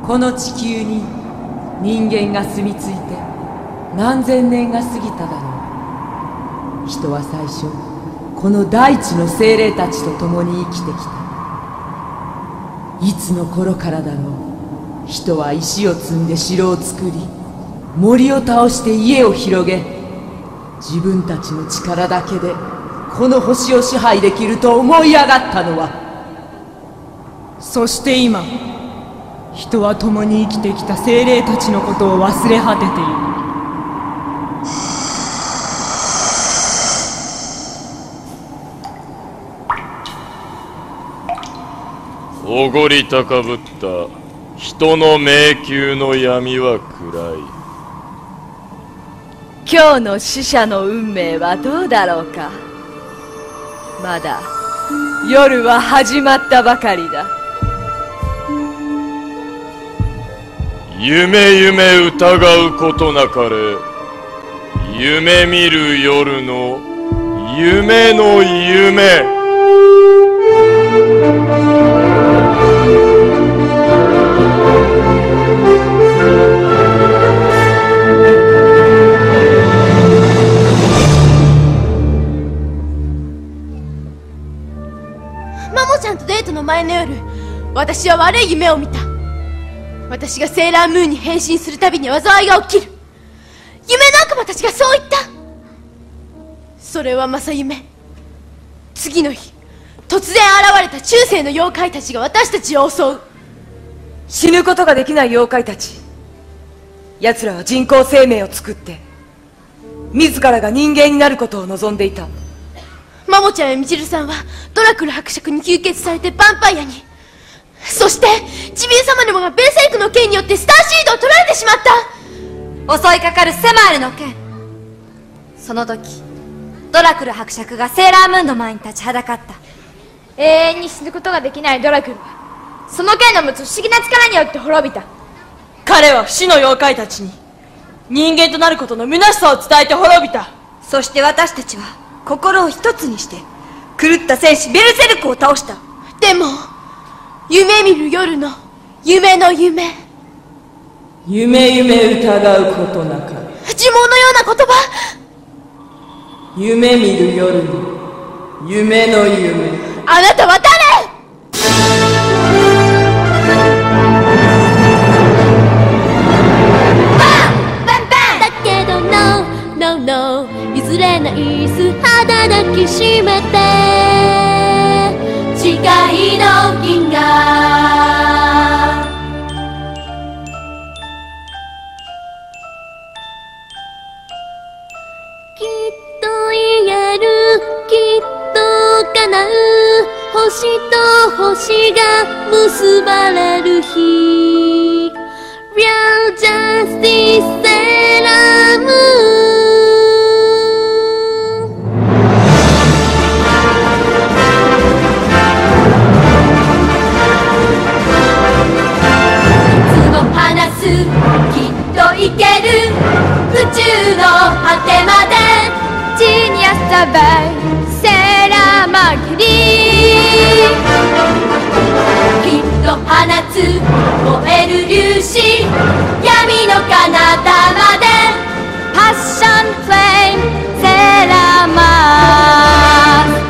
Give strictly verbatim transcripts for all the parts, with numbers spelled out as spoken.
この地球に人間が住み着いて何千年が過ぎただろう。人は最初この大地の精霊たちと共に生きてきた。いつの頃からだろう。人は石を積んで城を作り、森を倒して家を広げ、自分たちの力だけでこの星を支配できると思い上がったのは。 そして今、人は共に生きてきた精霊たちのことを忘れ果てている。 おごり高ぶった人の迷宮の闇は暗い。 今日の死者の運命はどうだろうか。まだ夜は始まったばかりだ。 夢夢疑うことなかれ、夢見る夜の夢の夢。 マモちゃんとデートの前の夜、私は悪い夢を見た。私がセーラームーンに変身するたびに災いが起きる。夢の悪魔たちがそう言った。それは正夢。次の日、突然現れた中世の妖怪たちが私たちを襲う。 死ぬことができない妖怪たち。奴らは人工生命を作って自らが人間になることを望んでいた。 マモちゃんやミチルさんはドラクル伯爵に吸血されてヴァンパイアに。そしてジビウ様どもがベーセイクの剣によってスターシードを取られてしまった。 襲いかかるセマールの剣。その時ドラクル伯爵がセーラームーンの前に立ちはだかった。 永遠に死ぬことができないドラクルはその剣の持つ不思議な力によって滅びた。 彼は不死の妖怪たちに人間となることの虚しさを伝えて滅びた。 そして私たちは心を一つにして狂った戦士ベルセルクを倒した。 でも夢見る夜の夢の夢。 夢夢疑うことなかれ。 呪文のような言葉。 夢見る夜の夢の夢。 あなたは誰？ だけど No, no, no 譲れない素肌抱きしめて誓いの銀河きっと言えるきっと叶う星と星が結ばれる日 Real Justice Sailor Moonきっといける宇宙の果てまでジーニアスサバイセーラーマーキュリーきっと放つ燃える粒子闇の彼方までパッションフレームセーラーマー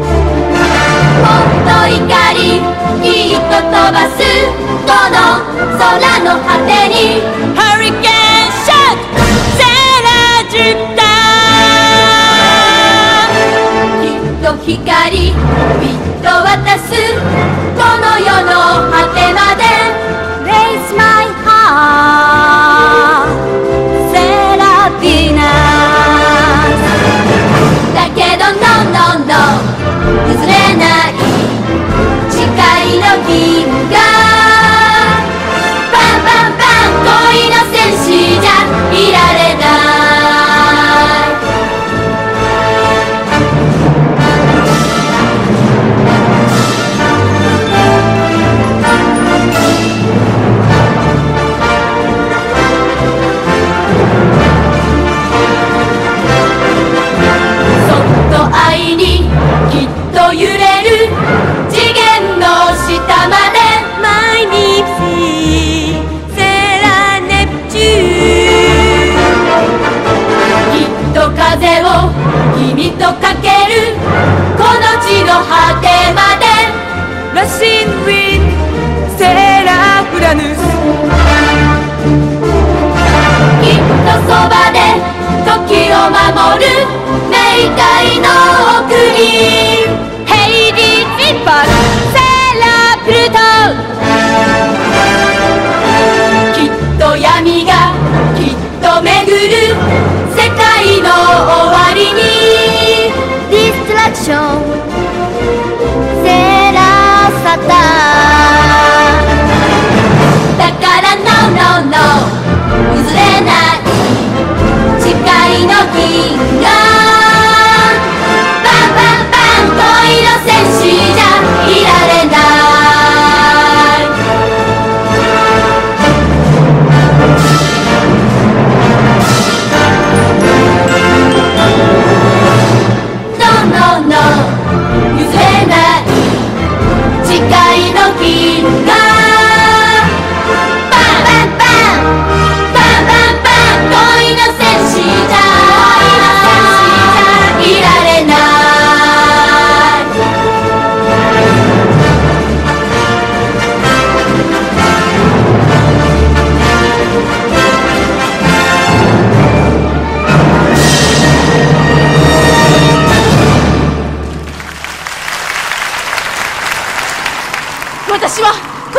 もっと怒りきっと飛ばすこの空の果てにハリケーンショットセーラージュピターきっと光ビッと渡すこの世の果てまで Raise my heart セーラーヴィーナスだけど No, no, no 譲れない誓いの銀河バンバンバン恋の戦士じゃいられない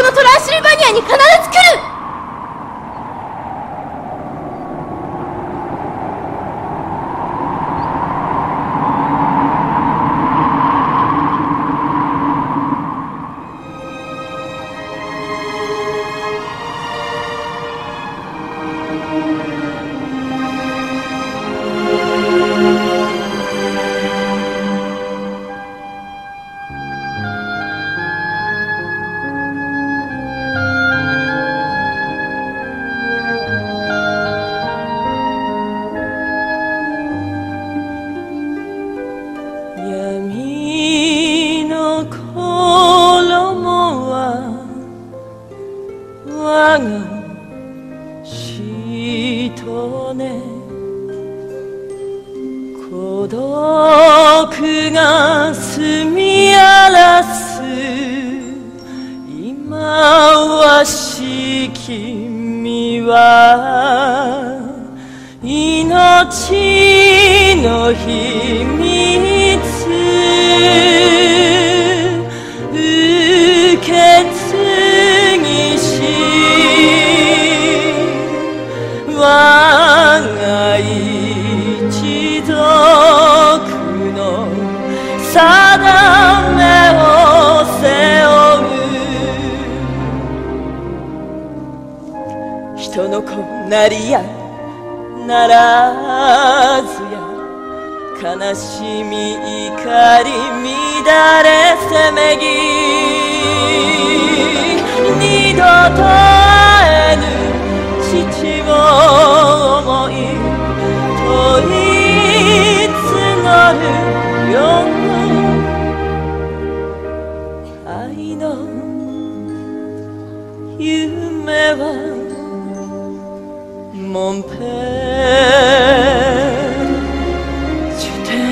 のトランシルバニアに必ず来る。 孤独が住み荒らす忌まわしき君は命の秘密受け継ぎし我が一族の定めを背負う人の子なりやならずや悲しみ怒り乱れせめぎ二度と会えぬ父を思い問い募るよ愛の夢はモンペジュテ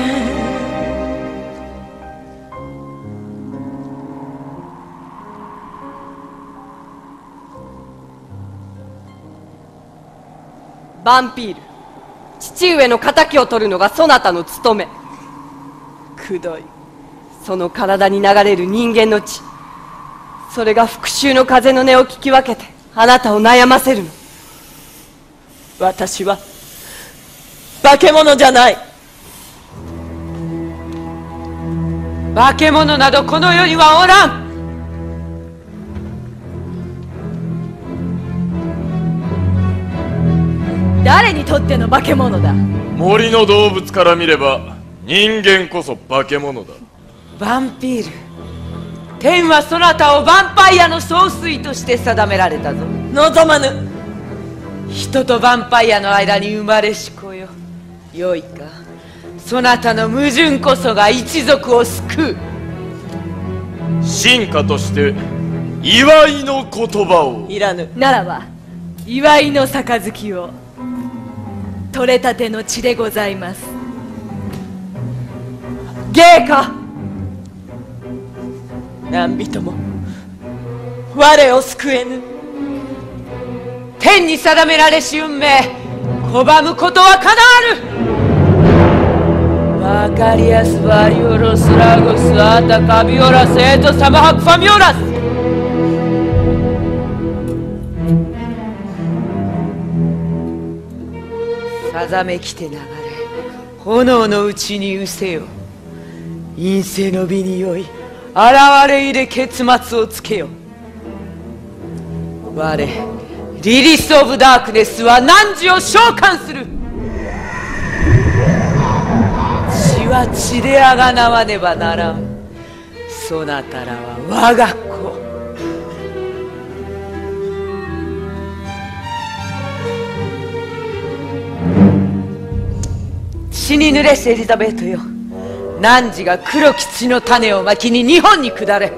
バンピール、父上の敵を取るのがそなたの務め。くどいその体に流れる人間の血、それが復讐の風の音を聞き分けてあなたを悩ませるの。 私は化け物じゃない。 化け物などこの世にはおらん。 誰にとっての化け物だ。 森の動物から見れば人間こそ化け物だ。 バンピール、天はそなたをヴァンパイアの総帥として定められたぞ。 望まぬ。 人とヴァンパイアの間に生まれし子よ。よいか、そなたの矛盾こそが一族を救う。 進化として祝いの言葉を。 いらぬ。 ならば祝いの杯を。取れたての血でございます。芸か。 何人も我を救えぬ。 天に定められし運命、拒むことはかなわる。わかりやすバリオロスラゴスアータカビオラスエートサマハクファミオラス。さざめきて流れ炎のうちに失せよ。陰性の美によい現れ入れ結末をつけよ。我リリス・オブ・ダークネスは汝を召喚する。血は血であがなわねばならん。そなたらは我が子。血に濡れしエリザベートよ、汝が黒き血の種をまきに日本に下れ。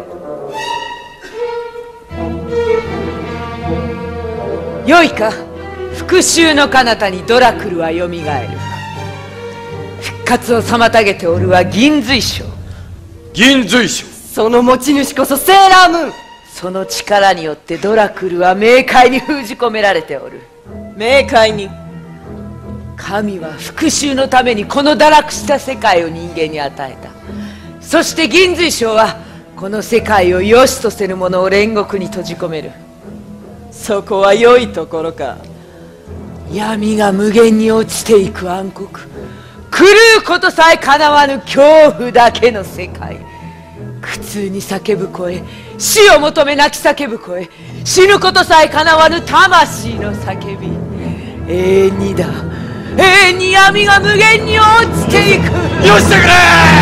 よいか、復讐の彼方にドラクルはよみがえる。復活を妨げておるは銀髄章。 銀髄章、 その持ち主こそセーラームーン。 その力によってドラクルは冥界に封じ込められておる。 冥界に。 神は復讐のためにこの堕落した世界を人間に与えた。そして銀髄章はこの世界を良しとせぬ者を煉獄に閉じ込める。 そこは良いところか。 闇が無限に落ちていく暗黒、狂うことさえかなわぬ恐怖だけの世界。苦痛に叫ぶ声、死を求め泣き叫ぶ声、死ぬことさえかなわぬ魂の叫び。永遠にだ、永遠に闇が無限に落ちていく。 よしてくれ。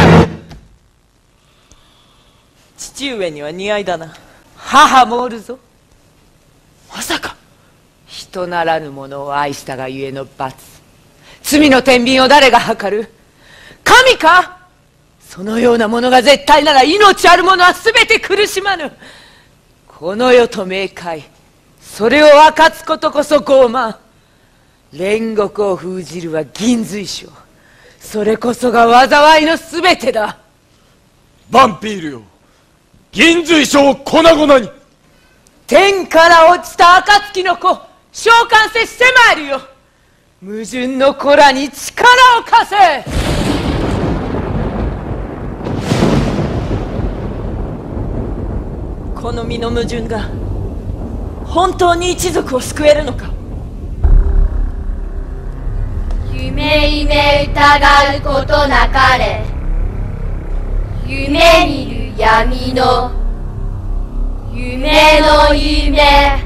父上には似合いだな。 母もおるぞ。まさか人ならぬ者を愛したがゆえの罰、罪の天秤を誰が計る？神か？そのようなものが絶対なら命ある者は全て苦しまぬ。この世と冥界、それを分かつことこそ傲慢。煉獄を封じるは銀髄書、それこそが災いの全てだ。 バンピールよ、銀髄書を粉々に。 天から落ちた暁の子、召喚せしてまいるよ。矛盾の子らに力を貸せ。 この身の矛盾が本当に一族を救えるのか。 夢夢疑うことなかれ、夢見る闇の夢の夢。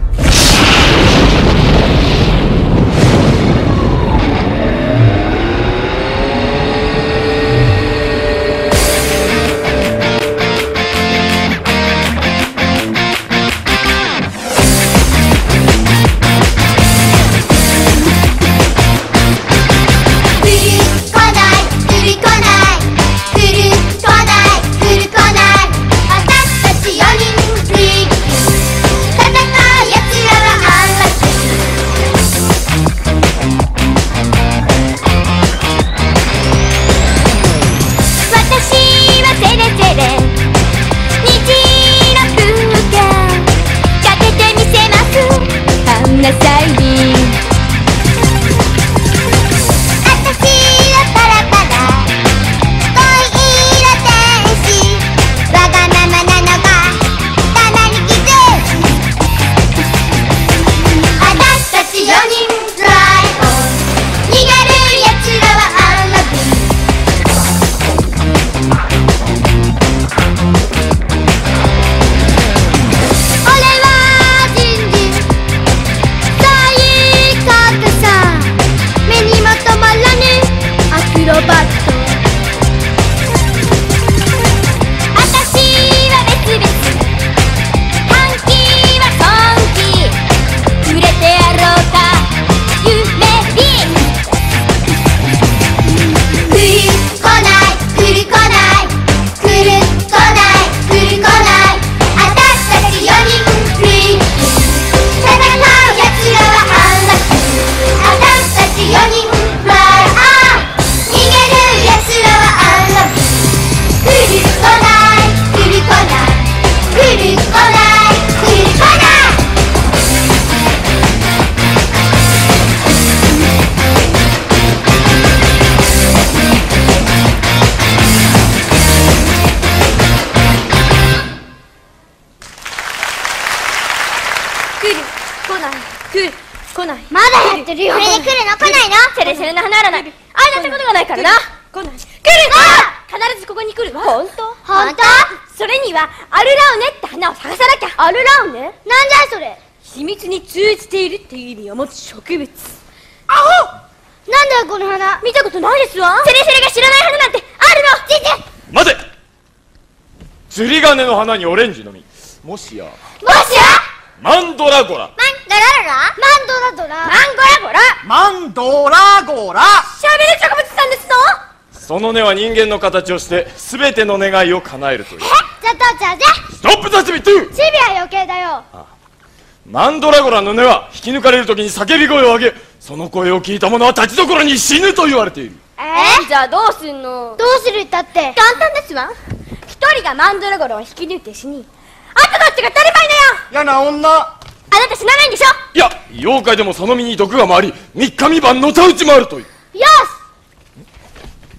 ってるよ。これで来るの？来ないの？ セレセレの花あらない。あれなんてことがないからな。 来ない。来るの？ 必ずここに来るわ。ほんと？ ほんと？ それにはアルラウネって花を探さなきゃ。 アルラウネ？なんじゃいそれ。 秘密に通じているっていう意味を持つ植物。 アホ！なんだよこの花。 見たことないですわ。セレセレが知らない花なんてあるの？全然。 待て！釣り鐘の花にオレンジの実。もしや。 もしや？ マンドラゴラ。 マンドララ？マンドラドラ。 マンゴラゴラ。 マンドラゴラ。 しゃべる植物さんですの？ その根は人間の形をして全ての願いを叶えるという。 え？じゃあどうちゃうぜ。 ストップザチビトゥー。 チビは余計だよ。 あ、マンドラゴラの根は引き抜かれる時に叫び声を上げ、その声を聞いた者は立ちどころに死ぬと言われている。 えー、じゃあどうすんの？ どうするったって簡単ですわ。一人がマンドラゴラを引き抜いて死に、あとどっちが当たり前だよ。 嫌な女。 あなた死なないんでしょ。 いや、妖怪でもその身に毒が回り、三日三晩のたうち回るという。 よし、お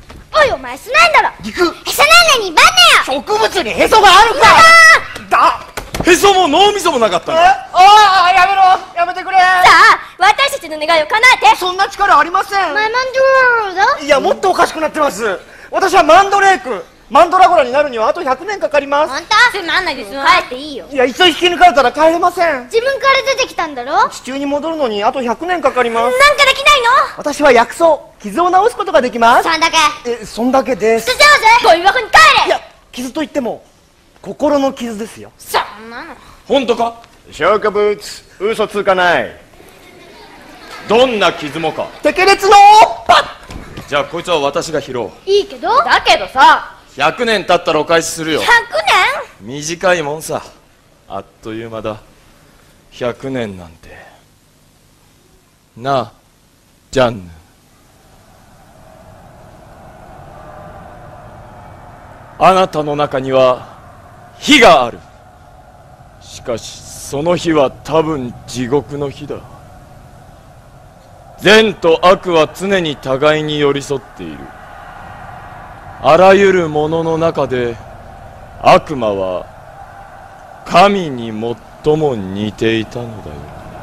おいお前、すないんだろ。 陸へそなんねにばんねよ。 植物にへそがあるかだへそも脳みそもなかったんえだ。 ああ、やめろやめてくれ。 さあ、私たちの願いを叶えて。 そんな力ありません。 お前、マンドラーだ。 いや、もっとおかしくなってます。私はマンドレークマンドラゴラになるにはあとひゃくねんかかります。 あんたつまんないです。帰っていいよ。 いや、一度引き抜かれたら帰れません。 自分から出てきたんだろ。 地球に戻るのにあとひゃくねんかかります。 なんかできないの。 私は薬草傷を治すことができます。 そんだけ。 え、そんだけです。 捨てちゃうぜ。ゴミ箱に帰れ。 いや、傷といっても心の傷ですよ。 そんなの。 本当か？ 植物嘘つかない。 どんな傷もか。 テケレツのパッ。 じゃあこいつは私が拾おう。 いいけど。 だけどさ、 ひゃくねん経ったらお返しするよ。 ひゃくね短いもんさ。あっという間だ。ひゃくねんなんてなあジャンヌ。あなたの中には火がある。しかしその火は多分地獄の火だ。善と悪は常に互いに寄り添っている。あらゆるものの中で悪魔は神に最も似ていたのだよ。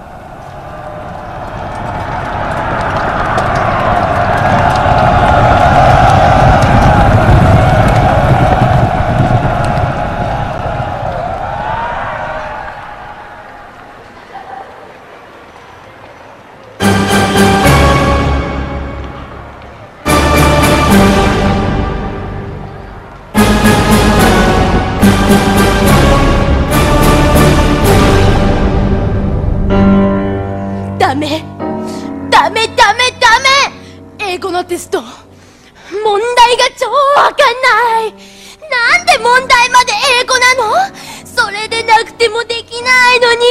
ダメダメダメダメ。英語のテスト問題が超わかんない。なんで問題まで英語なの？それでなくてもできないのに。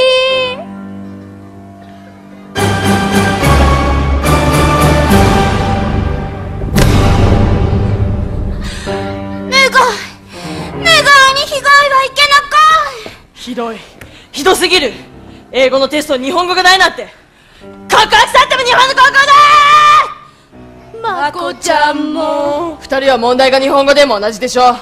願い願いに被害はいけなかい。 ひどい。ひどすぎる。英語のテストに日本語がないなんて。告白されても日本の高校だ。 まこちゃんも。 二人は問題が日本語でも同じでしょ。 アミちゃん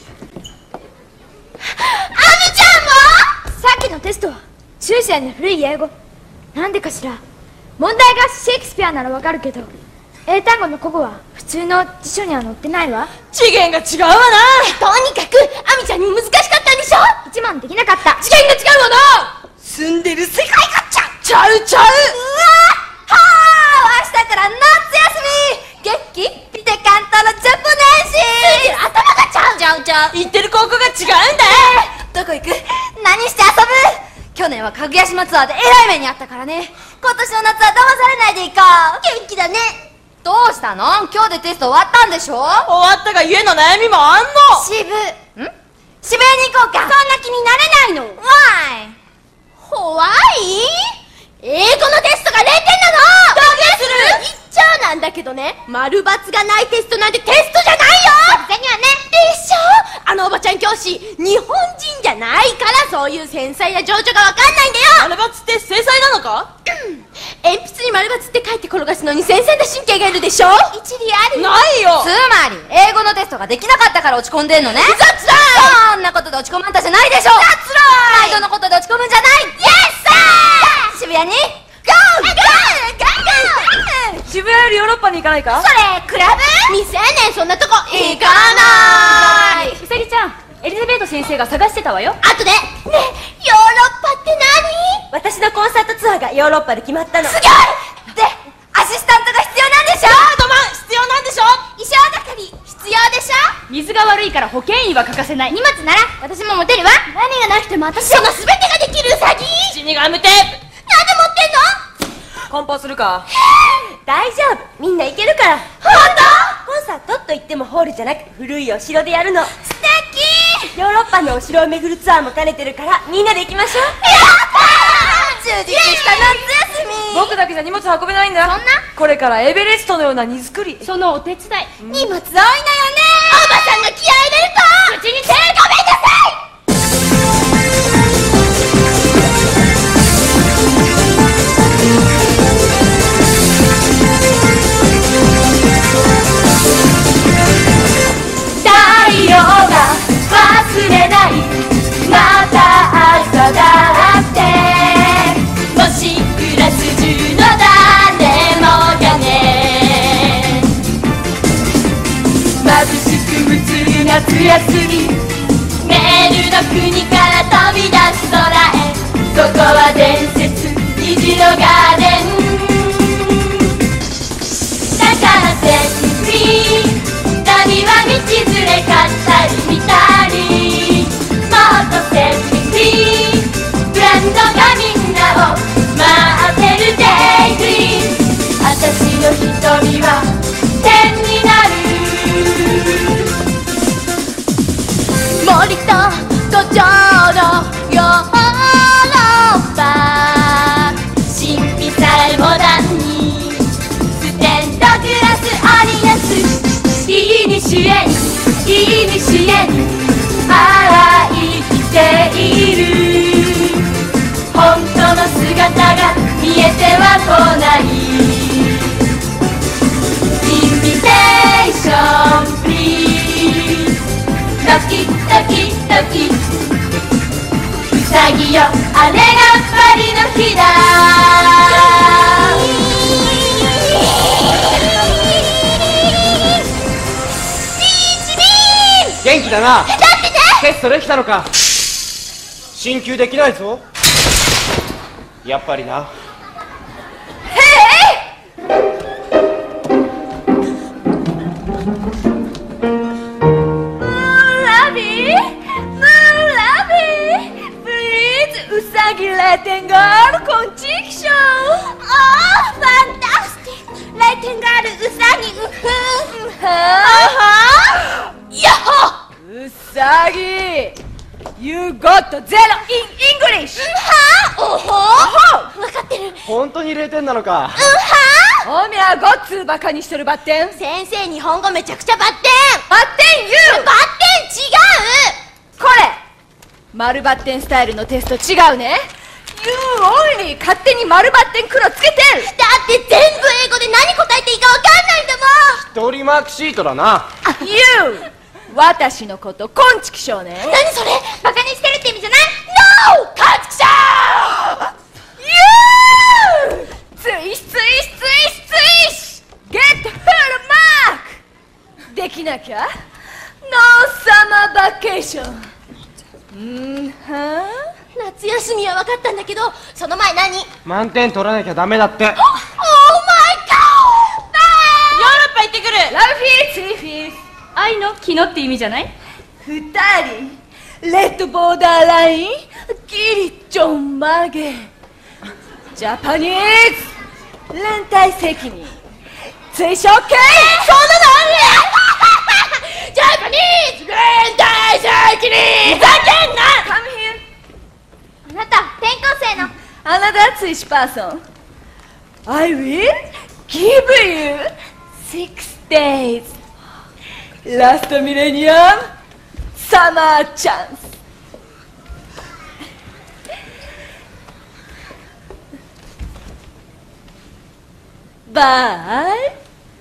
も。さっきのテストは中世の古い英語。なんでかしら。問題がシェイクスピアならわかるけど、英単語の古語は普通の辞書には載ってないわ。 次元が違うわな。 とにかくアミちゃんに難しかったんでしょ。 一問できなかった。 次元が違うわな。 住んでる世界がちゃちゃうちゃう。 うわはあ、明日から夏休み。元気ピテカントのジャポネーシー。 頭がちゃうちゃうちゃう。 言ってる高校が違うんだ。 どこ行く？何して遊ぶ？去年はかぐや島ツアーでえらい目にあったからね。今年の夏は騙されないでいこう。元気だね。どうしたの？今日でテスト終わったんでしょ？ 終わったがゆえの悩みもあんの。 渋ん？渋谷に行こうか。そんな気になれないの。わーい。 怖い？英語のテストがれいてんなの。 どげする？ 一丁なんだけどね、丸×がないテストなんてテストじゃないよ。 作戦にはね。 でしょ。あのおばちゃん教師日本人じゃないからそういう繊細な情緒がわかんないんだよ。 丸×って正解なのか？ 鉛筆に丸×って書いて転がすのに繊細な神経がいるでしょ。一理ある。 ないよ。 つまり英語のテストができなかったから落ち込んでんのね。 雑だ。 そんなことで落ち込むあんたじゃないでしょ。 雑だ。 毎度のことで落ち込むんじゃない。イエス渋谷にゴーゴーゴーゴー。 渋谷よりヨーロッパに行かないか？ それクラブ？ 未成年そんなとこ行かない。 うさぎちゃん、エリザベート先生が探してたわよ。 あとでね、ヨーロッパって何？ 私のコンサートツアーがヨーロッパで決まったの。 すごい。でアシスタントが必要なんでしょ。 ガードマン必要なんでしょ。 衣装係必要でしょ。 水が悪いから保健医は欠かせない。 荷物なら私も持てるわ。何がなくても私その全てができるウサギ。 死にガムテープ。 なんで持ってんの？ 梱包するか？ 大丈夫、みんな行けるから。 本当？ コンサートといってもホールじゃなく古いお城でやるの。 素敵。 ヨーロッパのお城を巡るツアーも兼ねてるからみんなで行きましょう。 やったー。充実した夏休み。 僕だけじゃ荷物運べないんだ。 そんなこれからエベレストのような荷造り。 そのお手伝い。 荷物多いのよね。おばさんが気合い入れると口に手ごめんなさい。 休みメールの国から飛び出す空へそこは伝説虹のガーデンだから全に旅は道連れ買ったり見たりもっとセンフリーブランドがみんなを待ってるデイドリーム私の瞳は天になる森と土壌のヨーロッパ神秘さえモダンにステンドグラスオリアスいにしえいにしえああ生きている本当の姿が見えてはこないインビテーションプリーズドキドキドキウサギよあれがパリの日だ元気だな。 だってねテストできたのか。進級できないぞやっぱりな。 ラビーラビープリーズウサギレーテンガールコンチキショーああファンタスティックレーテンガールウサギウフンウフンヤッホーウサギ You got zero in English うんはおほ分かってる本当にれいてんなのか。 うんはおみゃごっつバカにしてるバッテン先生日本語めちゃくちゃバッテンバッテン You バッテン違うこれ丸バッテンスタイルのテスト違うね You only 勝手に丸バッテン黒つけてるだって全部英語で何答えていいか分かんないんだもん一人マークシートだな。 You 私のことコンチキショーね何それバカにしてるって意味じゃない No コンチキショー You ツイスツイスツイスツイス Get full mark できなきゃ No summer vacation うんは夏休みは分かったんだけどその前何満点取らなきゃダメだって。 オーマイガーヨーロッパ行ってくるラブフィーツイフィー愛の木のって意味じゃない二人レッドボーダーラインギリちょん曲げジャパニーズ連帯責任追奨権そんなのあるジャパニーズ連帯責任ふざけんな Come here あなた転校生のあなた追試パーソン I will give you six days ラストミレニアムサマーチャンスバイ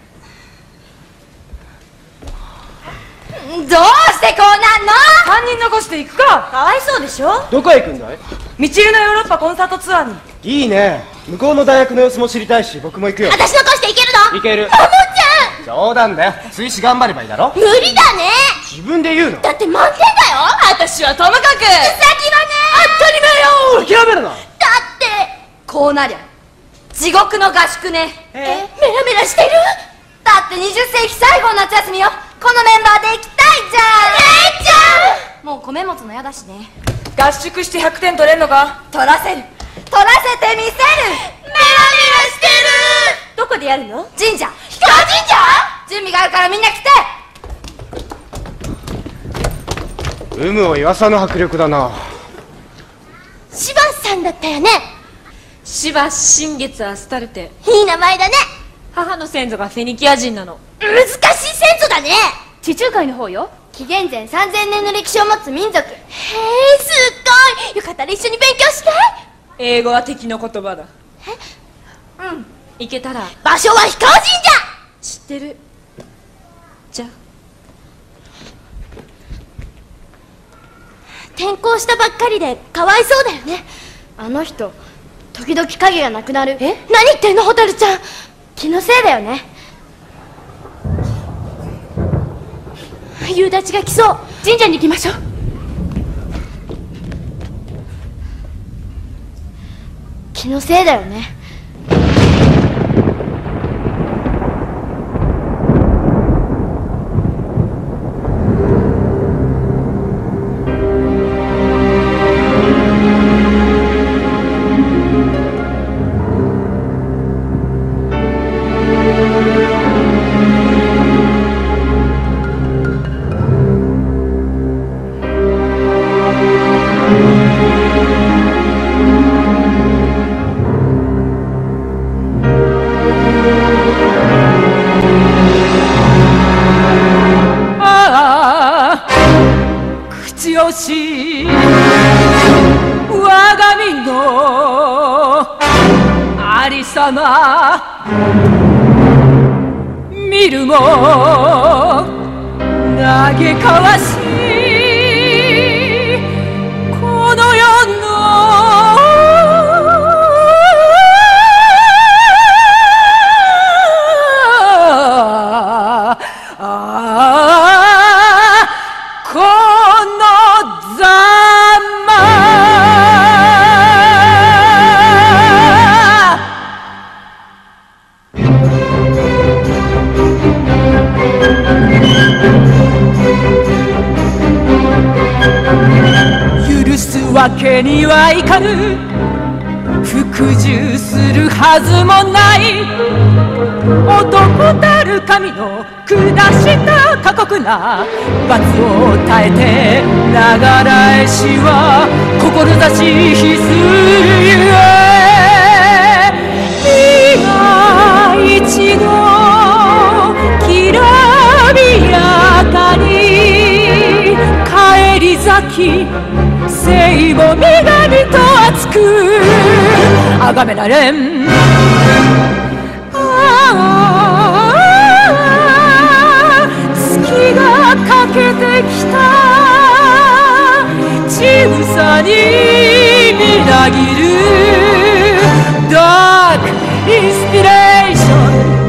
どうしてこうなんのさんにん残していくかかわいそうでしょどこへ行くんだい。 みちるのヨーロッパコンサートツアーにいいね。向こうの大学の様子も知りたいし僕も行くよ。 私残していけるのいける。 あもちゃん冗談だよ。追試頑張ればいいだろ。 無理だね自分で言うの。 だって満点だよ私はともかく先はね当たり前よ諦めるな。 だってこうなりゃ地獄の合宿ねえメラメラしてるだってにじゅっせいき最後の夏休みよこのメンバーで行きたいじゃん姉ちゃんもう米持つのやだしね。 合宿してひゃくてん取れんのか取らせる取らせてみせるメラメラしてるどこでやるの神社氷川神社準備があるからみんな来て有無を言わさぬ迫力だな。 柴さんだったよね柴新月アスタルテ。 いい名前だね母の先祖がフェニキア人なの。 難しい先祖だね地中海の方よ。紀元前さんぜんねんの歴史を持つ民族。 へえすっごいよかったら一緒に勉強したい英語は敵の言葉だ。えうん行けたら。 場所は氷川神社知ってる。じゃ転校したばっかりでかわいそうだよねあの人時々影がなくなる。 え何言ってんの蛍ちゃん気のせいだよね。 夕立が来そう神社に行きましょう。気のせいだよね。 我が身のありさま見るも嘆かわしこの世のわけにはいかぬ服従するはずもない男たる神の下した過酷な罰を耐えてながらえしは志ひすゆえ今一度きらびやかに帰り咲き聖母女神と熱く崇められんああ月がかけてきた乳房にみなぎるダークインスピレーション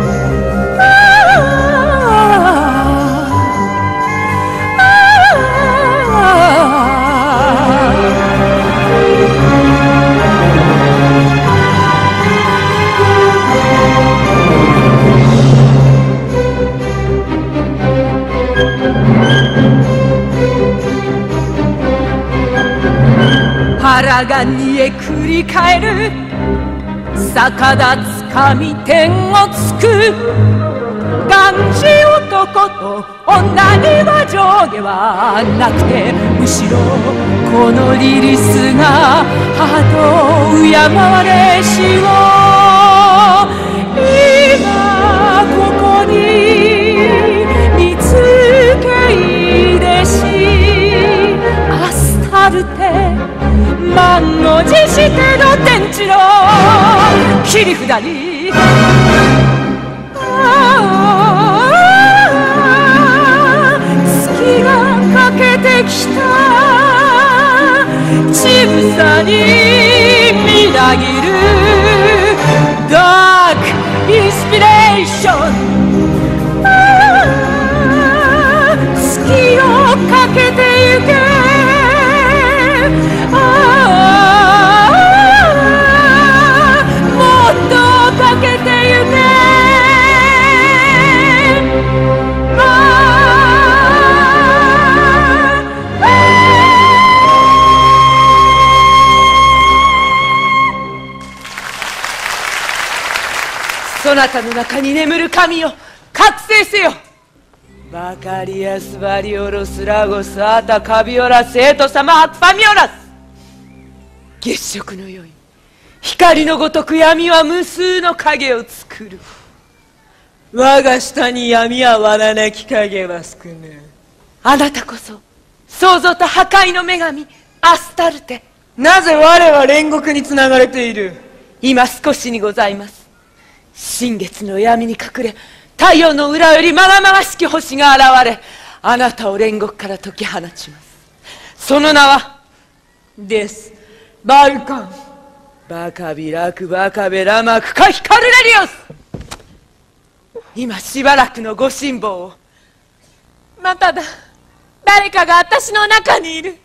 腹が煮え繰り返る逆立つ神天をつくがんじ男と女には上下はなくてむしろこのリリスが母と敬われしを今ここに見つけいでしアスタルテ満を持しての天地の切り札に月がかけてきた乳房にみなぎるダークインスピレーション月をかけてゆけそなたの中に眠る神よ覚醒せよバカリアスバリオロスラゴスアタカビオラスエトサマハクファミオラス月食のよい光のごとく闇は無数の影を作る我が下に闇は割らなき影は少ぬあなたこそ創造と破壊の女神アスタルテなぜ我は煉獄につながれている今少しにございます新月の闇に隠れ太陽の裏よりまがまがしき星が現れあなたを煉獄から解き放ちますその名はですバルカンバカビラクバカベラマクカヒカルレリオス今しばらくのご辛抱をまただ誰かが私の中にいる。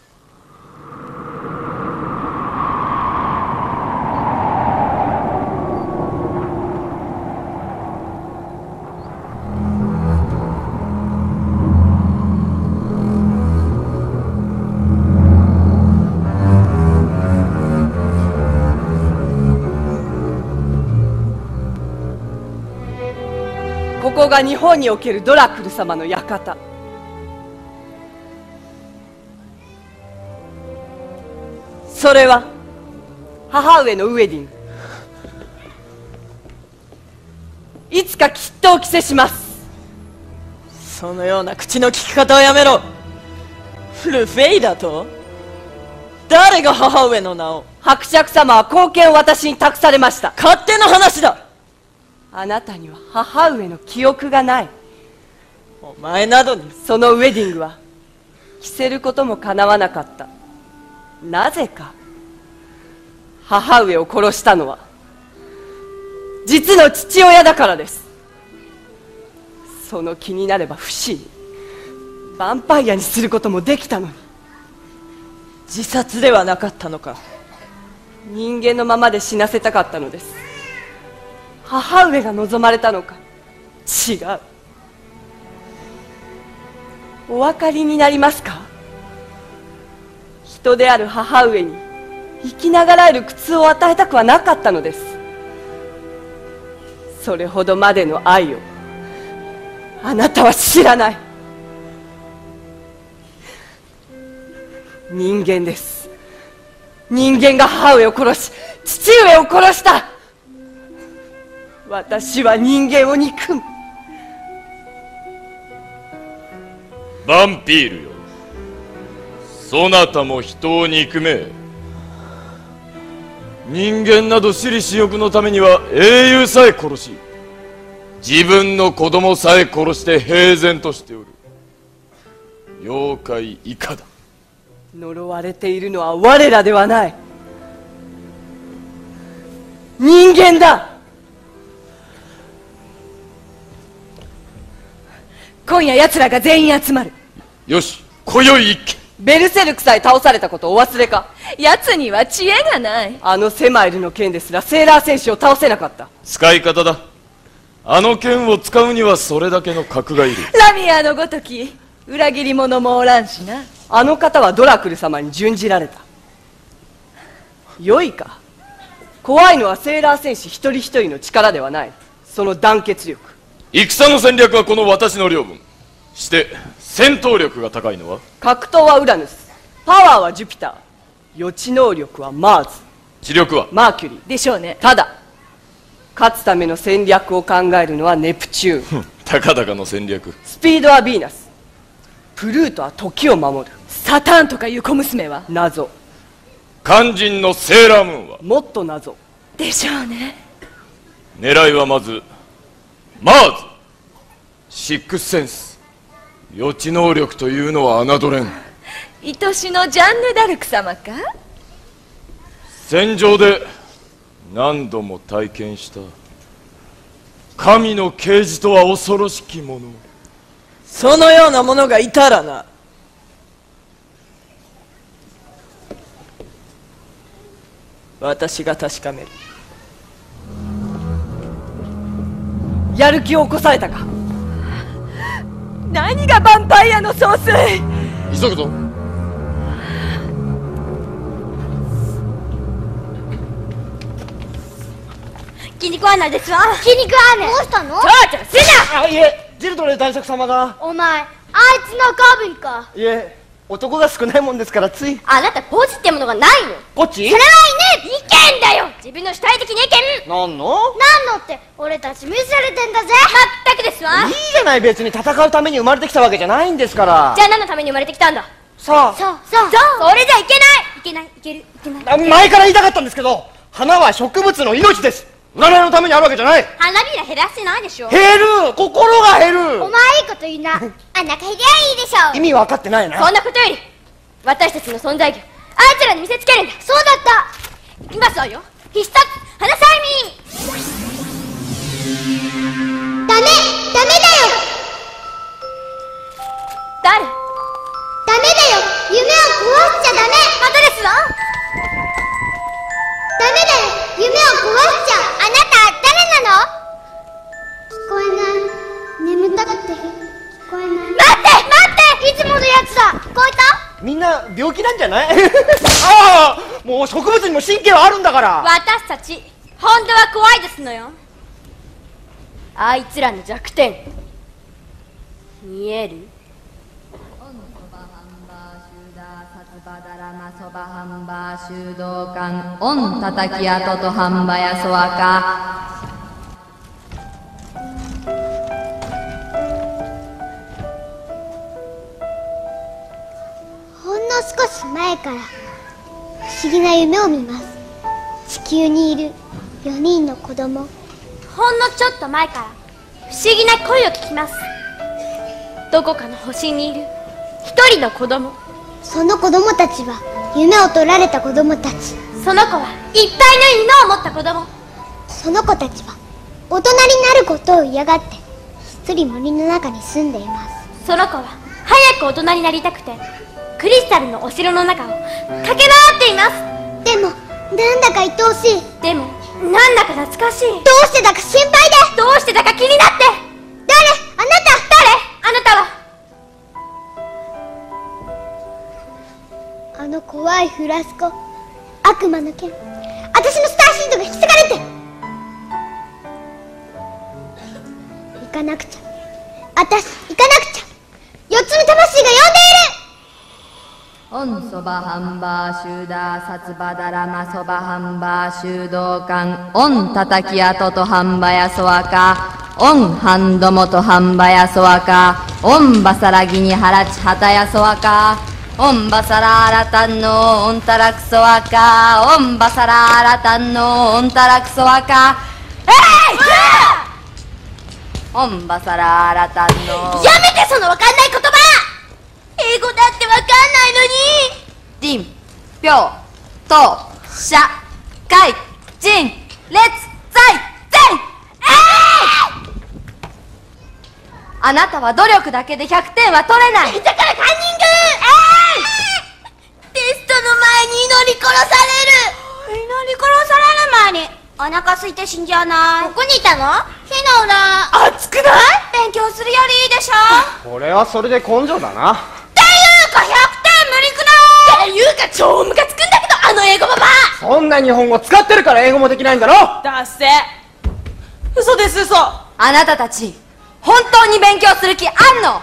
ここが日本におけるドラクル様の館。それは母上のウェディング。いつかきっとお着せします。 そのような口の利き方をやめろ。ルフェイだと？誰が母上の名を？ 伯爵様は貢献を私に託されました。 勝手な話だ。 あなたには母上の記憶がない。 お前などにそのウェディングは着せることもかなわなかった。なぜか母上を殺したのは実の父親だからです。その気になれば不死にヴァンパイアにすることもできたのに。 自殺ではなかったのか？ 人間のままで死なせたかったのです。母上が望まれたのか？違う。お分かりになりますか？人である母上に生きながらえる苦痛を与えたくはなかったのです。それほどまでの愛をあなたは知らない。人間です。人間が母上を殺し父上を殺した。私は人間を憎む。 ヴァンピールよ、そなたも人を憎め。人間など私利私欲のためには英雄さえ殺し、自分の子供さえ殺して平然としておる。妖怪以下だ。 呪われているのは我らではない、人間だ。今夜奴らが全員集まる。 よし、今宵一気。 ベルセルクさえ倒されたことをお忘れか？ 奴には知恵がない。 あのセマイルの剣ですらセーラー戦士を倒せなかった。 使い方だ。あの剣を使うにはそれだけの格がいる。 ラミアのごとき裏切り者もおらんしな。 あの方はドラクル様に殉じられた。良いか。怖いのはセーラー戦士一人一人の力ではない、その団結力。 戦の戦略はこの私の領分。して戦闘力が高いのは？ 格闘はウラヌス、パワーはジュピター、予知能力はマーズ、 知力はマーキュリーでしょうね。 ただ勝つための戦略を考えるのはネプチューンたかだかの戦略。 スピードはヴィーナス、プルートは時を守る。 サターンとかいう小娘は謎。 肝心のセーラームーンはもっと謎でしょうね。 狙いはまずマーズ、シックスセンス、予知能力というのは侮れん。 愛しのジャンヌ・ダルク様か？ 戦場で何度も体験した神の啓示とは恐ろしきもの。 そのようなものがいたらな。私が確かめる。 やる気を起こされたか？ 何がヴァンパイアの総帥。 急ぐぞ。 気に食わないですわ。気に食わねえ。どうしたの？ ちょちょ死な。 あ、いえ、ジルドレ大作様が。 お前あいつの子分か。 いえ、男が少ないもんですからつい。 あなたポチってものがないの？ ポチ？ それはいねえ。意見だよ。自分の主体的な意見。 なんの？ なんのって俺たち無視されてんだぜ。まったくですわ。 いいじゃない、別に戦うために生まれてきたわけじゃないんですから。 じゃあ何のために生まれてきたんだ？ さあ。 そうそうそう。それじゃいけないいけないいけるいけない。 あ、前から言いたかったんですけど、花は植物の命です。占いのためにあるわけじゃない。 花びら減らしてないでしょ。 減る、心が減る。 お前いいこと言うな。あんなか減りゃいいでしょ。 意味分かってないな。 そんなことより私たちの存在意義あいつらに見せつけるんだ。そうだった。いきますわよ。必殺花催眠。ダメダメだよ。 誰？ んな病気なんじゃない？ああ、もう植物にも神経はあるんだから。 私たち本当は怖いですのよ。 あいつらの弱点見える？ そばハンバー修道館オンたたき跡とハンバやそわか。 ほんの少し前から不思議な夢を見ます。地球にいるよにんの子供。 ほんのちょっと前から不思議な声を聞きます。どこかの星にいる一人の子供。 その子供たちは夢を取られた子供たち。 その子はいっぱいの犬を持った子供。 その子たちは大人になることを嫌がって一人森の中に住んでいます。 その子は早く大人になりたくてクリスタルのお城の中を駆け回っています。 でもなんだか愛おしい。 でもなんだか懐かしい。 どうしてだか心配で。 どうしてだか気になって。 誰？あなた。 誰？あなたは。 あの怖いフラスコ、悪魔の剣、私のスターシートが引き裂かれて。行かなくちゃ、私行かなくちゃ。四つの魂が呼んでいる。 オンそばハンバーシューダーサツバダラマそばハンバー修道館オンたたき跡とハンバやそわかオンハンドモとハンバやそわかオンバサラギにハラチハタやそわかオンバサラアラタンのオンタラクソワカオンバサラアラタンのオンタラクソワカえいオンバサラアラタンの。 やめてそのわかんない言葉。英語だってわかんないのに。 ディン、ピョウ、トウ、シャ、カイ、ジン、レッツ、ザイ、ゼン、えい！あなたは努力だけでひゃくてんは取れない。 だからカンニング。テストの前に祈り殺される。 祈り殺される前にお腹空いて死んじゃわない。 どこにいたの？ 火の裏。 暑くない？ 勉強するよりいいでしょ。 これはそれで根性だな。 っていうかひゃくてん無理くない？ っていうか超ムカつくんだけどあの英語ババア。 そんな日本語使ってるから英語もできないんだろ。 だっせ。嘘です嘘。 あなたたち本当に勉強する気あんの？ あります。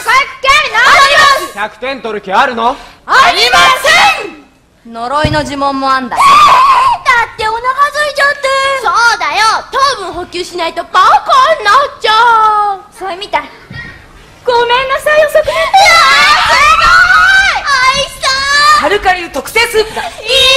早く権利あります。 ひゃくてん取る気あるの？ ありません。 呪いの呪文もあんだよ。 だってお腹空いちゃって。そうだよ、糖分補給しないとバカになっちゃう。 それみたい。ごめんなさい遅くなって。 いやーすごい。おいしそう。 カルカリュ特製スープだ。 いい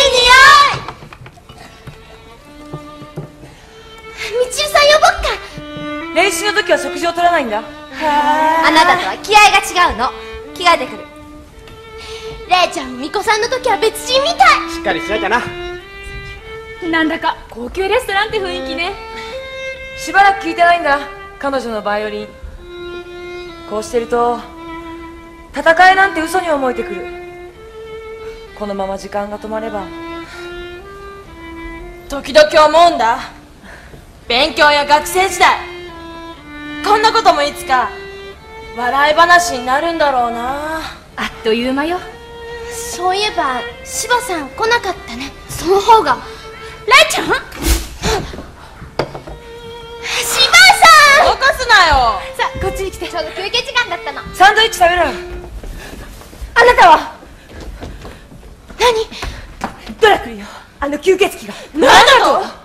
匂い。みちるさん呼ぼっか。 練習の時は食事を取らないんだ。 あなたとは気合が違うの。着替えてくる。 レイちゃん、ミコさんの時は別人みたい。 しっかりしなきゃな。 なんだか高級レストランって雰囲気ね。 しばらく聞いてないんだ、彼女のバイオリン。こうしてると戦いなんて嘘に思えてくる。このまま時間が止まれば。時々思うんだ。勉強や学生時代、こんなこともいつか笑い話になるんだろうな。 あっという間よ。 そういえば柴さん来なかったね。その方が。レイちゃん？柴さん！ 起こすなよ。 さあこっちに来て。ちょうど休憩時間だったの。 サンドイッチ食べろよ。 あなたは何？ ドラクルよ、あの吸血鬼が。 何だと？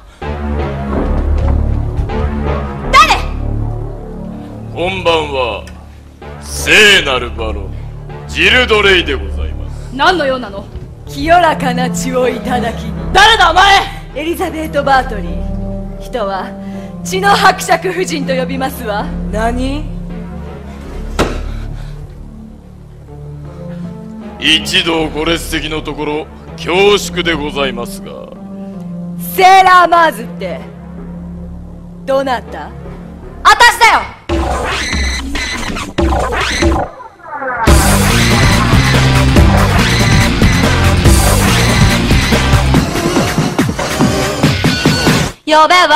誰？ こんばんは、聖なるバロンジルドレイでございます。 何の用なの？ 清らかな血をいただきに。 誰だお前！ エリザベート・バートリー。人は血の伯爵夫人と呼びますわ。 何？ 一同ご列席のところ恐縮でございますが、 セーラーマーズってどなた？ あたしだよ。呼べばワーレン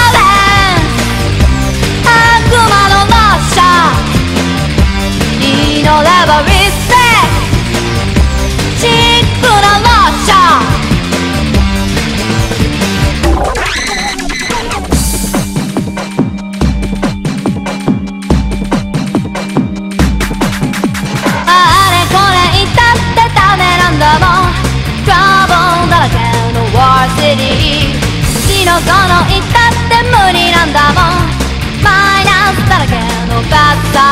悪魔のマッシャー、祈ればリスペクトどこの行ったって無理なんだもん。マイナスだらけのバックサ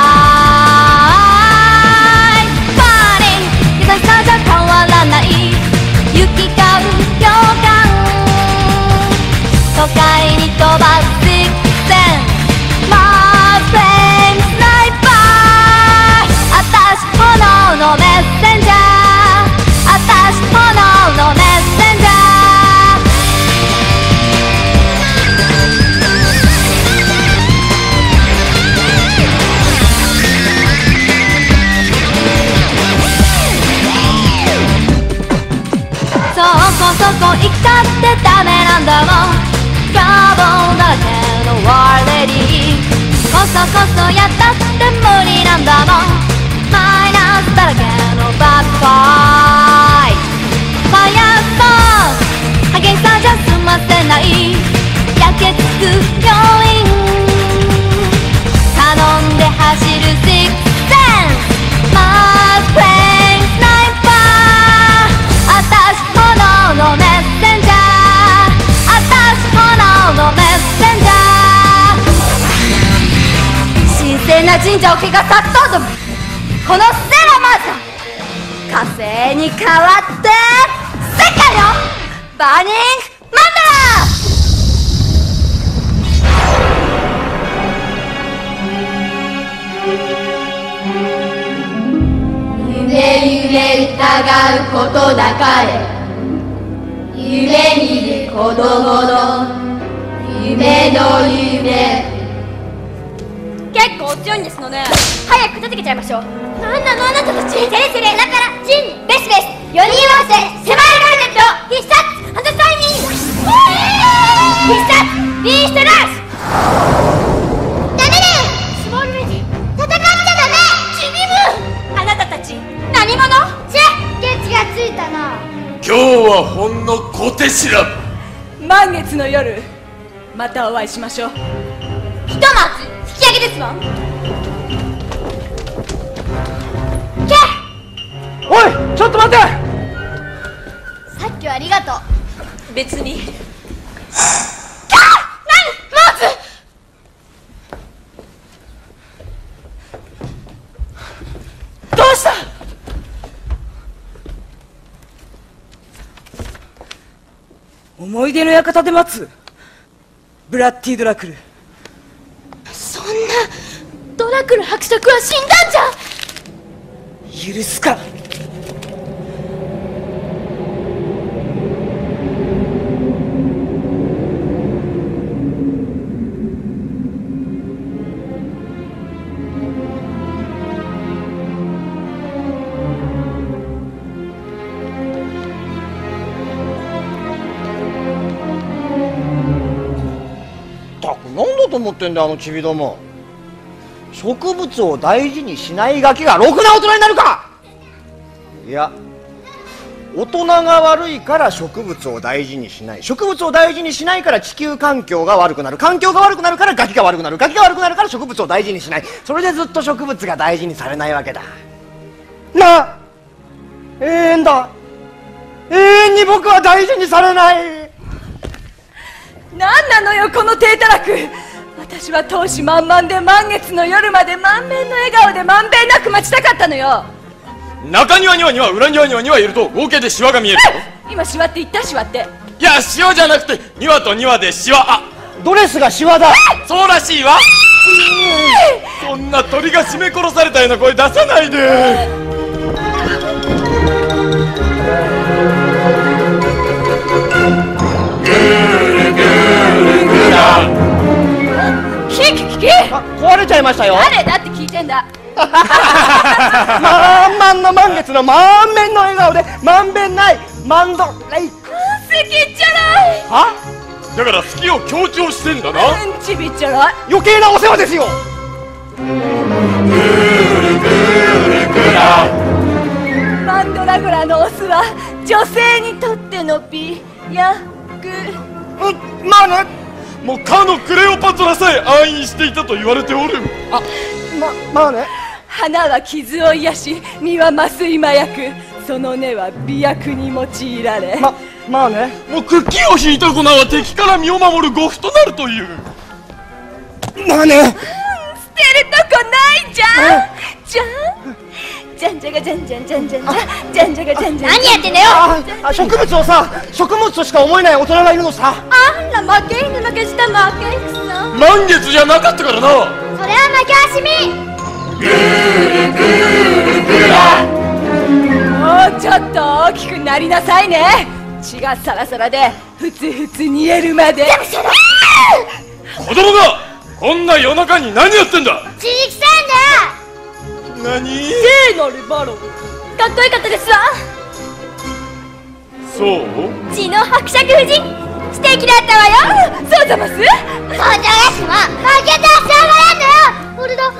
イド。パーリン優しさじゃ変わらない行き交う予感。都会に飛ばすシックスセンス My flame sniper。 あたし炎のメッセンジャー。あたし炎のメッセンジャー。そこそこ行ったってダメなんだもん。カーボンだらけのワーレディー。こそこそやったって無理なんだもん。マイナスだらけのバックファイト。ファイアーストーン激しさじゃ済ませない焼けつく要因。頼んで走るシックスセンス My flame sniper。 あたし炎のメッセンジャー。あたし炎のメッセンジャー。神聖な神社を汚さっとぞこのセラマーズ。火星に変わって世界のバーニングマンダー。夢夢疑うことなかれ。夢見る子供の夢の夢。 結構強いんですのね。早く片付けちゃいましょう。なんなのあなたたち。セレセレだからジンベスベスよにん合わせ狭いカルテット必殺ハンドサイニング必殺ビーストラッシュ。ダメだよスモールレディ戦っちゃダメ。チビムあなたたち何者。チェケチがついたな。 今日はほんの小手知らず。 満月の夜またお会いしましょう。 ひとまず引き上げですわ。ケおいちょっと待って。 さっきはありがとう。 別に。 キャー何マーズ。 どうした。思い出の館で待つブラッディ・ドラクル。 そんなドラクル伯爵は死んだんじゃ。 許すか。 何だと思ってんだあのチビども。植物を大事にしないガキがろくな大人になるか。いや大人が悪いから植物を大事にしない。植物を大事にしないから地球環境が悪くなる。環境が悪くなるからガキが悪くなる。ガキが悪くなるから植物を大事にしない。それでずっと植物が大事にされないわけだなあ。永遠だ。永遠に僕は大事にされない。 何なのよこの低たらく。私は闘志満々で満月の夜まで満面の笑顔でまんべんなく待ちたかったのよ。 中庭にはには裏庭にはにはいると合計でシワが見える。 今シワって言ったシワって。 いやシワじゃなくて庭と庭でシワ。あドレスがシワだ。 そうらしいわ。そんな鳥が絞め殺されたような声出さないで。 キキキキ。 あ壊れちゃいましたよ。 誰だって聞いてんだ。 満々の満月の満面の笑顔でまんべんないマンドレイ。 好きちゃらい。 はだから好きを強調してんだな。 うんちびっちゃらい。 余計なお世話ですよ。 マンドラゴラのオスは女性にとっての美やく。 うんまあね。 もうかのクレオパトラさえ愛飲していたと言われておる。 あままあね。 花は傷を癒し実は麻酔麻薬。その根は美薬に用いられ、 ままあね。 もうクッキーを引いた粉は敵から身を守る呉服となるという。 まあね。 捨てるとこないじゃんじゃんじゃんじゃがじゃんじゃんじゃんじゃんじゃんじゃんじゃがじゃんじゃん。 何やってんだよ。 あ、植物をさ、食物としか思えない大人がいるのさ。 あんら負け犬負けした負け犬さ。 満月じゃなかったからな。 それは負け惜しみ。 ぐるぐるぐら。もうちょっと大きくなりなさいね。血がサラサラでふつふつ煮えるまで。 子供がこんな夜中に何やってんだ。 血に臭いんだ。 何。 聖なるバロン。 かっこよかったですわ。 そう血の伯爵夫人素敵だったわよ。 そうざます。 そうじゃがしも負けたらしょうがないんだよ。俺だ。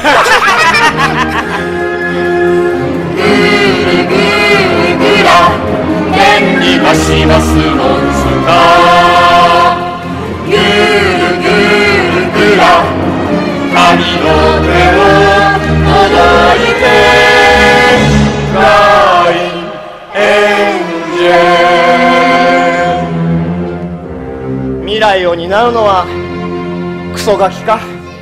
ぐるぐるぐら天にましますもんすか。ぐるぐるぐら神の手を届いて大エンジェル。 未来を担うのはクソガキか。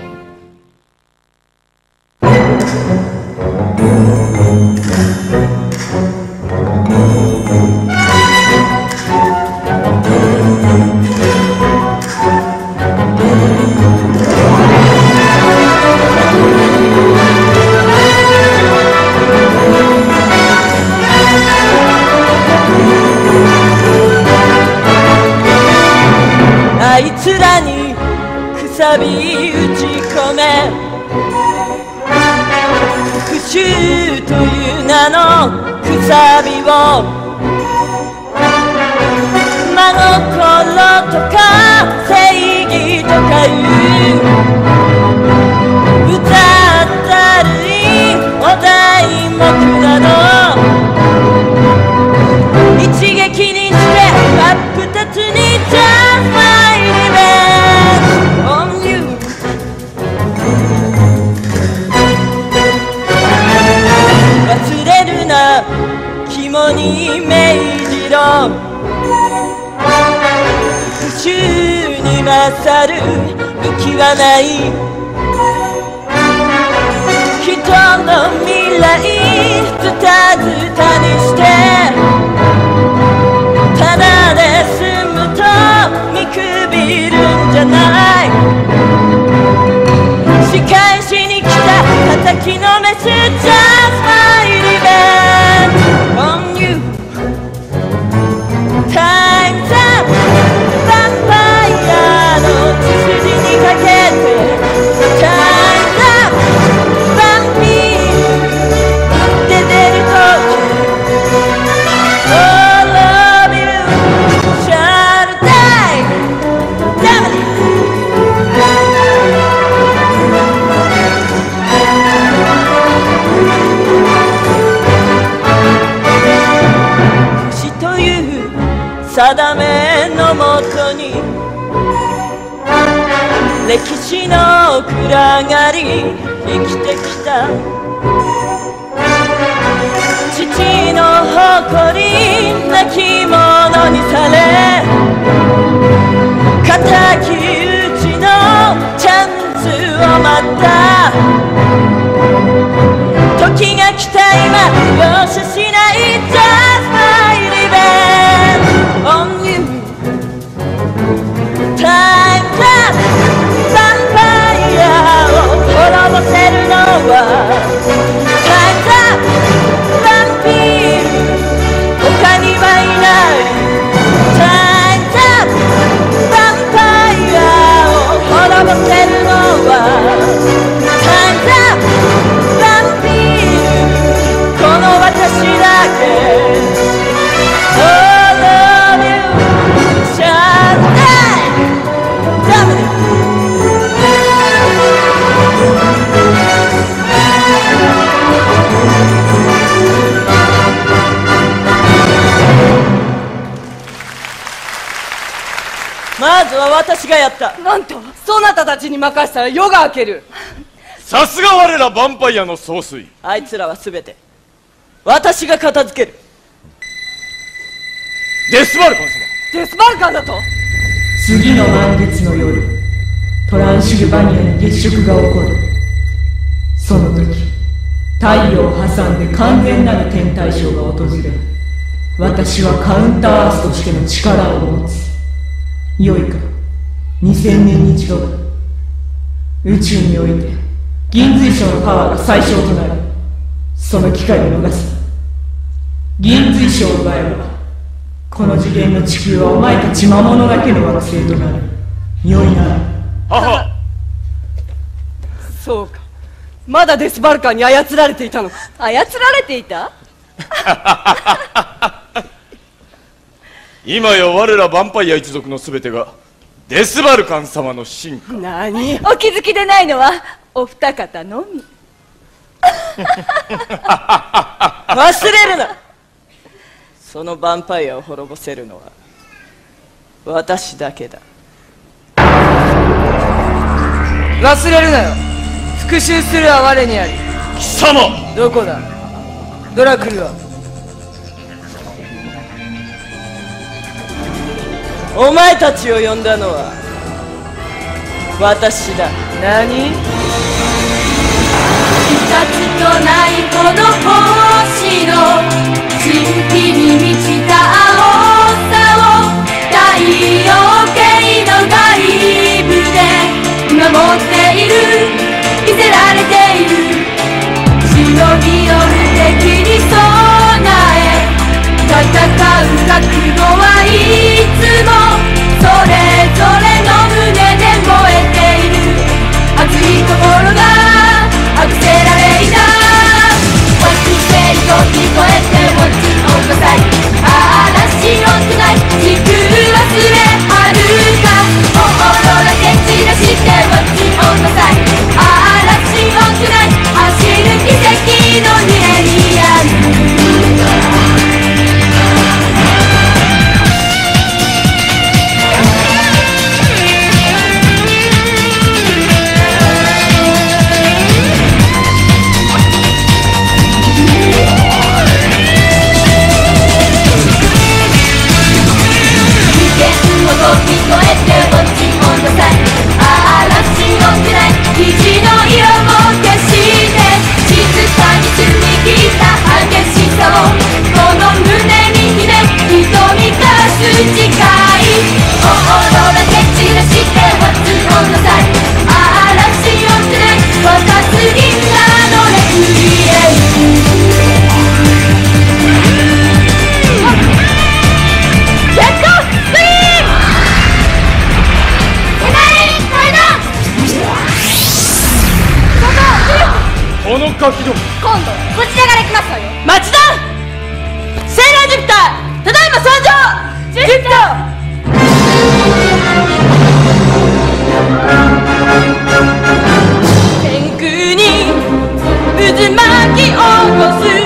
あいつらにくさび打ち込め、復讐という名のくさびを真心とか正義とかいう歌ったるいお題目など一撃にして真っ二つにジャスマイリベン on you。 忘れるな肝に銘じろ、復讐に勝る息はない。人の未来ズタズタにしてただで済むと見くびるんじゃない。仕返しに来た叩きのめす Just my revenge on you。 Time's up ヴァンパイアの血筋にかけて Time's up ヴァンピー出てるとAll of you shall die damn it。 不死という定めのもとに歴史の暗がり生きてきた父の誇りなきものにされ敵討ちのチャンスを待った。時が来た今容赦しない Just my revenge on you。 Time's up ヴァンパイアを滅ぼせるのは Time's up ヴァンピール他にはいない。 Time's up ヴァンパイアを滅ぼせるのは Time's up ヴァンピールこの私だけ All of you shall die damn it。 まずは私がやった。 なんとそなたたちに任せたら夜が明ける。 さすが我らヴァンパイアの総帥。 あいつらは全て私が片付ける。 デスバルカン様。 デスバルカンだと。 次の満月の夜、トランシルバニアに月食が起こる。その時、太陽を挟んで完全なる天体ショーが訪れる。私はカウンターアースとしての力を持つ。良いか、にせんねんに一度だ。宇宙において銀髄章のパワーが最小となる。その機会を逃す。銀髄章を奪えばこの次元の地球はお前たち魔物だけの惑星となる。良いな。 はは。 そうか、まだデスバルカンに操られていたのか。操られていた今や我らヴァンパイア一族のすべてがデスバルカン様の進化。 何、お気づきでないのはお二方のみ。忘れるな。そのヴァンパイアを滅ぼせるのは私だけだ。 忘れるなよ。復讐するは我にあり。 貴様、 どこだドラクルは。 お前たちを呼んだのは私だ。 何？ 二つとないこの星の神秘に満ちた青さを太陽系の外部で守っている、見せられている。忍び寄る敵に備え戦う覚悟はいつもそれぞれの胸で燃えている。熱い心があくせられいた。惑星と聞こえてもちおんなさい。嵐をつない地球忘れはるか。オーロラ蹴散らしてもちおんなさい。嵐をつない走る奇跡のミレニアム。聞こえて落ち込んださい。嵐のくらい虹の色も消して静かに澄み切った激しさをこの胸に秘め瞳かす誓い。オーロラ蹴散らして落ち込んださい。嵐をつない渡す銀河のレクイエム。 このガキども、 今度こちらから来ますわよ。 待ちだ。セーラージュピター、ただいま参上。ジュピター。天空に渦巻き起こす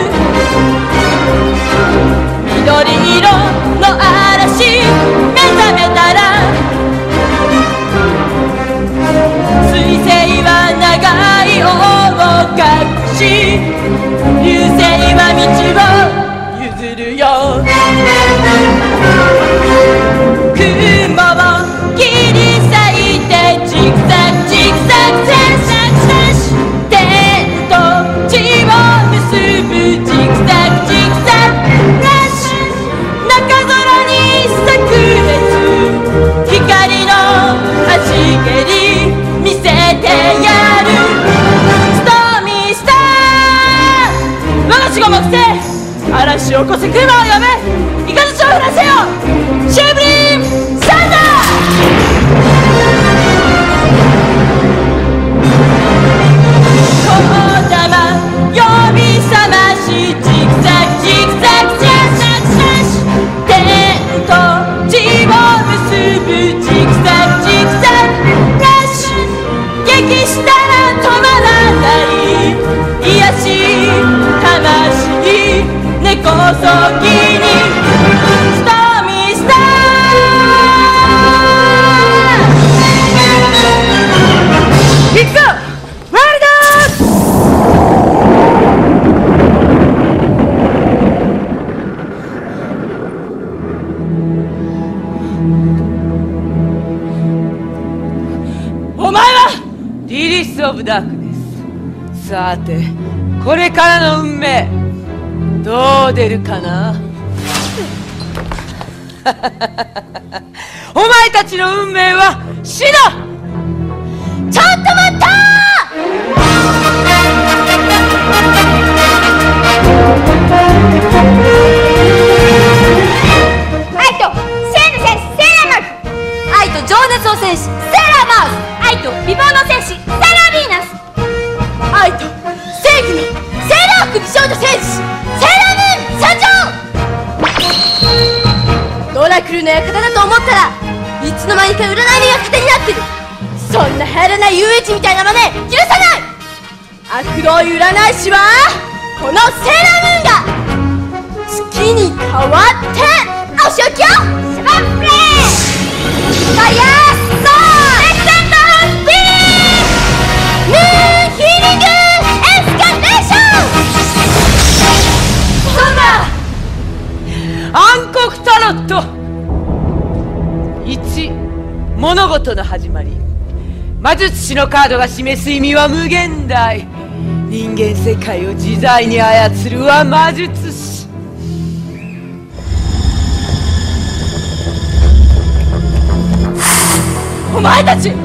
緑色の嵐、目覚めたら水星は長い尾を隠し、流星は道を譲るよ。雲を切り裂いてジグザグジグザグセンサクセンシ、天と地を結ぶジグザグジグザグラッシュ。中空に炸裂、光の端蹴り見せてやる。ストーミースター、我が守護木星、嵐を起こせ雲を呼べ、イカズチを降らせよ。シューブリームサンダー。こだま呼び覚まし、ジグザグジグザグジャンサクサシ、天と地を結ぶジグザグジグザグラッシュ。激したら止まらない癒し魂根こそぎに。ストーミースターピース・オブ・ダークネス。さてこれからの運命どう出るかな。お前たちの運命は死だ。 ちょっと待った愛と生の戦士セーラーマルク、 愛と情熱の戦士セーラーマウス、 愛と美貌の戦士セーラーヴィーナス、 愛と正義のセーラー服美少女戦士セーラームーン参上。ドラクルの館だと思ったらいつの間にか占いの館になってる。そんな流行らない遊園地みたいな真似許さない。悪道占い師はこのセーラームーンが月に変わってお仕置きよ。シャバンプレイファイヤーストーンエクセントフィームーンヒーリングエスカレーション。 そうだ、暗黒タロット。いち、物事の始まり。魔術師のカードが示す意味は無限大。人間世界を自在に操るは魔術師。 お前たち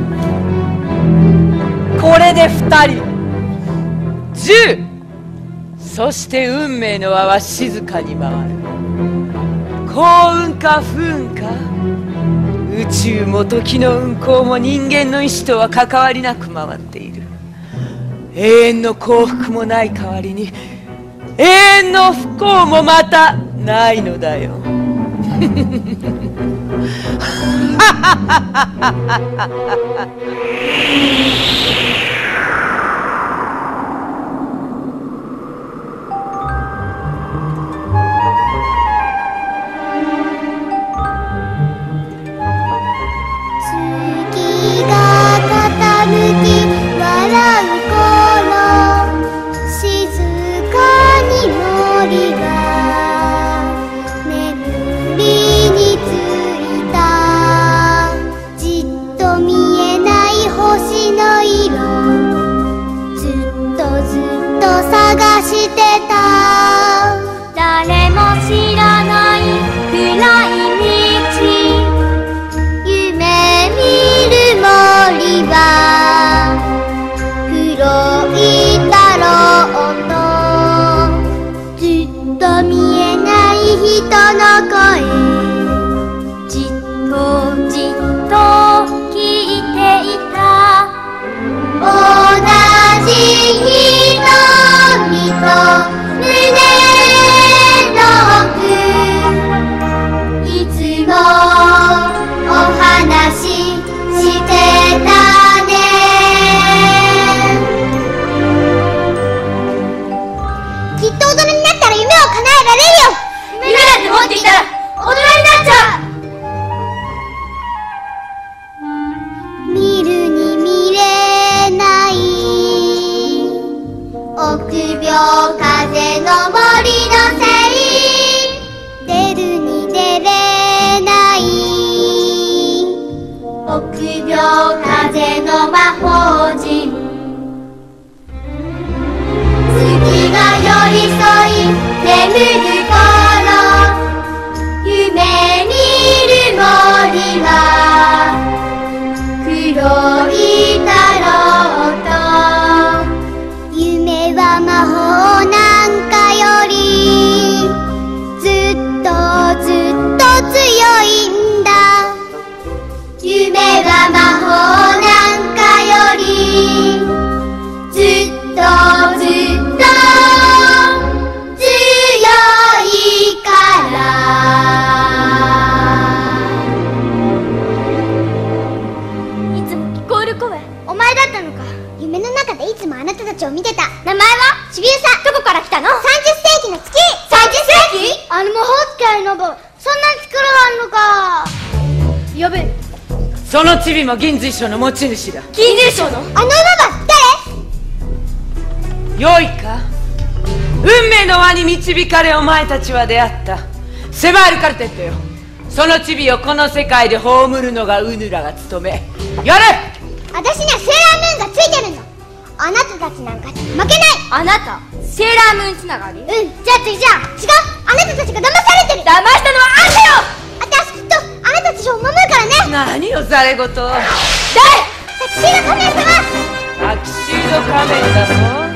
これでふたり。じゅう、そして運命の輪は静かに回る。幸運か不運か、宇宙も時の運行も人間の意志とは関わりなく回っている。永遠の幸福もない代わりに永遠の不幸もまたないのだよ。 誰も知らない暗い道、夢見る森は黒い太郎とずっと見えない人の声、じっとじっと聞いていた。同じ瞳と胸の奥、いつもお話ししてたね。きっと大人になったら夢を叶えられるよ。 夢なんて持っていたら大人になっちゃう。見るに見れない臆病風の森のせい、出るに出れない臆病風の魔法陣、月が寄り添い眠る頃、夢見る森は黒い太郎と、夢は魔法なんかよりずっとずっと強いんだ。夢は魔法なんかよりずっとずっと強いから。 いつも聞こえる声、お前だったのか。 夢の中でいつもあなたたちを見てた。 名前はちびうさ。 どこから来たの？ さんじゅっ世紀の月。 さんじゅっ世紀？あの魔法使いの棒、そんな力があるのか。やべえ、 そのチビも銀髄章の持ち主だ。 銀髄章のあの馬は誰？ よいか、運命の輪に導かれお前たちは出会った。セバールカルテットよ。そのチビをこの世界で葬るのがウヌラが務め。やれ。 私にはセーラームーンがついてるの。あなたたちなんかに負けない。 あなたセーラームーンつながり？ うん、じゃあ次じゃあ違う。あなたたちが騙されてる。 騙したのはあんたよ。 私きっとあなたたちを守るからね。 何よざれ言。 誰？タキシード仮面様。 タキシード仮面だ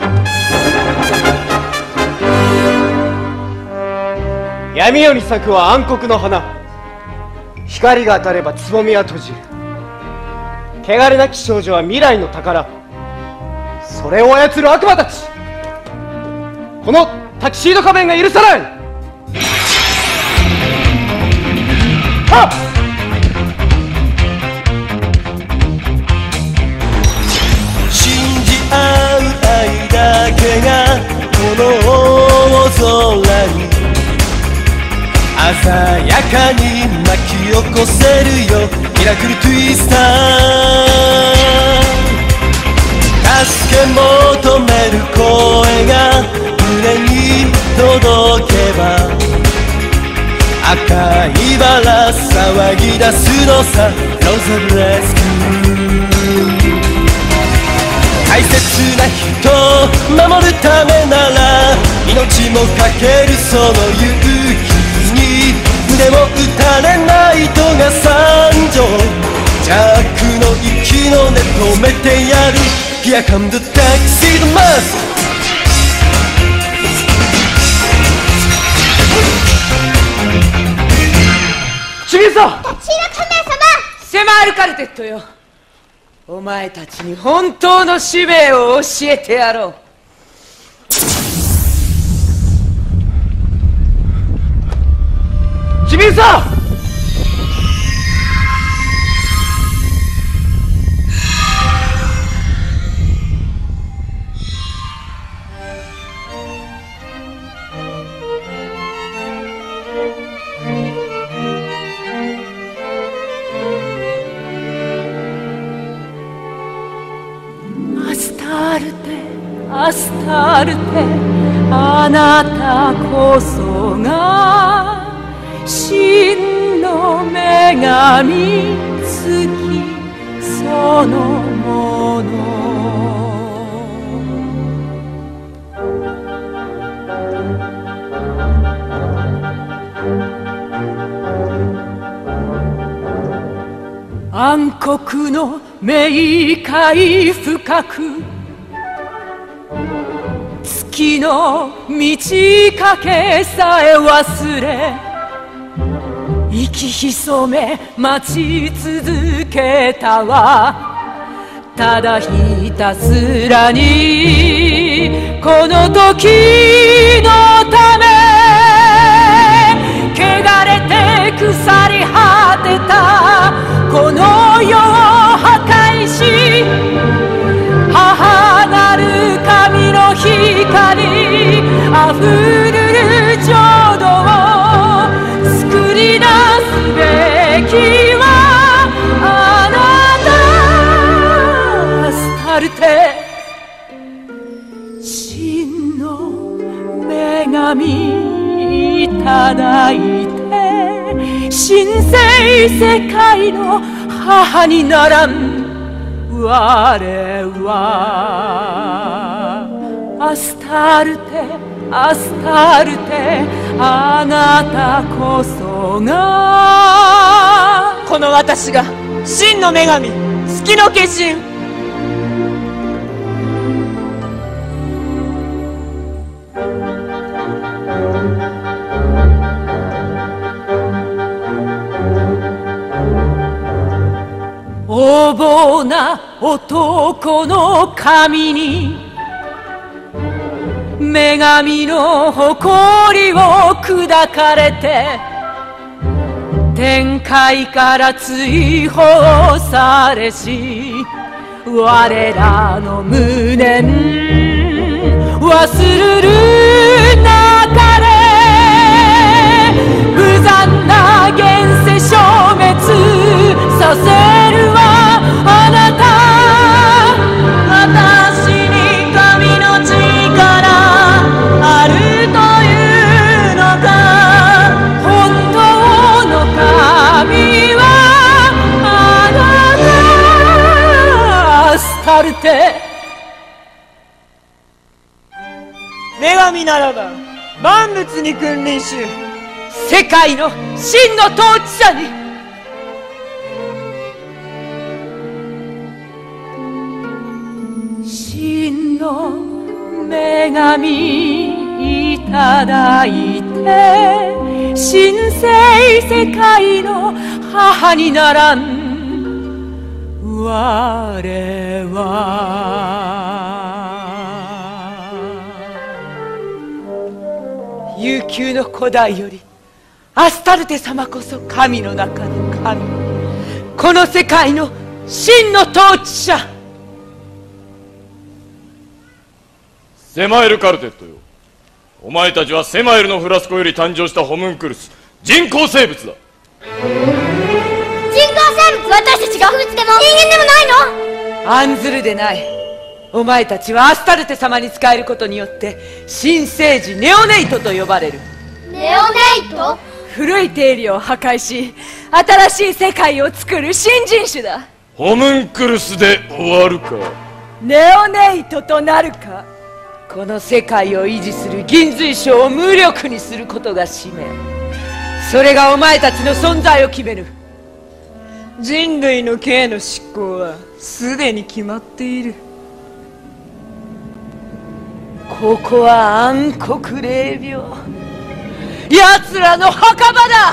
ぞ。闇夜に咲くは暗黒の花。光が当たればつぼみは閉じる。汚れなき少女は未来の宝。それを操る悪魔たち。このタキシード仮面が許さない。はっ！ 信じ合う愛だけがこの大空に鮮やかに巻き起こせるよ。ミラクルツイスター。助け求める声が胸に届けば赤いバラ騒ぎ出すのさ。ローザブレスキュー。大切な人を守るためなら命もかける。その勇気に胸も打たれないとが惨状。邪悪の息の根止めてやる。Here come the taxi the mask。 清水さん。 タキシード仮面様。 セマールカルテットよ。お前たちに本当の使命を教えてやろう。 清水さん。 アスタルテ、あなたこそが真の女神、月そのもの。暗黒の冥界深く月の満ち欠けさえ忘れ生き潜め待ち続けたわ。ただひたすらにこの時のため汚れて腐り果てたこの世を破壊し母なる神の光あふるる浄土を作り出すべきはあなた。アスタルテ真の女神いただいて神聖世界の母にならん我はアスタルテアスタルテあなたこそがこの私が真の女神月の化身。 横暴な男の髪に女神の誇りを砕かれて天界から追放されし我らの無念忘るるなかれ無残な現世消滅させるわあなた。私に神の力あるというのか。本当の神はあなた。 タルテ。女神ならば万物に君臨し、世界の真の統治者に。真の女神いただいて、神聖世界の母にならん我は。悠久の古代よりアスタルテ様こそ神の中の神、この世界の真の統治者。 セマエルカルテットよ、お前たちはセマエルのフラスコより誕生したホムンクルス、人工生物だ。 人工生物、私たちが植物でも人間でもないの？ 案ずるでない。お前たちはアスタルテ様に仕えることによって新生児ネオネイトと呼ばれる。 ネオネイト？ 古い定理を破壊し新しい世界を作る新人種だ。 ホムンクルスで終わるか。 ネオネイトとなるか。この世界を維持する銀髄章を無力にすることが使命。それがお前たちの存在を決める。人類の刑の執行はすでに決まっている。ここは暗黒霊廟、奴らの墓場だ。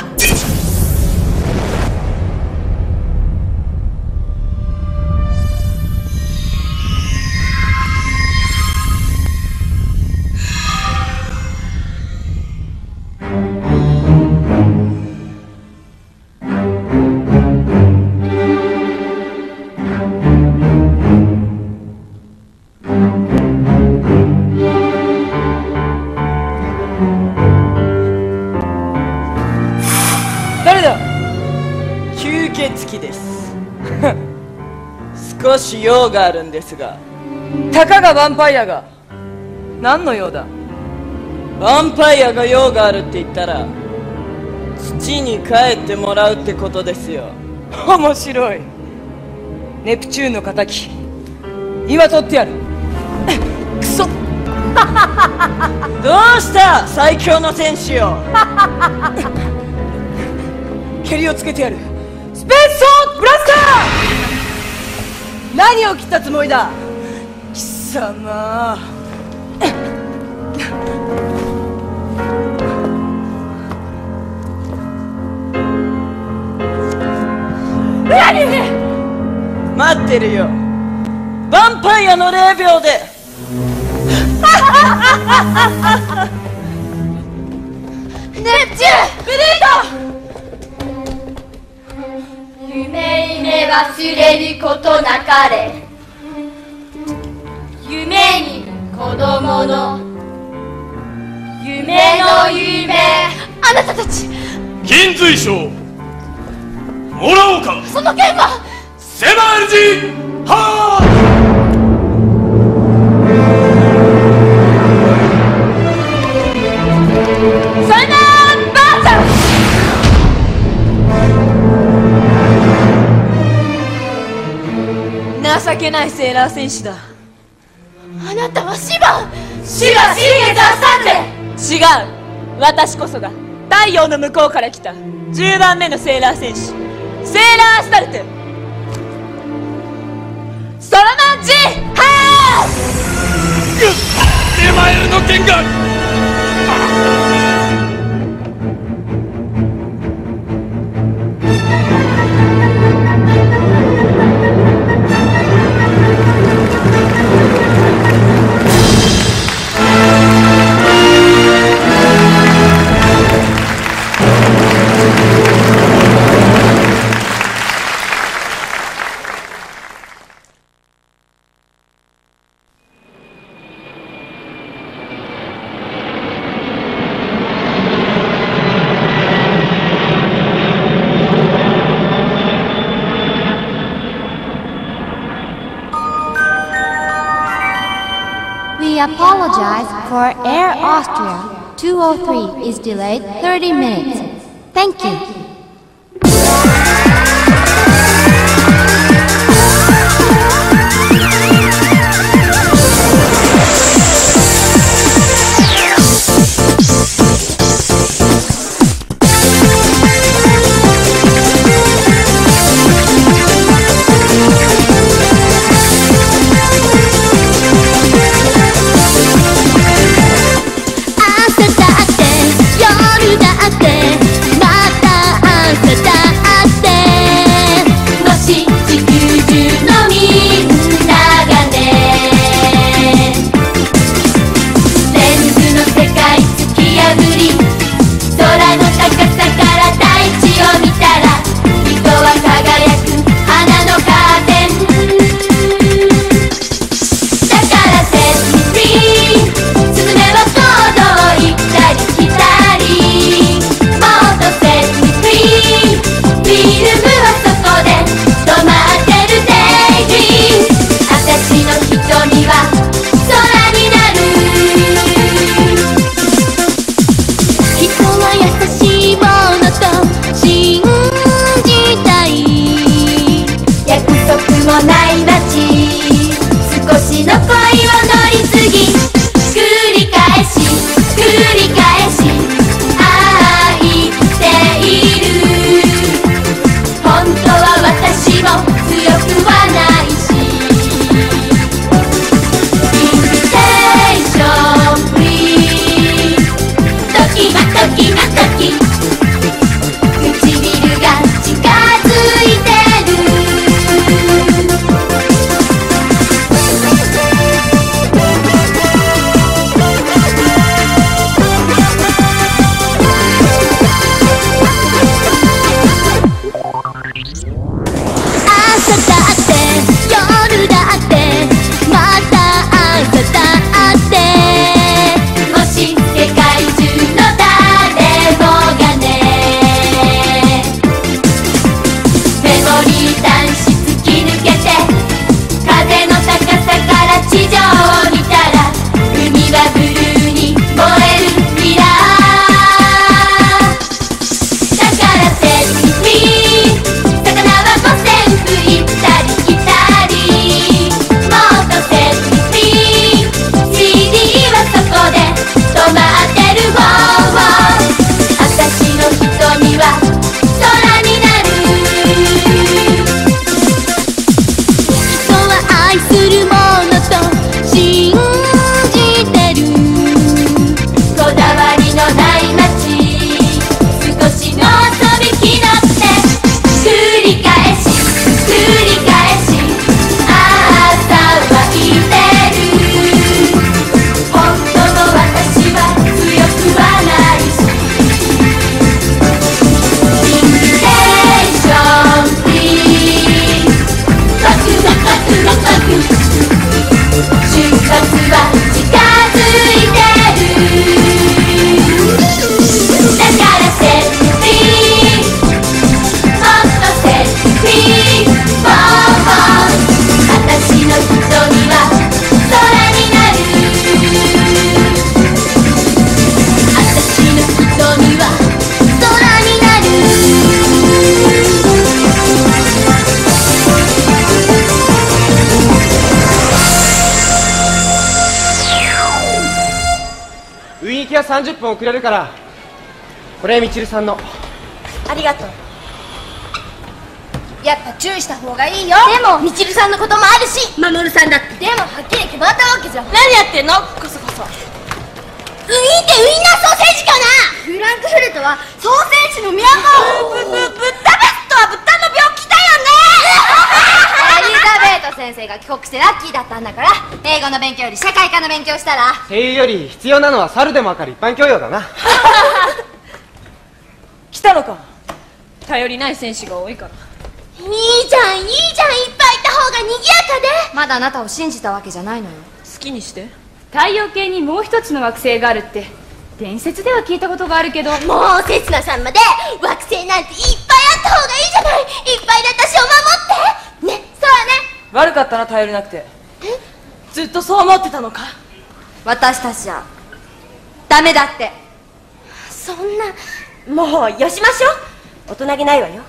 少し用があるんですが。たかがヴァンパイアが何の用だ？ヴァンパイアが用があるって言ったら土に帰ってもらうってことですよ。面白い。ネプチューンの敵、今取ってやる。クソどうした最強の戦士よ。蹴りをつけてやる。スペースソーブラスター。何を切ったつもりだ貴様。何？待ってるよ、ヴァンパイアの霊廟で。 ネプチューン、ベルート。夢夢忘れることなかれ、夢に子供の夢の夢。あなたたち銀髄章もらおうか。 その剣はセマエル人ハー。 それなーばあちゃん。 情けないセーラー戦士だ。 あなたはシバシバ新月アスタルテ。 違う、私こそが太陽の向こうから来たじゅうばんめのセーラー戦士、セーラーアスタルテ。ソロマンジハー。 セマエルの剣が We apologize for Air Austria two oh three is delayed thirty minutes. Thank you. We'll be right back. はさんじゅっぷん遅れるから、これみちるさんの。 ありがとう。やっぱ注意した方がいいよ。でもみちるさんのこともあるし、まもるさんだって。でもはっきり決まったわけじゃん。何やってんのこそこそ。ウィンってウインナーソーセージかな。フランクフルトはソーセージの都。ぶぶぶブッダペストはブッダの病気だよね。 エリザベート先生が帰国してラッキーだったんだから、英語の勉強より社会科の勉強したら。 声優より必要なのは猿でもわかる一般教養だな。 来たのか。頼りない選手が多いから。 いいじゃんいいじゃん、いっぱいいた方が賑やかで。 まだあなたを信じたわけじゃないのよ。 好きにして。 太陽系にもう一つの惑星があるって伝説では聞いたことがあるけど、 もう刹那さんまで惑星なんていっぱいあった方がいいじゃない。いっぱいで私を守ってね。そうね。 悪かったな、頼りなくて。ずっとそう思ってたのか。 私たちじゃダメだって。 そんな、もうよしましょう。大人げないわよ。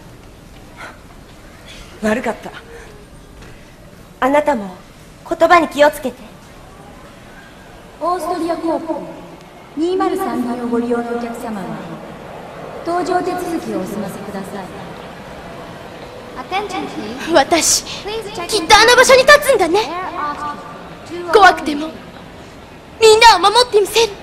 悪かった。 あなたも言葉に気をつけて。 オーストリア航空にーまるさんびをご利用のお客様は搭乗手続きをお済ませください。 私きっとあの場所に立つんだね。怖くてもみんなを守ってみせる。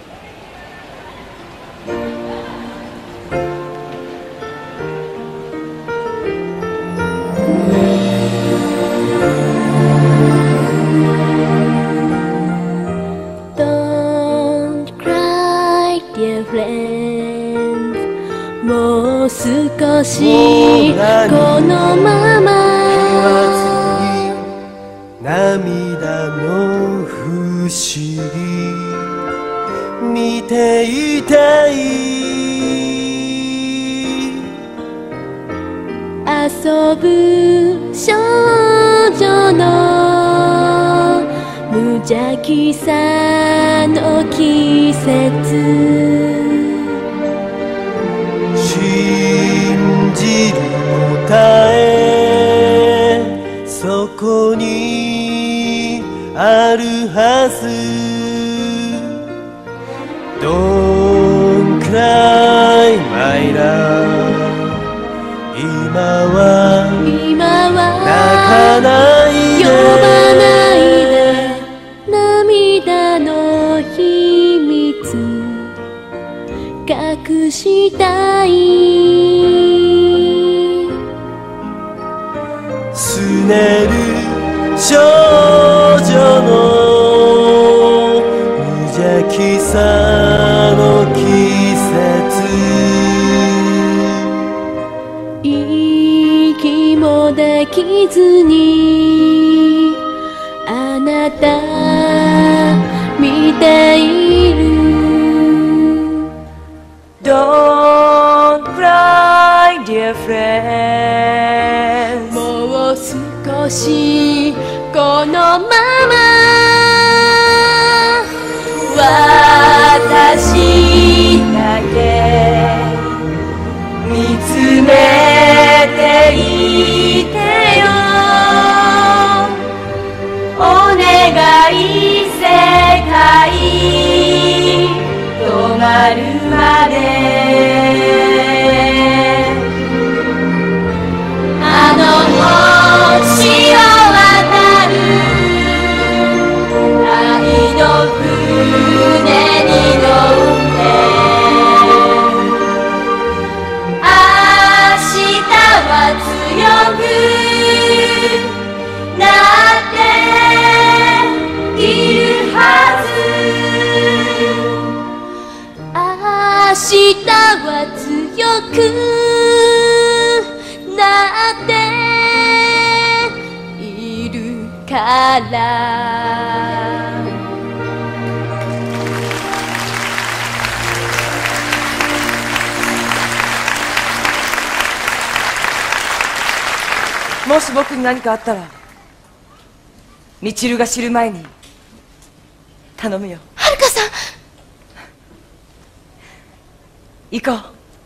もう少しこのまま涙の不思議見ていたい。 遊ぶ少女の無邪気さの季節、 信じる答えそこにあるはず。 Don't cry my love 今は泣かないで、 呼ばないで涙の秘密隠したい。 拗ねる少女の無邪気さの季節、 息もできずにあなた見ている。 Don't cry dear friends もう少しこのまま私だけ見つめていてよ。お願い世界止まるまであの星を渡る愛の船に乗って明日は強くなっているはず。 明日は強くなっているから。 もし僕に何かあったらみちるが知る前に頼むよ。 はるかさん行こう。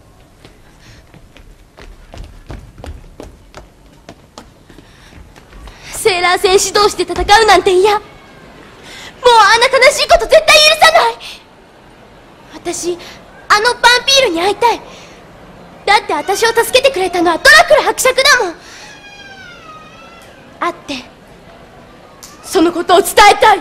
セーラー戦士同士で戦うなんて嫌。もうあんな悲しいこと絶対許さない。 私あのバンピールに会いたい。だって私を助けてくれたのはドラクル伯爵だもん。会ってそのことを伝えたい。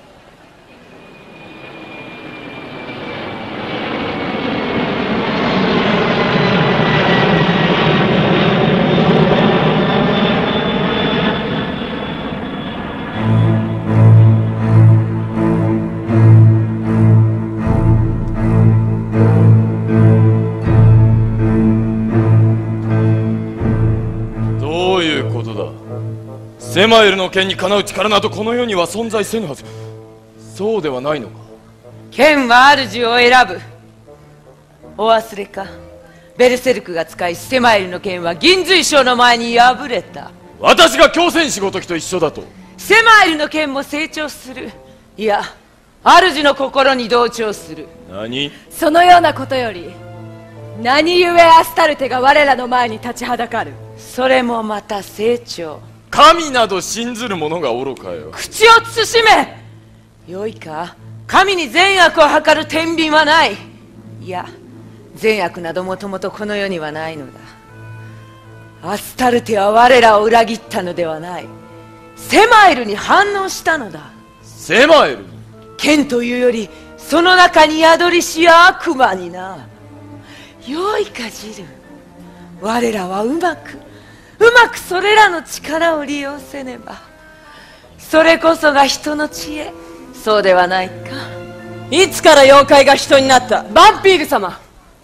セマエルの剣にかなう力などこの世には存在せぬはず。そうではないのか。 剣は主を選ぶ。お忘れか。ベルセルクが使いセマエルの剣は銀髄将の前に敗れた。 私が強戦士ごときと一緒だと。 セマエルの剣も成長する。いや、主の心に同調する。 何？ そのようなことより何故アスタルテが我らの前に立ちはだかる。 それもまた成長。 神など信ずる者が愚かよ。 口を慎め。よいか、神に善悪を図る天秤はない。いや、善悪などもともとこの世にはないのだ。アスタルテは我らを裏切ったのではない。セマエルに反応したのだ。 セマエルに？ 剣というよりその中に宿りし悪魔にな。よいかジル、我らはうまくうまくそれらの力を利用せねば。それこそが人の知恵、そうではないか。 いつから妖怪が人になった？バンピール様。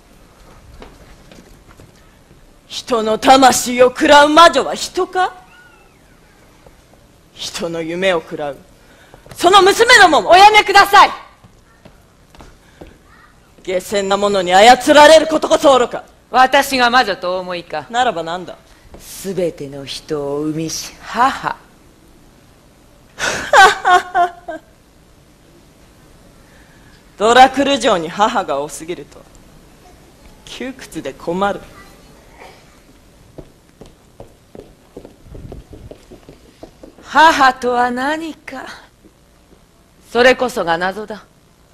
人の魂を食らう魔女は人か？人の夢を食らうその娘どももおやめください。下賤なものに操られることこそ愚か。 私が魔女とお思いか？ ならばなんだ？ すべての人を生みし母。 ドラクル城に母が多すぎると窮屈で困る。 母とは何か、それこそが謎だ。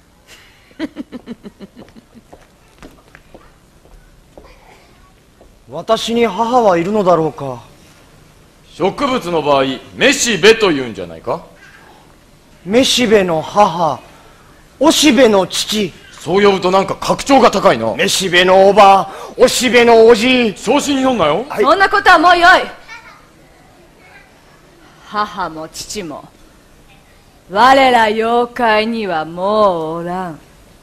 私に母はいるのだろうか。 植物の場合、メシベというんじゃないか。 メシベの母、オシベの父。 そう呼ぶとなんか格調が高いな。 メシベのおば、オシベのおじ。 昇進読んなよ。 はい、そんなことはもうよい。母も父も我ら妖怪にはもうおらん。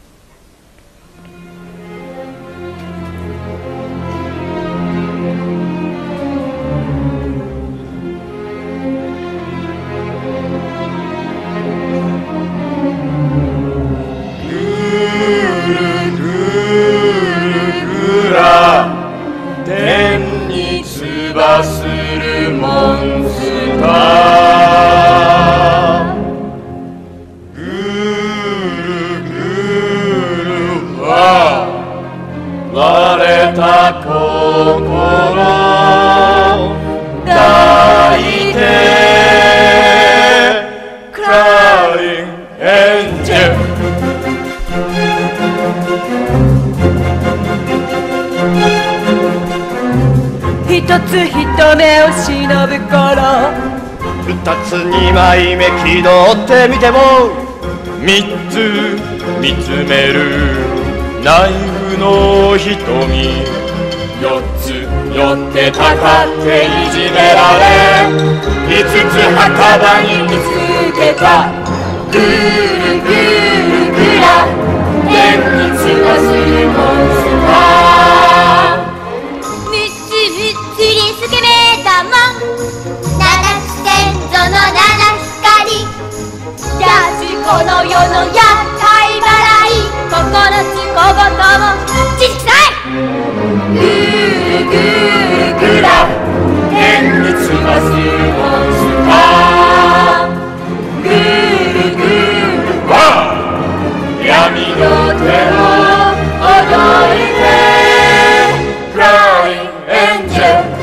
天に翼するモンスター、ぐるぐるは割れた心抱いてクラインエンジェル。 一つ一目を忍ぶ頃、 二つ二枚目気取ってみても、 三つ見つめるナイフの瞳、 四つ寄ってたかっていじめられ、五つ墓場に見つけた。ぐるぐるぐら天に翼するモンスター、 釣りスケベだもん、七つ先祖の七光、やじこの世の厄介払い、心つ小言も知識さい。 ぐるぐるぐら天に翼するモンスター、ぐるぐるわ闇の手を踊いてクラインエンジェル。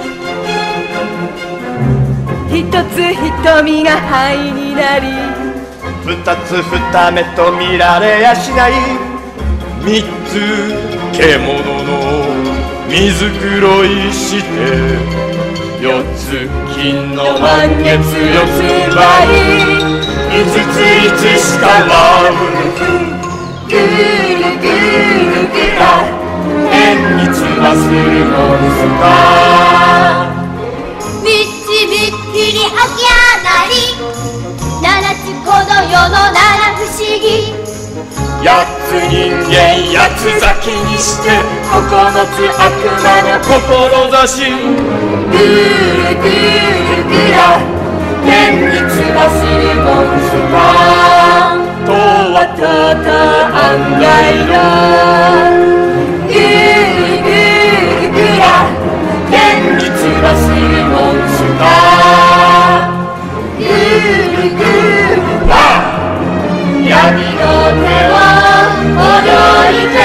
一つ瞳が灰になり、 二つ二目と見られやしない。 三つ獣の水黒いして四つ金の満月四つ倍五つ一しかラブぐるぐるぐら縁につまするモンスター。 みっちみっきり秋上がり七つこの世の七不思議。 八つ人間八つ咲きにして九つ悪魔の志。ぐるぐるぐら天につまするモンスター。とはただ案外のぐるぐるぐら天につまするモンスター。ぐるぐるわ闇の手を踊いて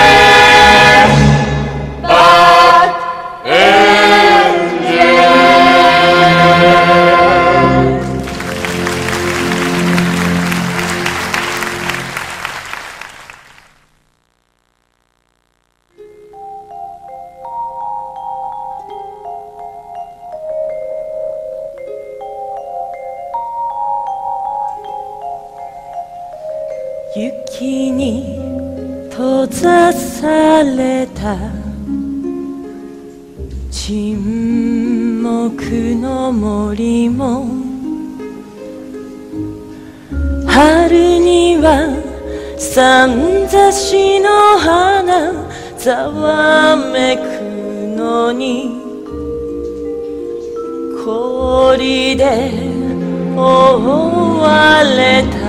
バッエンジェル。 雪に閉ざされた沈黙の森も春にはさんざしの花ざわめくのに氷で覆われた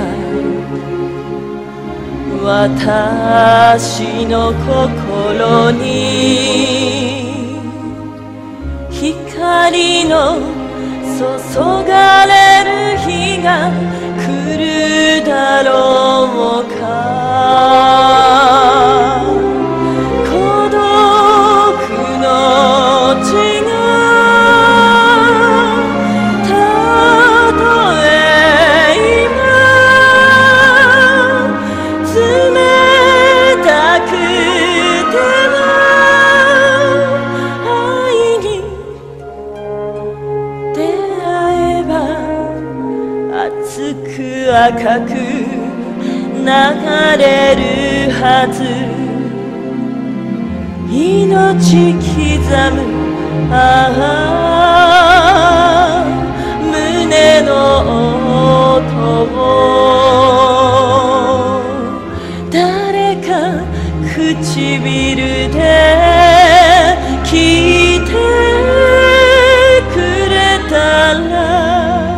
私の心に光の注がれる日が来るだろうか。孤独の血がたとえ今冷たくても愛に出会えば熱く赤く流れるはず。命刻むああ胸の音を誰か唇で聞いてくれたら。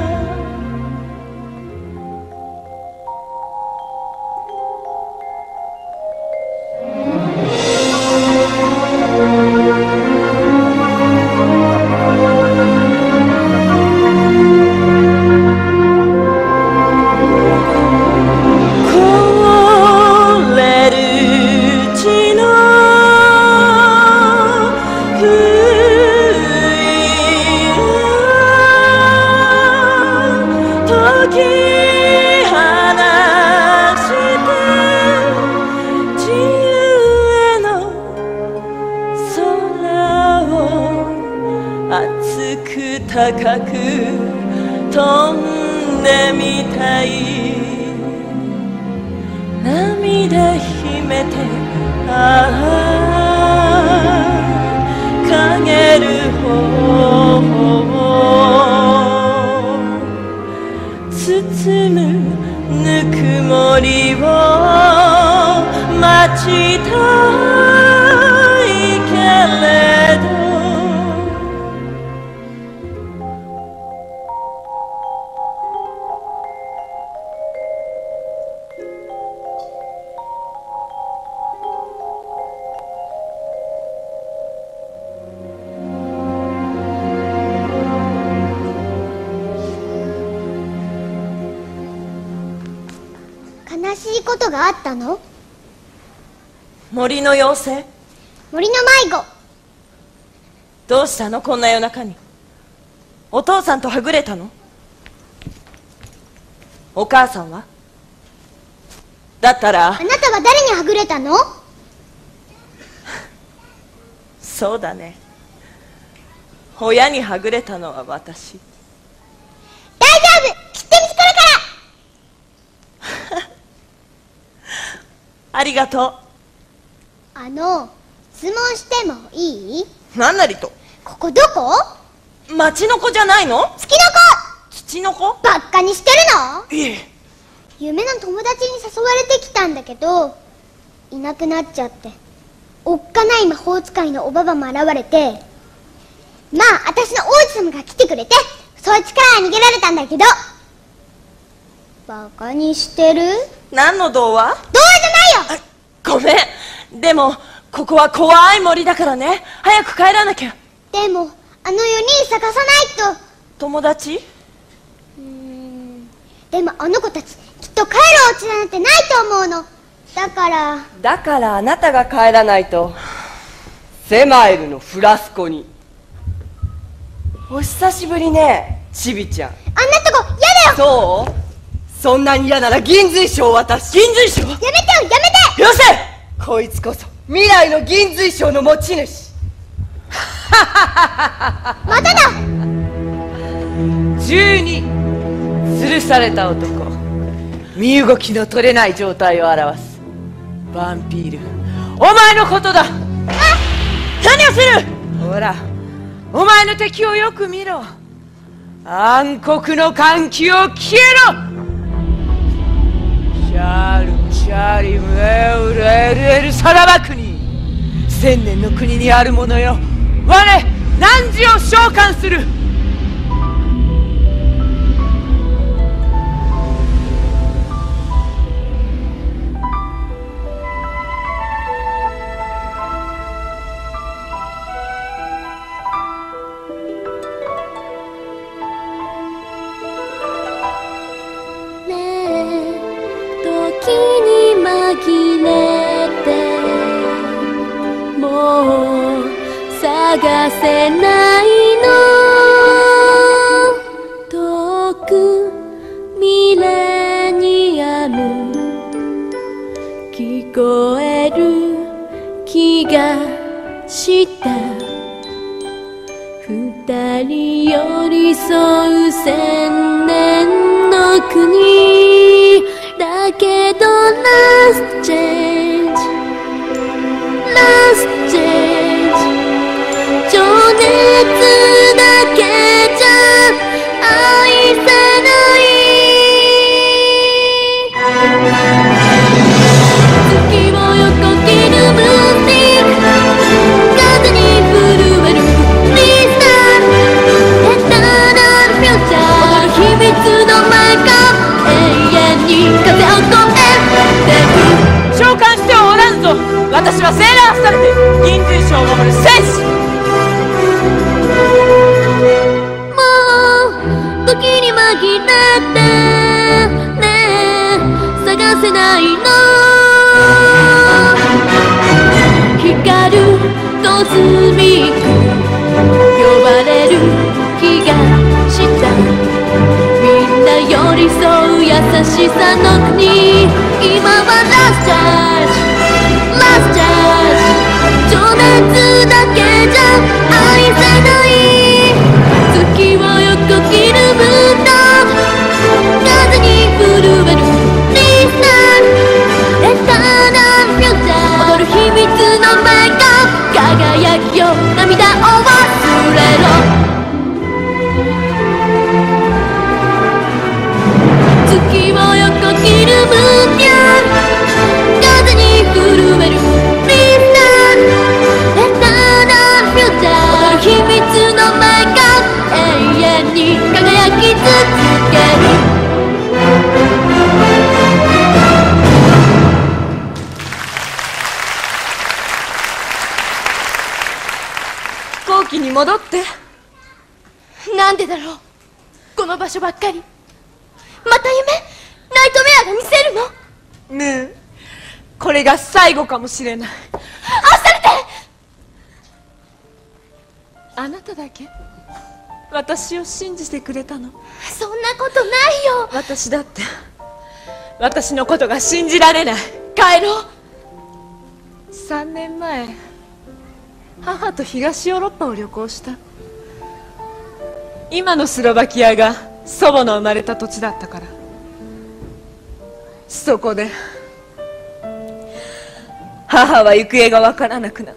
高く飛んでみたい。涙秘めてああ陰る方を包むぬくもりを待ちたいけれど。 悲しいことがあったの？ 森の妖精？ 森の迷子。 どうしたのこんな夜中に。お父さんとはぐれたの？お母さんは？ だったら。 あなたは誰にはぐれたの？ そうだね。親にはぐれたのは私。 大丈夫、切ってみつくるからありがとう。 あの、質問してもいい？ 何なりと。 ここどこ？ 町の子じゃないの？ 月の子。 土の子？ ばっかにしてるの？ いえ。 夢の友達に誘われてきたんだけど、いなくなっちゃって。おっかない魔法使いのおばばも現れて、まあ私の王子様が来てくれて、そいつから逃げられたんだけど。バカにしてる？ 何の童話？ 童話じゃないよ。 ごめん。でもここは怖い森だからね。早く帰らなきゃ。 でもあのよにん探さないと。 友達？ うーん、でもあの子たちきっと帰るお家なんてないと思うの。だからだからあなたが帰らないと。セマエルのフラスコに。お久しぶりね、チビちゃん。 あんなとこ嫌だよ。 そう？そんなに嫌なら銀髄賞を渡し。銀髄賞？やめてよ、 やめて。 よせ。こいつこそ未来の銀髄賞の持ち主。 まただ。 銃に吊るされた男、身動きの取れない状態を表すバンピール、お前のことだ。何をする。ほら、お前の敵をよく見ろ。暗黒の歓喜を消えろ。シャールムシャーリムエウルエルエルサラバ国、千年の国にあるものよ、我汝を召喚する。 時に紛れてもう探せないの、遠くミレニアム聞こえる気がした、二人寄り添う千年の国だけど Last change Last change 情熱だけじゃ愛せない月を横切るムーンティック風に震えるリスターエターナルフューチャー秘密の前か永遠に風を越えてく。 召喚してはおらんぞ。私はセーラースタルテ、銀髄賞を守る戦士。 もう時に紛れてねえ探せないの、光るコスミック呼ばれる気がした、みんな寄り添う優しさの国、今はラストチャージラストチャージ、情熱だけじゃ愛せない、月を横切るムーンド風に震えるリスターエターナルフューチャー、踊る秘密の前が輝きよ涙を忘れろ、月を横切るムーンニャン風に震えるリスターエターナルフューチャー、踊る秘密の前が永遠に輝き続ける。 飛行機に戻って。 なんでだろう、この場所ばっかり。また夢、ナイトメアが見せるの。 ねえ、これが最後かもしれない。 アスタルテ、 あなただけ私を信じてくれたの。 そんなことないよ。 私だって私のことが信じられない。 帰ろう。 さんねんまえ母と東ヨーロッパを旅行した。今のスロバキアが祖母の生まれた土地だったから。そこで母は行方がわからなくなった。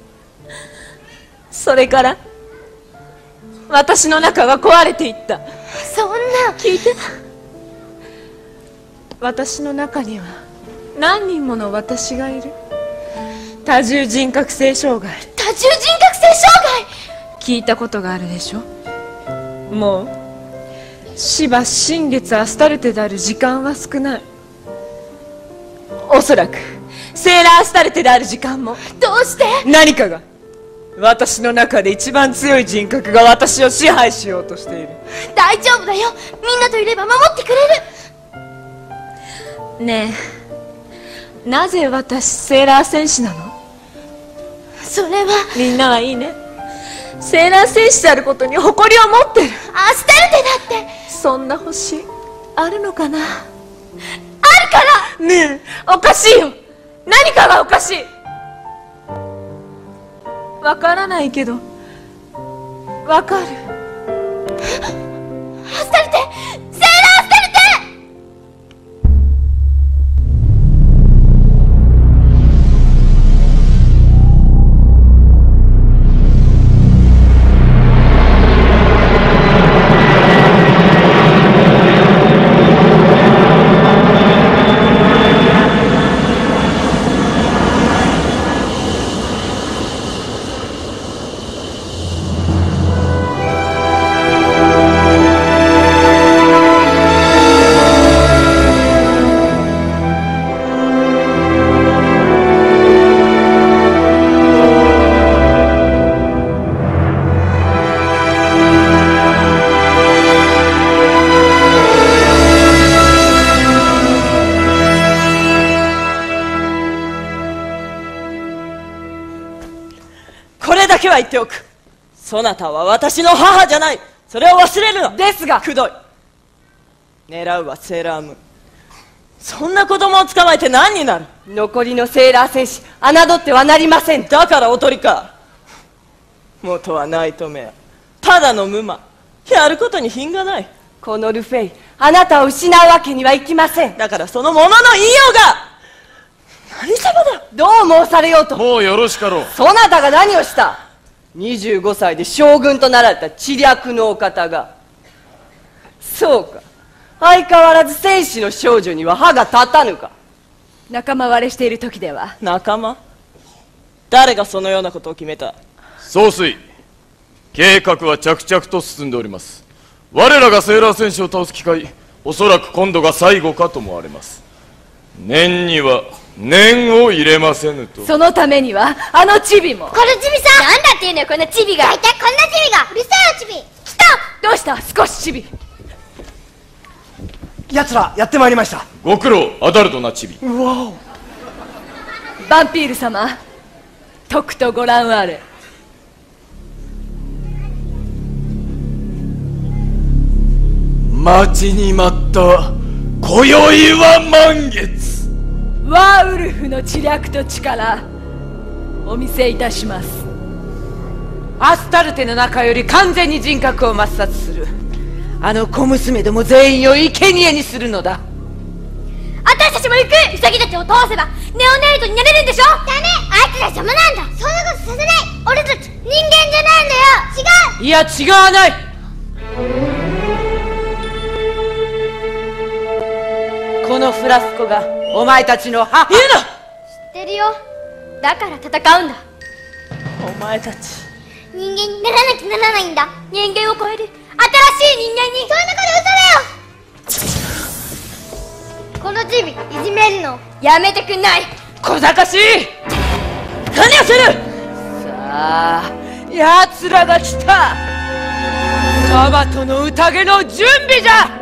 それから私の中が壊れていった。 そんな。 聞いて。私の中には何人もの私がいる。多重人格性障害。 多重人格性障害。 聞いたことがあるでしょ。もう芝新月アスタルテである時間は少ない。おそらくセーラーアスタルテである時間も。 どうして？ 何かが、私の中で一番強い人格が私を支配しようとしている。 大丈夫だよ、みんなといれば守ってくれる。ねえ、なぜ私セーラー戦士なの？ それはみんなはいいね。セーラー戦士であることに誇りを持ってる。 アスタルテだって。 そんな星あるのかな？あるからねえ、おかしいよ。何かがおかしい。わからないけどわかる。 アスタルテ、セーラーアスタルテ。 言っておく。そなたは私の母じゃない。それを忘れるな。ですがくどい。狙うはセーラームーン。そんな子供を捕まえて何になる？残りのセーラー戦士侮ってはなりません。だからおとりか。元はナイトメア、ただの無魔。やることに品がない。このルフェイ、あなたを失うわけにはいきません。だからそのものの言いようが。何様だ。どう申されようと。 もうよろしかろう。 そなたが何をした？にじゅうごさいで将軍となられた知略のお方が。そうか、相変わらず戦士の少女には歯が立たぬか。仲間割れしている時では。仲間？誰がそのようなことを決めた？ 総帥、計画は着々と進んでおります。我らがセーラー戦士を倒す機会、おそらく今度が最後かと思われます。念には念を入れませぬと。 そのためにはあのチビも。 このチビさん、なんだっていうのよ、このチビが。大体こんなチビが。うるさいよチビ。来た。 どうした？少しチビ。 奴らやってまいりました。 ご苦労、アダルトなチビ。 うわお。 バンピール様、とくとご覧あれ。 待ちに待った今宵は満月。 ワーウルフの知略と力、お見せいたします。 アスタルテの中より完全に人格を抹殺する。あの小娘ども全員を生贄にするのだ。 私たちも行く。ウサギたちを通せばネオネイトになれるんでしょ。ダメ、あいつら邪魔なんだ。そんなことさせない。俺たち人間じゃないんだよ。違う。 いや違わない。このフラスコがお前たちの母。 言うな。 知ってるよ。だから戦うんだ。 お前たち人間にならなきゃならないんだ。人間を超える新しい人間に。そういう中で嘘だよ。このチビいじめるのやめてくんない？ 小賢しい。何をする。さあ、奴らが来た。サバトの宴の準備じゃ。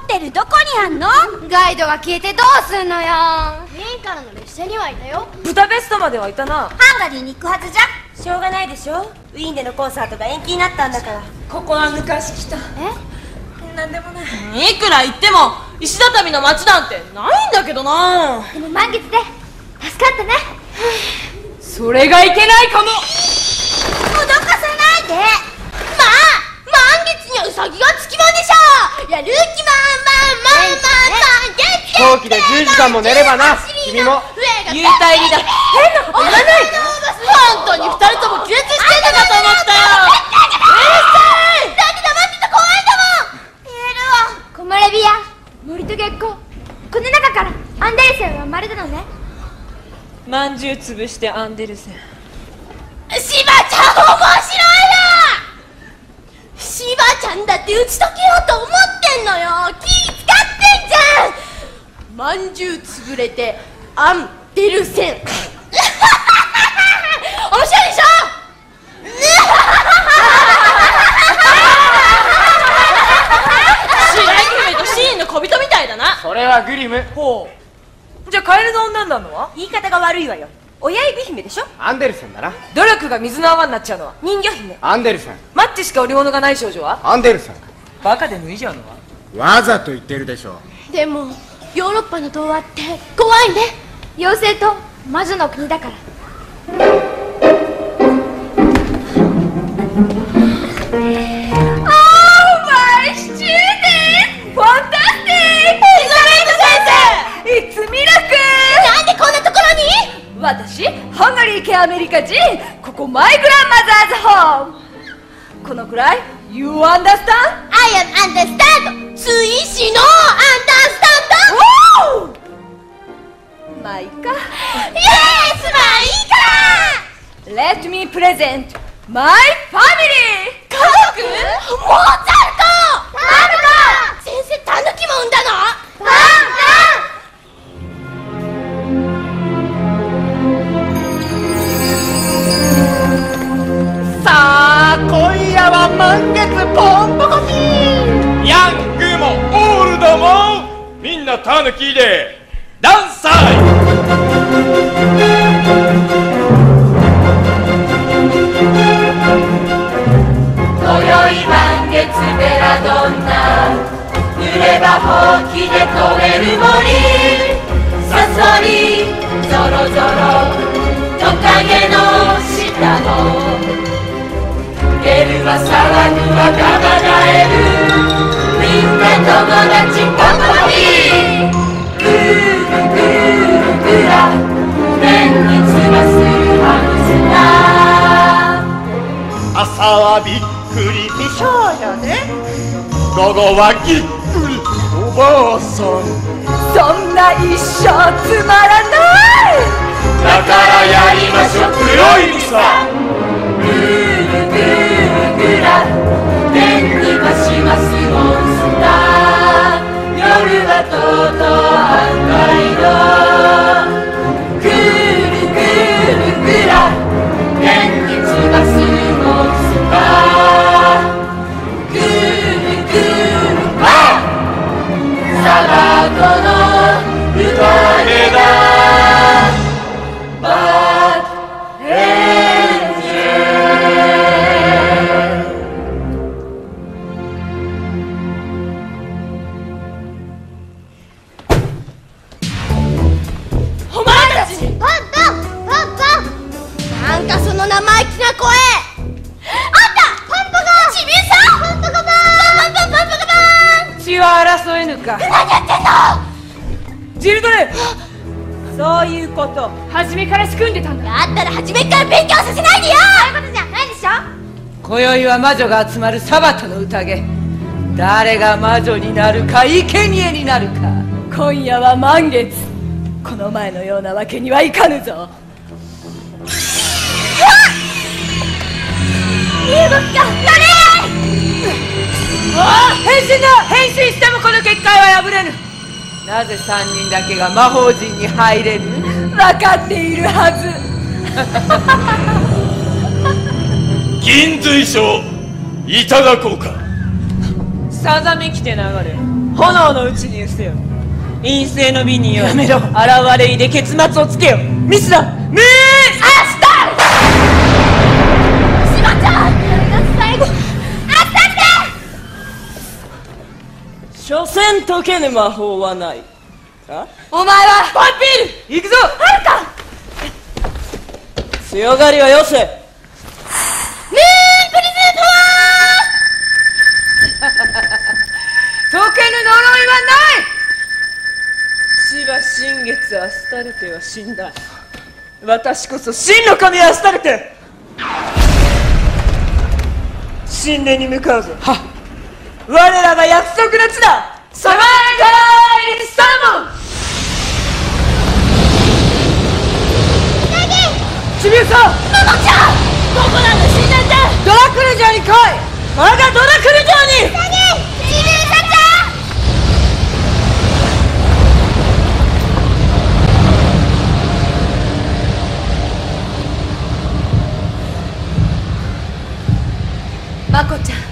テルどこにあんの？ガイドが消えてどうすんのよ。 ウィーンからの列車にはいたよ。 ブダペストまではいたな。 ハンガリーに行くはずじゃ。しょうがないでしょ、ウィーンでのコンサートが延期になったんだから。 ここは昔来た。 え、なんでもない。 いくら言っても石畳の町なんてないんだけどな。 でも満月で助かったね。 それがいけないかも。 脅かさないで。まあ満月にはウサギがつきもんでしょ。やる気満々満々満月。 飛行機でじゅうじかんも寝ればな。君も幽体離脱。変なこと言わない。 本当に二人とも気絶してんのかと思ったよ。うるさい。だって黙ってた怖いんだもん。言えるわ。 木漏れ日や森と月光、この中からアンデルセンは生まれたのね。 まんじゅう潰してアンデルセン。 シバちゃん面白いな。シバちゃんだって打ち解けようと思ってんのよ。気使ってんじゃん。まんじゅう潰れてアンデルセン。面白いでしょ。 白雪姫とシーンの小人みたいだな。 それはグリム。 ほう。じゃあカエルの女なのは？ 言い方が悪いわよ。親指姫でしょ。 アンデルセンだな。 努力が水の泡になっちゃうのは人魚姫。 アンデルセン。 マッチしか売り物がない少女は？ アンデルセン。 バカでもいいじゃんのは。 わざと言ってるでしょ。 でもヨーロッパの童話って怖いね。 妖精と魔女の国だから。 私、ハンガリー系アメリカ人、ここマイグランマザーズホーム。このくらい You understand? I am understand. 追試の understand. まあいいか。 イエス、まあいいか。 Let me present my family. 家族？モーツァルト。タヌコ。先生タヌキも産んだの？パンパン。 さあ今夜は満月ポンポコピー。 ヤングもオールドもみんなタヌキでダンサイ。 今宵満月ベラドンナ、揺ればほうきで飛べる森。サソリゾロゾロトカゲの下のエルは騒ぐはガマガエル。みんな友達ポポピー。ぐるぐるぐら年につばするハムスター。 朝はびっくり美少女ね。 午後はぎっくりおばあさん。 そんな一生つまらない。 だからやりましょう黒いさ。 ぐるぐるぐら天にましますモンスター。夜はとうとう反対のぐるぐるぐら天につばすモンスター。ぐるぐるあっサバコの歌声だ。バッエンジお前たち。パンパンパンパン。なんかその生意気な声。あったパンパがちびさん。パンパがパンパンパンパンパンパン。 血は争えぬか。 何やってんの。 ジルドレ。そういうこと。初めから仕組んでたんだ。 だったら初めから勉強させないでよ。 そういうことじゃないでしょ。 今宵は魔女が集まるサバトの宴。誰が魔女になるか生贄になるか。今夜は満月。この前のようなわけにはいかぬぞ。 身動きがやれ。 ああ、変身だ。変身してもこの結界は破れぬ。なぜ三人だけが魔法陣に入れる？分かっているはず。 銀随賞いただこうか。 さざめきて流れ。 炎の内に伏せよ。陰性の美によやめろ。 現れいで結末をつけよ。ミスだムーンアスター。 しまっちゃう。最後あったって。 所詮解けぬ魔法はないか。 お前はバンピール行くぞ。 はるか強がりはよせ。 ムーンプリズムパワ解けぬ呪いはない。千葉新月アスタルテは死んだ。私こそ真の神アスタルテ。神殿に向かうぞ。は我らが約束の地だ。サマーガイサモン。ちびうさん、 ーマモちゃん、どこなんだ神殿って。 ドラクルジャーに来い。我がドラクルジャーに。 ちびうさちゃん。 まこちゃん、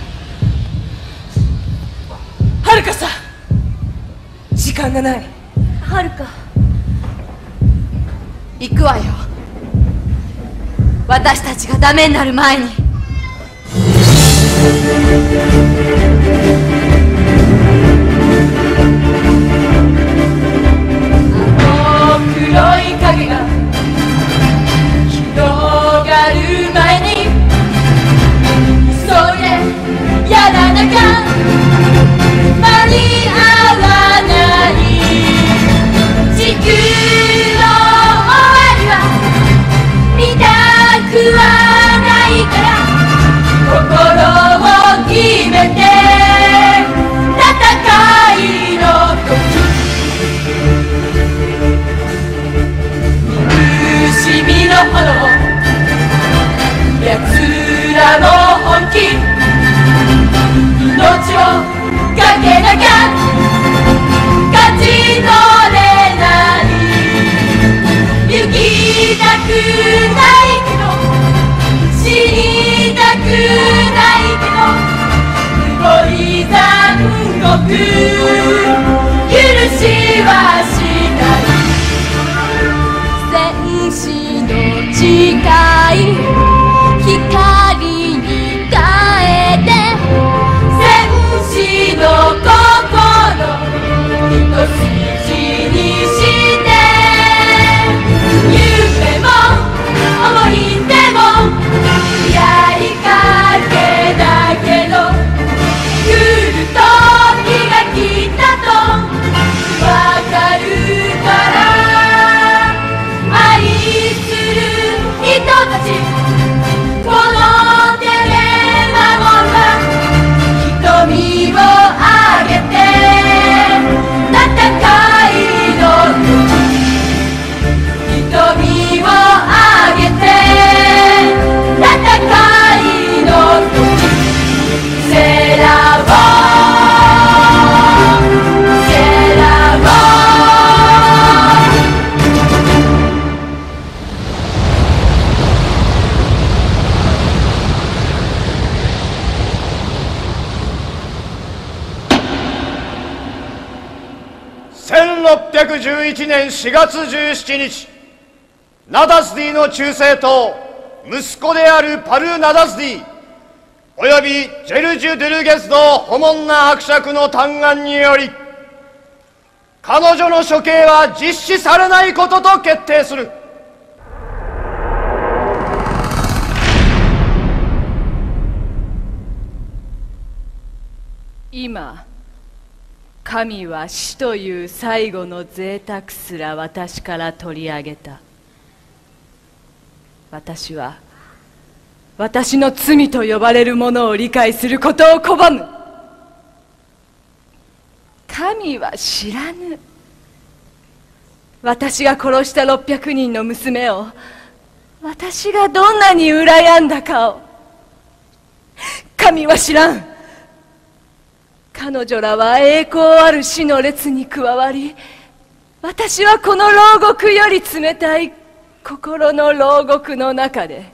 はるかさん、時間がない。 はるか行くわよ。私たちがダメになる前に。 あの黒い影が広がる前に急いでやらなきゃ間に合わない。地球の終わりは見たくはないから心を決めて戦いの時苦しみの炎奴らの本気命をかけなきゃ勝ち取れない。行きたくないけど死にたくないけど動い残酷許しはしない。戦士の誓い光に変えて戦士の心一筋にして夢も思い出もやりかけだけど来る時が来たとわかるから愛する人たちこの手で守るわ。瞳をあげて戦いの時瞳をあげて戦いの時セラボセラボせんろっぴゃくじゅういちねんしがつじゅうしちにち、ナダスディの忠誠と息子であるパル・ナダスディおよびジェルジュ・ドゥルゲスの不問な伯爵の嘆願により彼女の処刑は実施されないことと決定する。 今神は死という最後の贅沢すら私から取り上げた。私は私の罪と呼ばれるものを理解することを拒む。神は知らぬ。私が殺したろっぴゃくにんの娘を私がどんなに羨んだかを神は知らん。彼女らは栄光ある死の列に加わり、私はこの牢獄より冷たい心の牢獄の中で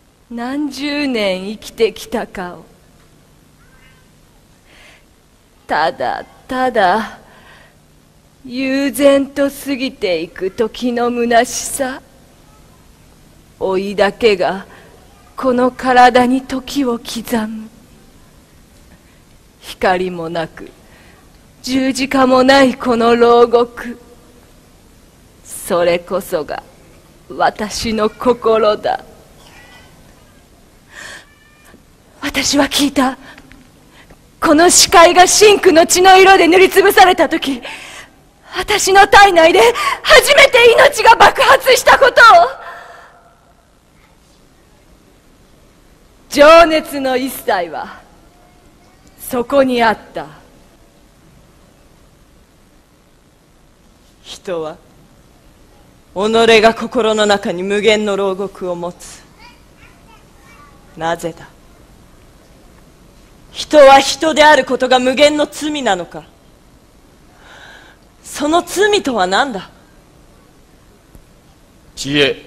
何十年生きてきたかを。 ただただ悠然と過ぎていく時の虚しさ、老いだけがこの体に時を刻む。光もなく十字架もないこの牢獄、それこそが私の心だ。私は聞いた。この視界が真紅の血の色で塗りつぶされた時、私の体内で初めて命が爆発したことを。情熱の一切はそこにあった。人は己が心の中に無限の牢獄を持つ。なぜだ。人は人であることが無限の罪なのか。その罪とは何だ。 知恵。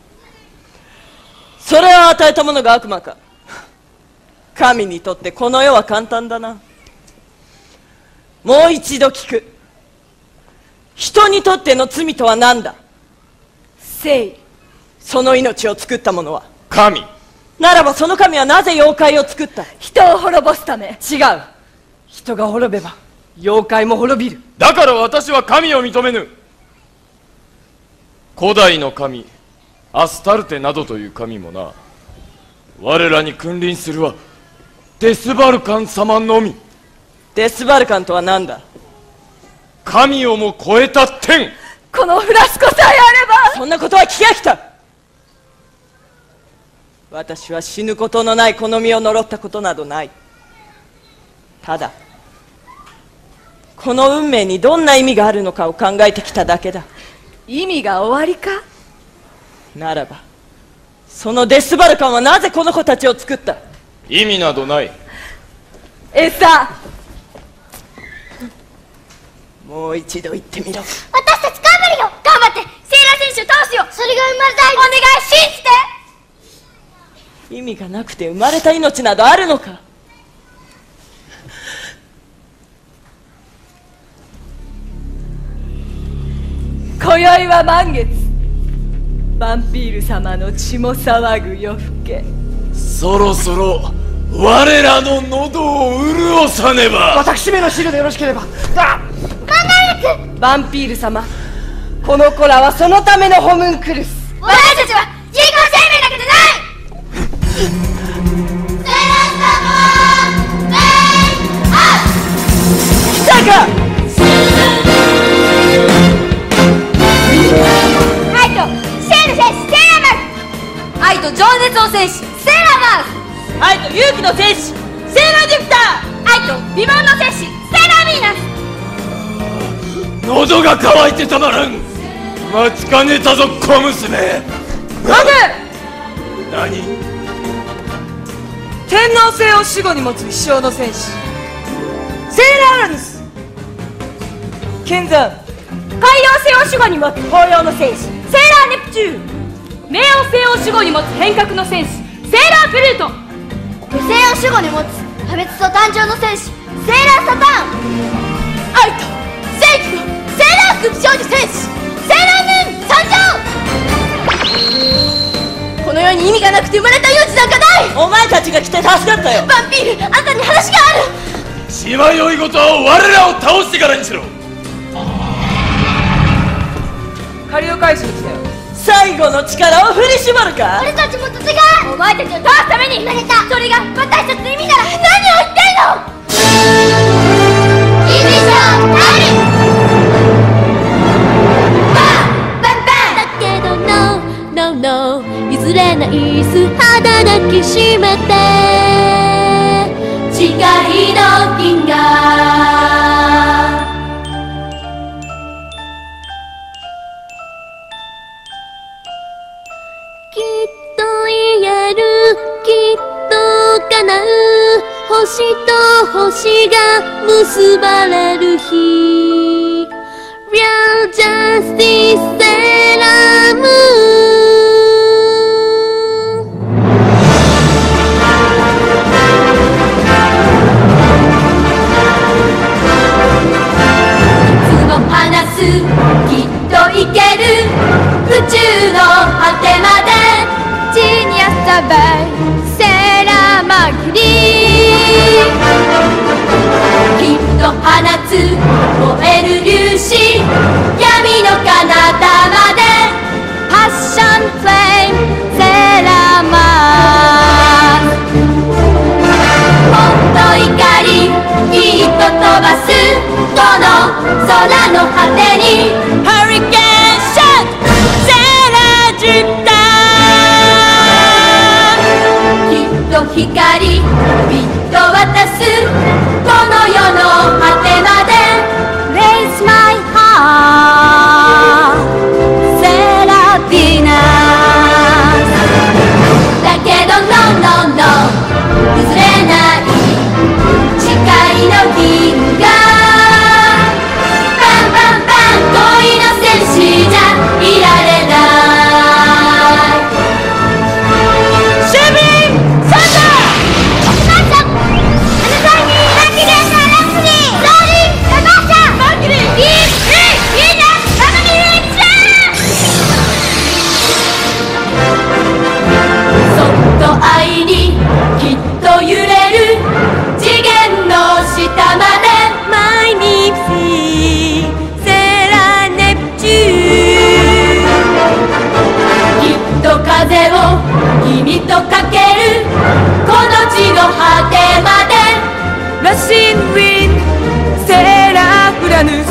それを与えた者が悪魔か。神にとってこの世は簡単だな。もう一度聞く。人にとっての罪とは何だ。正義。その命を作った者は神。 ならばその神はなぜ妖怪を作った。人を滅ぼすため。違う。人が滅べば妖怪も滅びる。 だから私は神を認めぬ。古代の神アスタルテなどという神もな、我らに君臨するはデスバルカン様のみ。 デスバルカンとは何だ。 神をも超えた天。 このフラスコさえあれば。そんなことは聞き飽きた。私は死ぬことのないこの身を呪ったことなどない。ただこの運命にどんな意味があるのかを考えてきただけだ。意味が終わりか。ならばそのデスバルカンはなぜこの子たちを作った。 意味などない。 餌。もう一度言ってみろ。 私たち頑張るよ。頑張ってセーラー選手を倒すよ。それが生まれたい。お願い、信じて。 意味がなくて生まれた命などあるのか。今宵は満月。ヴァンピール様の血も騒ぐ夜更け。 そろそろ我らの喉を潤さねば。 私めの汁でよろしければ。あっ、 ヴァンピール様、この子らはそのためのホムンクルス。 私たちは人工生命だけでない。セレン様メイアウト。 来たか。 愛とシェール戦士セーラーマン。愛と情熱の戦士セーラーマン。 愛と勇気の戦士セーラージュピター。 愛と美貌の戦士セーラーヴィーナス。 喉が渇いてたまらん。待ちかねたぞ小娘。 待て。 何。 天皇星を守護に持つ飛翔の戦士セーラーウラヌス。剣山。 海洋星を守護に持つ紅葉の戦士セーラーネプチューン。冥王星を守護に持つ変革の戦士セーラープルート。 無星を守護に持つ破滅と誕生の戦士セーラーサターン。愛と正義のセーラー服美少女戦士セーラームーン参上。この世に意味がなくて生まれた命なんかない。 お前たちが来て助かったよ。 ヴァンピール、あんたに話がある。 血迷い事は我らを倒してからにしろ。 借りを返しに来たよ。最後の力を振り絞るか。 俺たちも戦う。お前たちを倒すために生まれた。それが私たちの意味なら何を言ってんの。意味じゃない。 だけど No, no, no 譲れない素肌抱きしめて誓いの銀河。きっと言える、きっと叶う、星と星が結ばれる日。 Real Justice Sailor Moon。 「 空の果てにハリケーンショットセーラージュタきっと光きっと渡すこの世の果てまで Raise my heart セーラーヴィーナスだけど No no no 譲れない誓いの銀河バンバンバン恋の戦士じゃいられないシェビンサンダーお母さんあなたにラッキーレンジャーラックリーローリンお母さんマーキュリービービービーナスバブリーチャーそっと愛にきっと揺れる次元の下までマイニフィーセーラーネプチューンきっと風を君とかけるこの地の果てまでラシンウィンセーラーフラヌス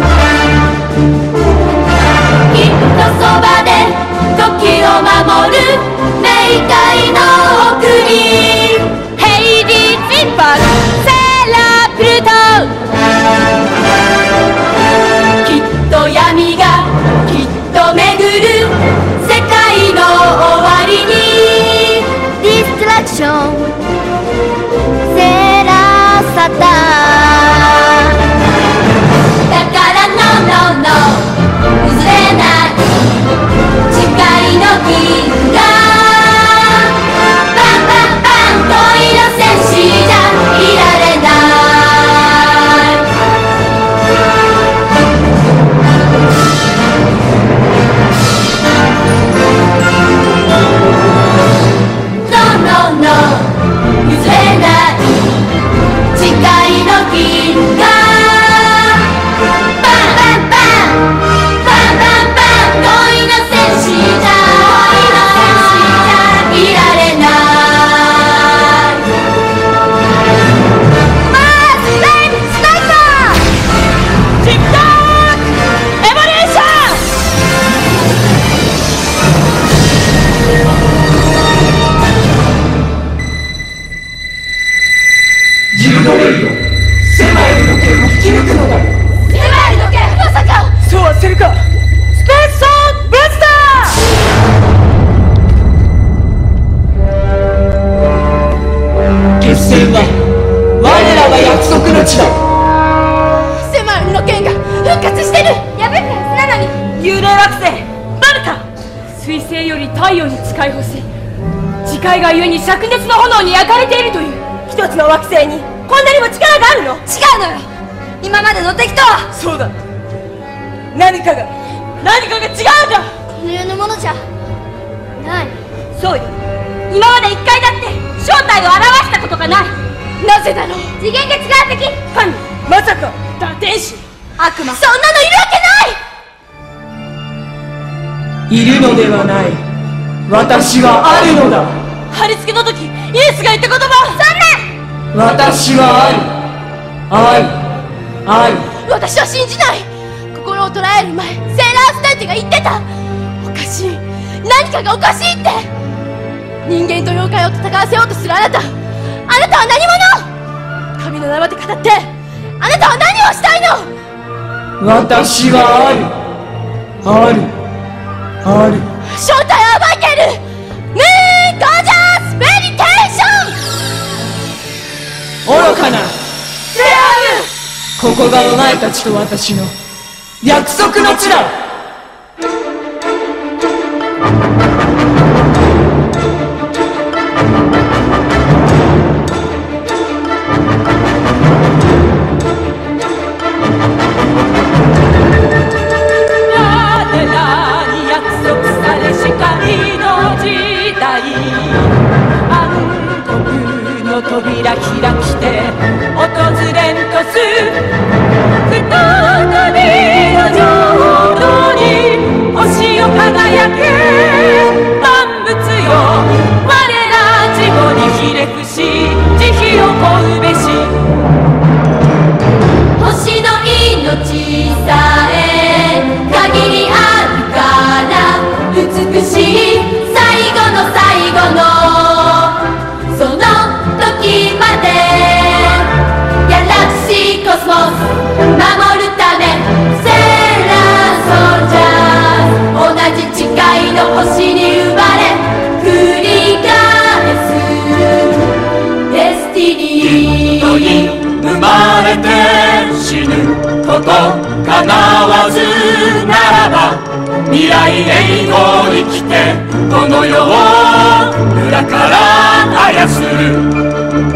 きっとそばで時を守る冥界の奥にヘイディ・ジッパーセーラープルトきっと闇がきっと巡る世界の終わりにディストラクションセーラーサタンだから No no no 譲れない誓いの銀河バンバンバン恋の戦士じゃいられないNo no no 譲れない誓いの銀河バンバンバンバンバンバン恋の戦士じゃ恋の戦士じゃいられないマーズ・レイブ・スナイパーチップタークエボリューションジルドレイド狭いの剣を引き抜くのだ狭いのけまさかそうはせるかスペースソーンブースター決戦は我らが約束の地だ狭いの剣が復活してるやべっなのに幽霊惑星バルタ水星より太陽に近い星磁界がゆえに灼熱の炎に焼かれているという一つの惑星にこんなにも力があるの違うのよ今までの敵とはそうだ何かが何かが違うんだこの世のものじゃないそうよ今まで一回だって正体を表したことがないなぜだろう次元が違う敵神まさか堕天使悪魔そんなのいるわけないいるのではない私はあるのだ貼り付けの時イエスが言った言葉そんな私は愛愛愛私は信じない心を捉える前セーラースタンテが言ってたおかしい何かがおかしいって人間と妖怪を戦わせようとするあなたあなたは何者神の名まで語ってあなたは何をしたいの私はあるあるある正体を暴いているムーンゴージャースメディテーション愚かなセーラームーンここがお前たちと私の約束の地だ扉開きて訪れんとす再びの浄土に星を輝け命さえ限りあるから美しい最後の最後のその時までギャラクシーコスモス守るためセーラーソルジャー同じ誓いの星に生まれ繰り返すデスティニーに生まれて死ぬこと叶わずならば未来永劫に来てこの世を裏から操る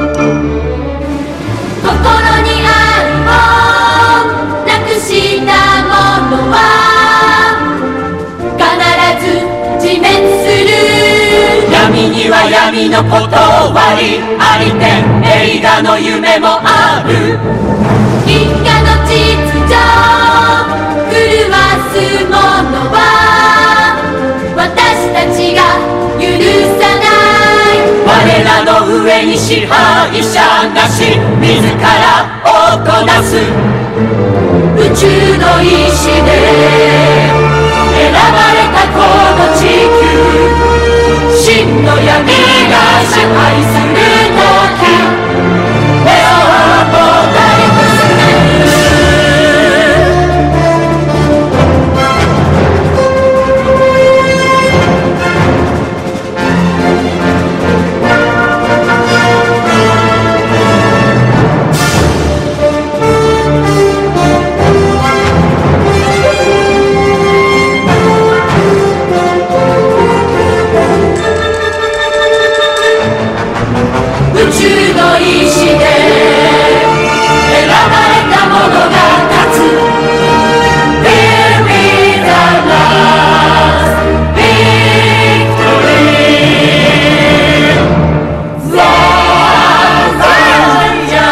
心にあるもんなくしたものは必ず自滅する闇には闇の断りありて映画の夢もある銀河の秩序狂わすものは私たちが許さない我らの上に支配者なし自らをこなす宇宙の意志で選ばれたこの地球真の闇が支配する時目をもたれ伏す宇宙の意志で選ばれた者が勝つ There is a last victory The Avengers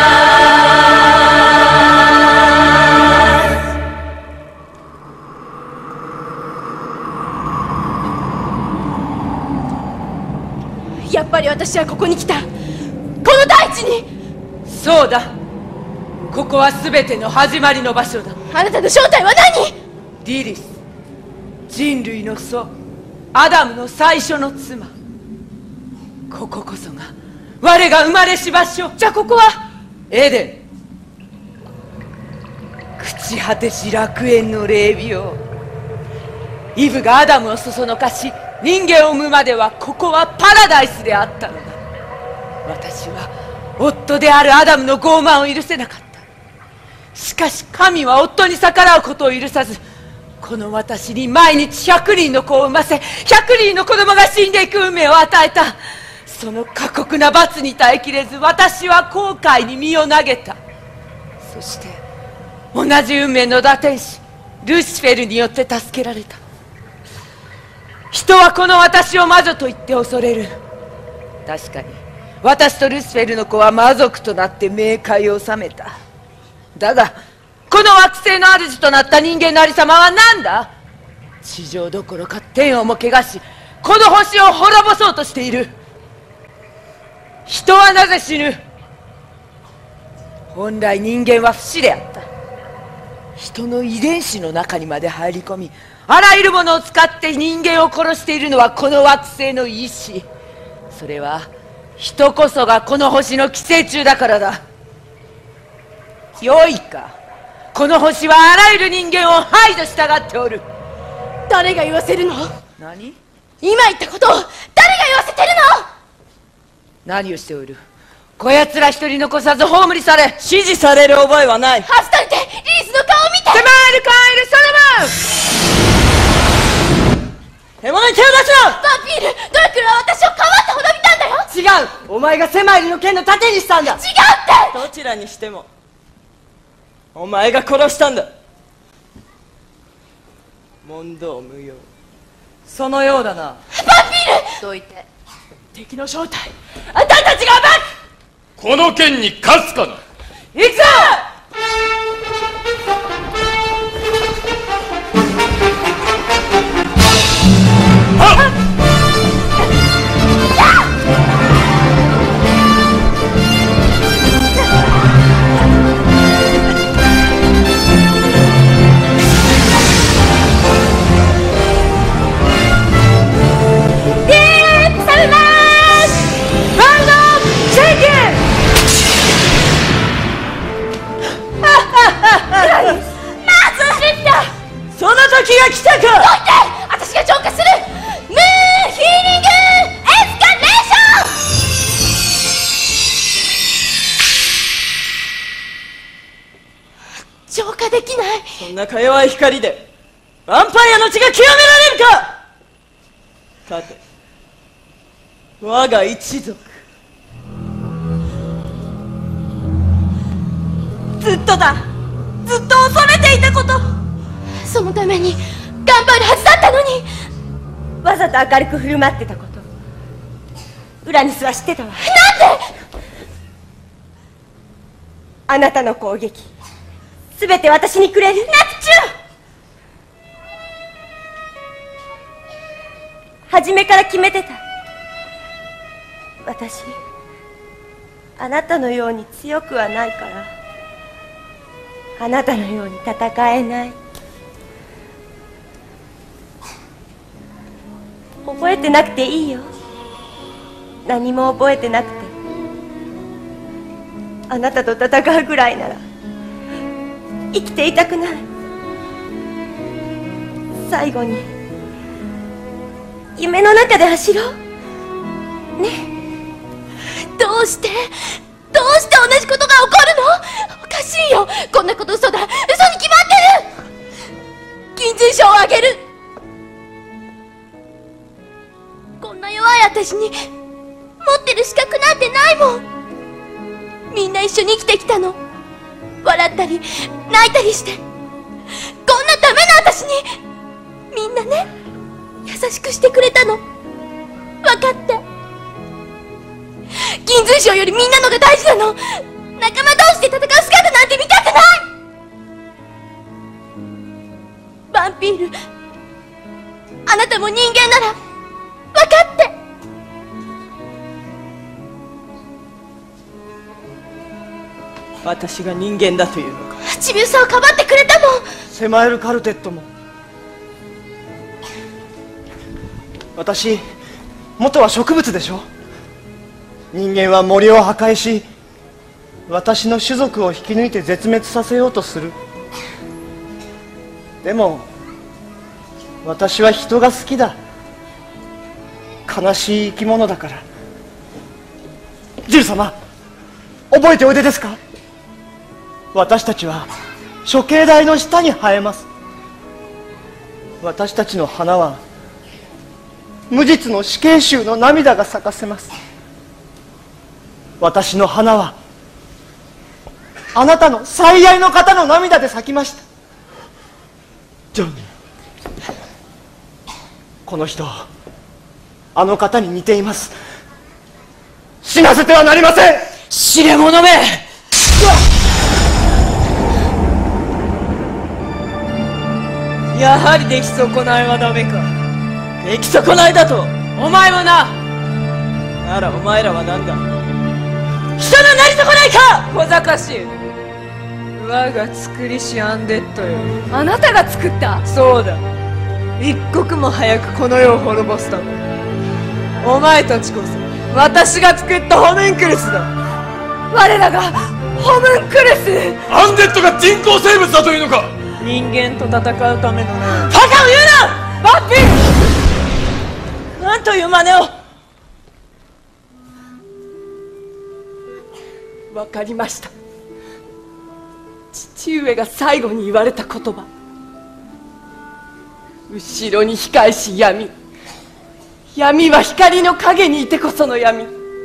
やっぱり私はここに来たこの大地にそうだここは全ての始まりの場所だあなたの正体は何？ リリス人類の祖アダムの最初の妻こここそが我が生まれし場所じゃあここはエデン朽ち果てし楽園の霊廟イブがアダムをそそのかし人間を生むまではここはパラダイスであったのだ私は夫であるアダムの傲慢を許せなかったしかし神は夫に逆らうことを許さずこの私に毎日ひゃくにんの子を産ませひゃくにんの子供が死んでいく運命を与えたその過酷な罰に耐えきれず私は後悔に身を投げたそして同じ運命の打天使ルシフェルによって助けられた人はこの私を魔女と言って恐れる確かに私とルシフェルの子は魔族となって冥界を治めただがこの惑星の主となった人間のありさまは何だ地上どころか天をも汚しこの星を滅ぼそうとしている人はなぜ死ぬ本来人間は不死であった人の遺伝子の中にまで入り込みあらゆるものを使って人間を殺しているのはこの惑星の意志それは人こそがこの星の寄生虫だからだよいかこの星はあらゆる人間を排除したがっておる誰が言わせるの？ 何？ 今言ったことを誰が言わせてるの？ 何をしておるこやつら一人残さず葬りされ指示される覚えはないはずといてリースの顔を見てセマールカエルソロモン獣に手を出すなバンピールドラクルは私をかばって滅びたんだよ違うお前が狭いの剣の盾にしたんだ違うってどちらにしてもお前が殺したんだ問答無用そのようだなバンピールどいて敵の正体あんたたちが暴くこの剣に勝つかな行くぞ 「 そんなか弱い光でヴァンパイアの血が清められるか。さて、我が一族、ずっとだ、ずっと恐れていたこと、 そのために頑張るはずだったのに。 わざと明るく振る舞ってたこと、ウラヌスは知ってたわ。なんで。あなたの攻撃すべて私にくれる。ネプチューン、初めから決めてた。私あなたのように強くはないから、あなたのように戦えない。覚えてなくていいよ。何も覚えてなくて、あなたと戦うぐらいなら生きていたくない。最後に夢の中で走ろうね。 どうしてどうして同じことが起こるの。おかしいよ、こんなこと嘘だ。嘘に決まってる。金髄賞をあげる。こんな弱い私に持ってる資格なんてないもん。みんな一緒に生きてきたの。笑ったり泣いたりして、こんなダメな私にみんなね、優しくしてくれたの。分かって。金髄賞よりみんなのが大事なの。仲間同士で戦う姿なんて見たくない。バンピール、あなたも人間なら分かって。 私が人間だというのか。 チビウサをかばってくれたもん。 セマエル・カルテットも。私元は植物でしょ。人間は森を破壊し、私の種族を引き抜いて絶滅させようとする。でも私は人が好きだ。悲しい生き物だから。ジル様、覚えておいでですか。私たちは処刑台の下に生えます。私たちの花は無実の死刑囚の涙が咲かせます。私の花はあなたの最愛の方の涙で咲きました。ジョニー、この人あの方に似ています。死なせてはなりません。 知れ者め。やはり出来損ないはダメか。出来損ないだとお前もな。ならお前らは何だ。人のなり損ないか。小賢しい。我が作りしアンデッドよ。あなたが作った。そうだ、一刻も早くこの世を滅ぼすため。お前たちこそ私が作ったホムンクルスだ。我らがホムンクルス。 アンデッドが人工生物だというのか。 人間と戦うためのね。バカを言うなバッピー。なんという真似を。わかりました。父上が最後に言われた言葉。後ろに控えし闇。闇は光の影にいてこその闇。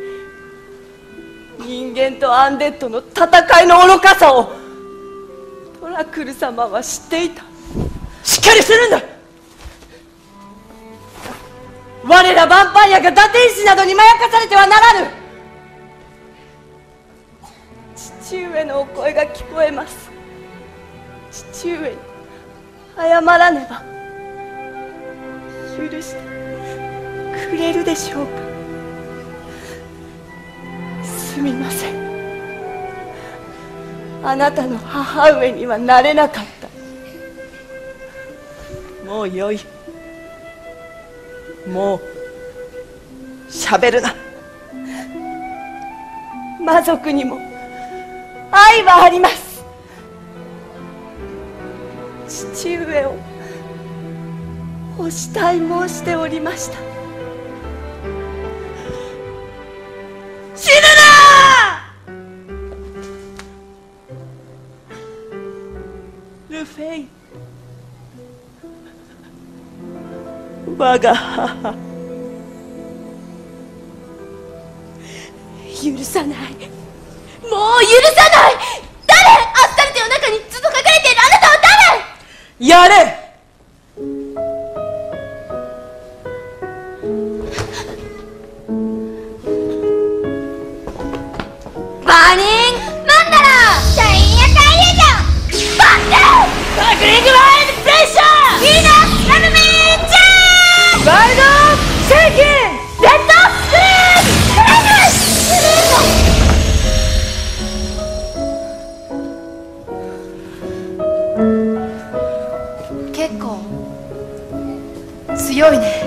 人間とアンデッドの戦いの愚かさをトラクル様は知っていた。しっかりするんだ。我らヴァンパイアが堕天使などにまやかされてはならぬ。父上のお声が聞こえます。父上に謝らねば許してくれるでしょうか。すみません。あなたの母上にはなれなかった。もうよい。もう喋るな。魔族にも愛はあります。父上をお慕い申しておりました。死ぬな。ルフェイン、 我が母、 許さない、もう許さない。誰？アスタルテの中にずっと隠れているあなたは誰？ やれ。 バーニングマンダラー、シャインヤカイエジャン、バッテンバックリングワイルドプレッシャー、ビーナスラブミーチャー、ワイルドシェイキン、レッドスクリーム、スクリーム、スクリーム。結構強いね。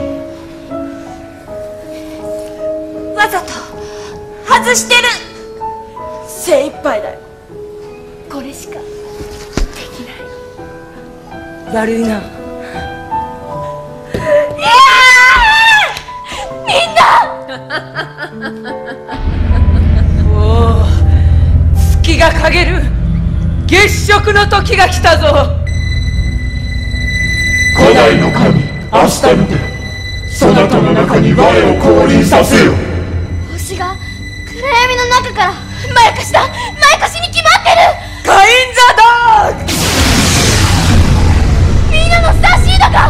わざと外してる。精一杯だよ。これしかできない。悪いな。いやー、みんなおお、月が陰る月食の時が来たぞ。 古代の神アスタルテ、そなたの中に我を降臨させよ。 星が暗闇の中からまやかしだ、まやかしに決まってる。 カインザドッグ、 みんなのスターシードが。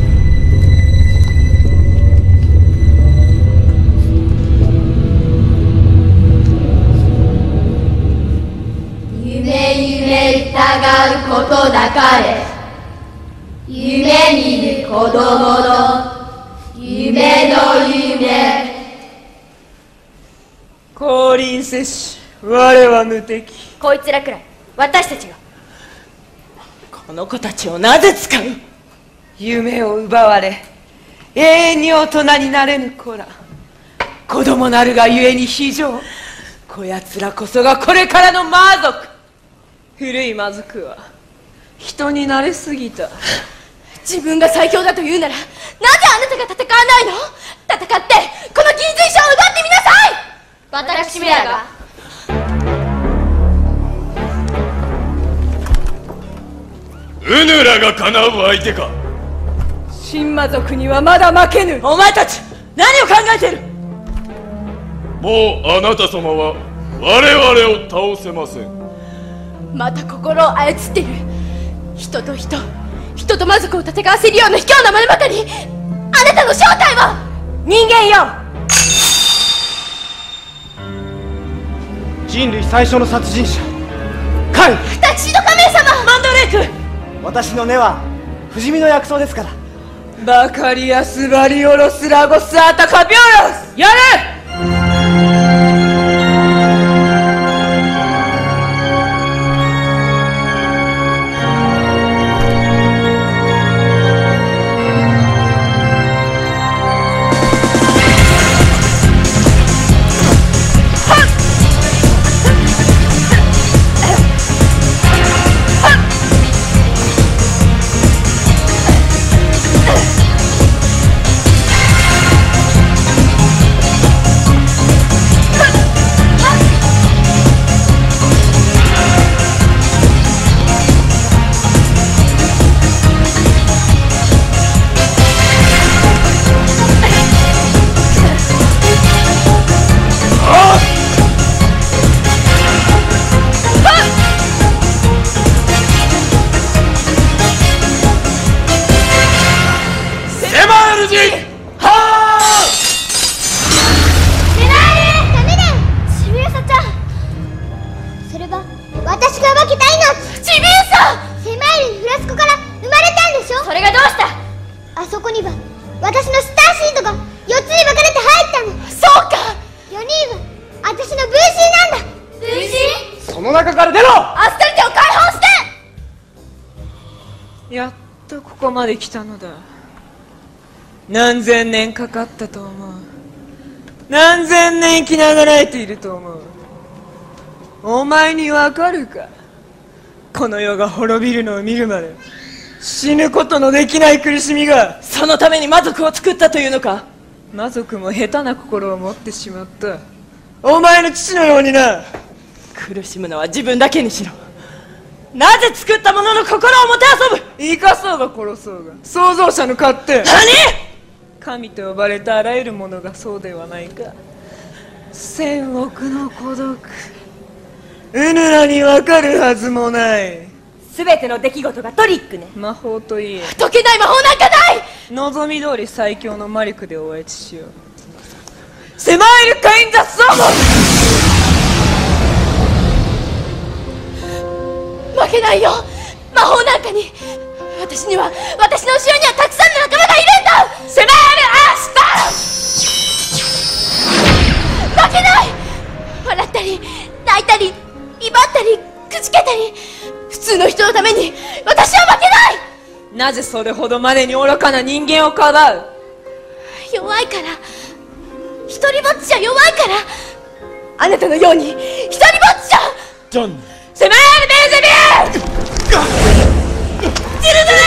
夢夢疑うことなかれ、夢見る子供の夢の夢。 降臨せし我は無敵。 こいつらくらい私たちが。 この子たちをなぜ使う。夢を奪われ永遠に大人になれぬ子ら、子供なるがゆえに非情。こやつらこそがこれからの魔族。古い魔族は人になれすぎた。 自分が最強だと言うなら、なぜあなたが戦わないの？戦ってこの銀髄書を奪ってみなさい。私めらが。 うぬらがかなう相手か。 新魔族にはまだ負けぬ。お前たち何を考えてる。 もうあなた様は我々を倒せません。 また心を操っている。人と人、人と魔族を戦わせるような卑怯なものばかり。あなたの正体は人間よ。 人類最初の殺人者カイン。 タキシード仮面様。 マンドレーク。 私の根は不死身の薬草ですから。 バカリアスバリオロスラゴスアタカビオロス、やれ。やっとここまで来たのだ。何千年かかったと思う。何千年生きながらえていると思う。お前にわかるか。この世が滅びるのを見るまで死ぬことのできない苦しみが。そのために魔族を作ったというのか。魔族も下手な心を持ってしまった。お前の父のようにな。苦しむのは自分だけにしろ。なぜ作った者の心をもてあそぶ。 生かそうが殺そうが創造者の勝手。 何？ 神と呼ばれたあらゆるものがそうではないか。千億の孤独、うぬらにわかるはずもない。 全ての出来事がトリックね。 魔法といえ解けない魔法なんかない。 望み通り最強の魔力でおえちしよう。狭いるカインザソー負けないよ。魔法なんかに。私には、私の後ろにはたくさんの仲間がいるんだ。 迫る明日。 負けない。笑ったり泣いたり威張ったりくじけたり、普通の人のために私は負けない。 なぜそれほどまでに愚かな人間をかばう？ 弱いから。一人ぼっちじゃ弱いから。あなたのように一人ぼっちじゃ。 ジョン、 迫るベルゼビュー。 ジルズ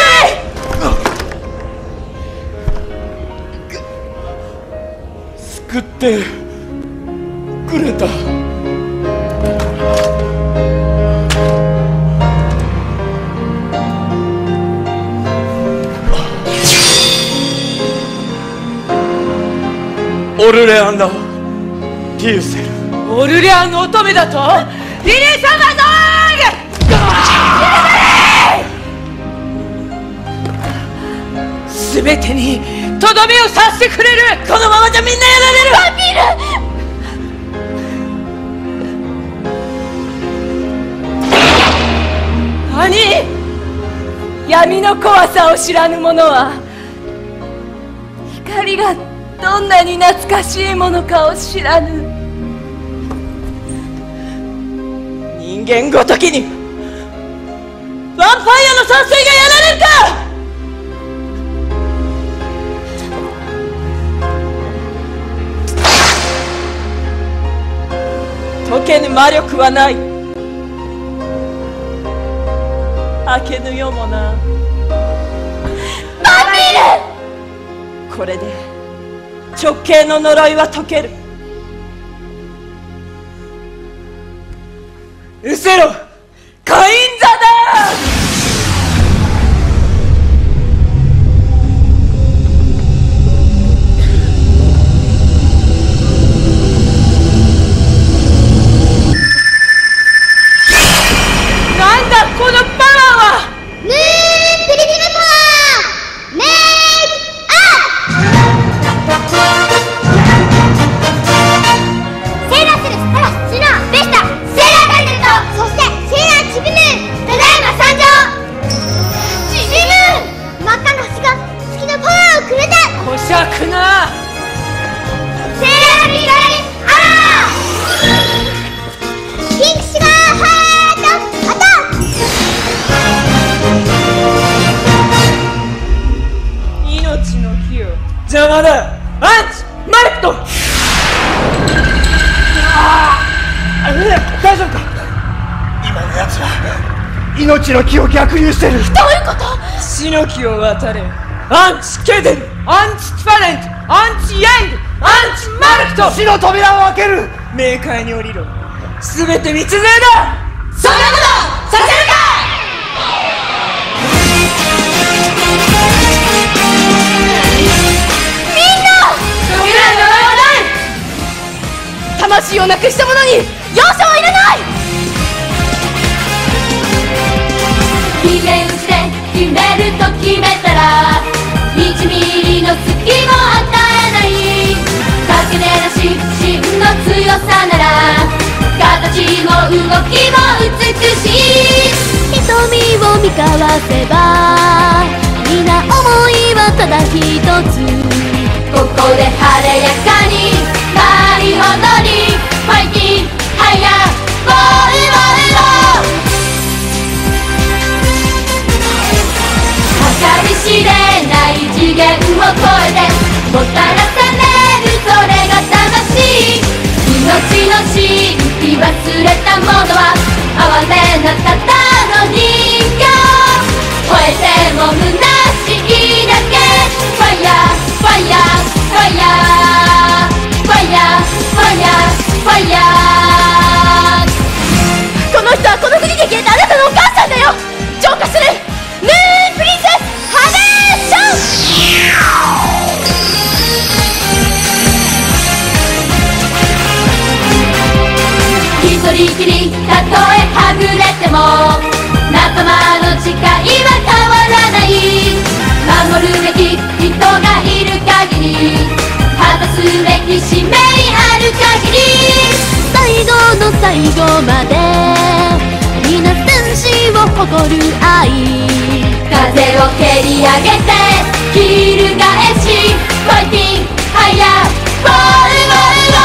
救ってくれた。オルレアンだ。ティウセル。 オルレアンの乙女だと？リリー様のすべてにとどめを刺してくれる。このままじゃみんなやられる。 バンピール。何？闇の怖さを知らぬ者は光がどんなに懐かしいものかを知らぬ。人間ごときにヴァンパイアの山水がやられるか。解けぬ魔力はない。開けぬ世もな。 バンピール。これで直系の呪いは解ける。失せろ、カインザだ。なんだこのパワーは。 ムーンプリティブパワーメイクアップ。セーラーセル、スタラ、シュナ、ベスタ、セーラーガルネット、そしてセーラーチビムーン、ただいま参上。チビムーン、真っ赤な星が月のパワーをくれた。 こしゃくな。 セーラービーガリアーピンクシュガーハートアタック。 命の火を邪魔だ。アンチマルクト。 大丈夫か。今のやつは命の木を逆流してる。 どういうこと？ 死の木を渡れ。アンチケデル、アンチティファレント、アンチヤング、アンチマルクト。 死の扉を開ける。 冥界に降りろ。すべて道連れだ。 そんなことさせるか。みんな解けない呪いはない。 魂をなくした者に容赦はいらない。 決め打ちで決めると決めたらいちミリの隙も与えない。かけねなし真の強さなら形も動きも美しい。瞳を見交わせば皆思いはただ一つ。ここで晴れやかに舞い踊りファイティングハイヤーボーイボーイボーイ。計り知れない次元を超えてもたらされるそれが魂。命の神秘忘れたものは哀れなただの人形。超えても虚しいだけ。ファイヤーファイヤーファイヤーファイヤーファイヤーファイヤー。 この人はこの国で消えたあなたのお母さんだよ。浄化するムーンプリりきりたとえはぐれても仲間の誓いは変わらない。守るべき人がいる限り果たすべき使命ある限り最後の最後まで皆戦士を誇る愛風を蹴り上げて翻しファイティングハイヤーボールボール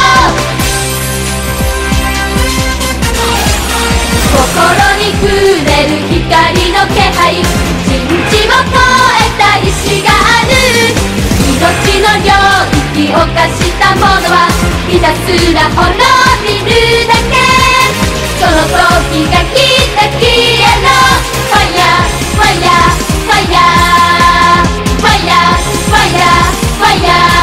心に触れる光の気配人知を超えた意志がある命の領域を犯した者はひたすら滅びるだけその時が来た消えろファイヤーファイヤーファイヤーファイヤーファイヤーファイヤー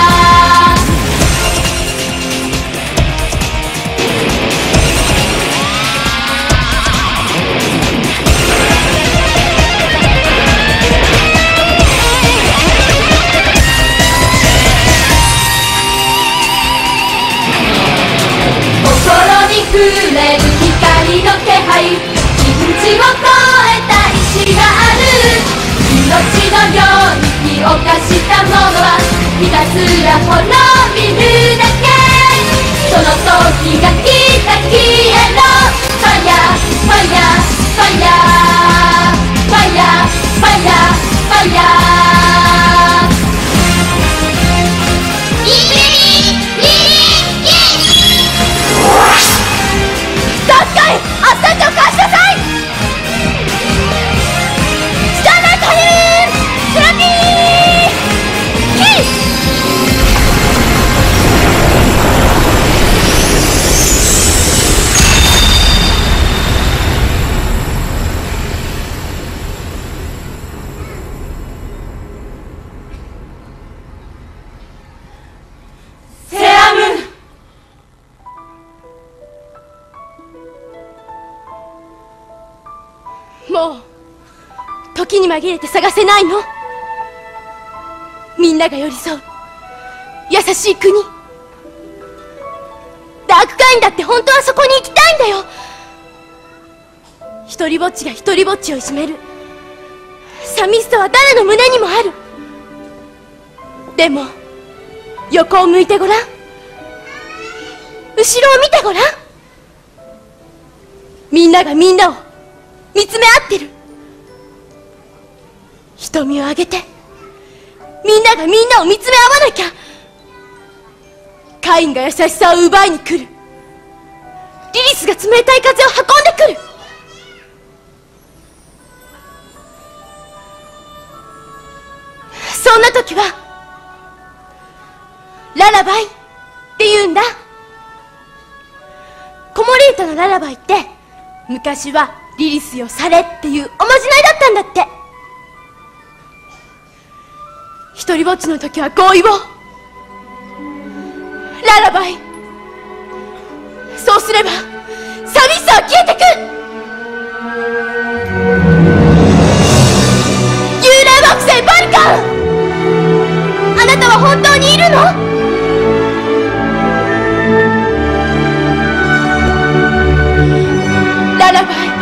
触れる光の気配人知を超えた意志がある命の領域を犯した者はひたすら滅びるだけその時が来た消えろファイヤーファイヤーファイヤーファイヤーファイヤーファイヤーリリリリリダッカイアッサンチを返しなさいスターライトハリーセラピーキーセアムもう時に紛れて探せないのみんなが寄り添う優しい国ダークカインだって本当はそこに行きたいんだよ一人ぼっちが一人ぼっちをいじめる寂しさは誰の胸にもあるでも横を向いてごらん後ろを見てごらんみんながみんなを見つめ合ってる瞳を上げてみんながみんなを見つめ合わなきゃカインが優しさを奪いに来るリリスが冷たい風を運んでくるそんな時はララバイって言うんだコモリータのララバイって昔はリリスよされっていうおまじないだったんだって一人ぼっちの時はこう言おうララバイそうすれば寂しさは消えてく幽霊惑星バルカンあなたは本当にいるのララバイ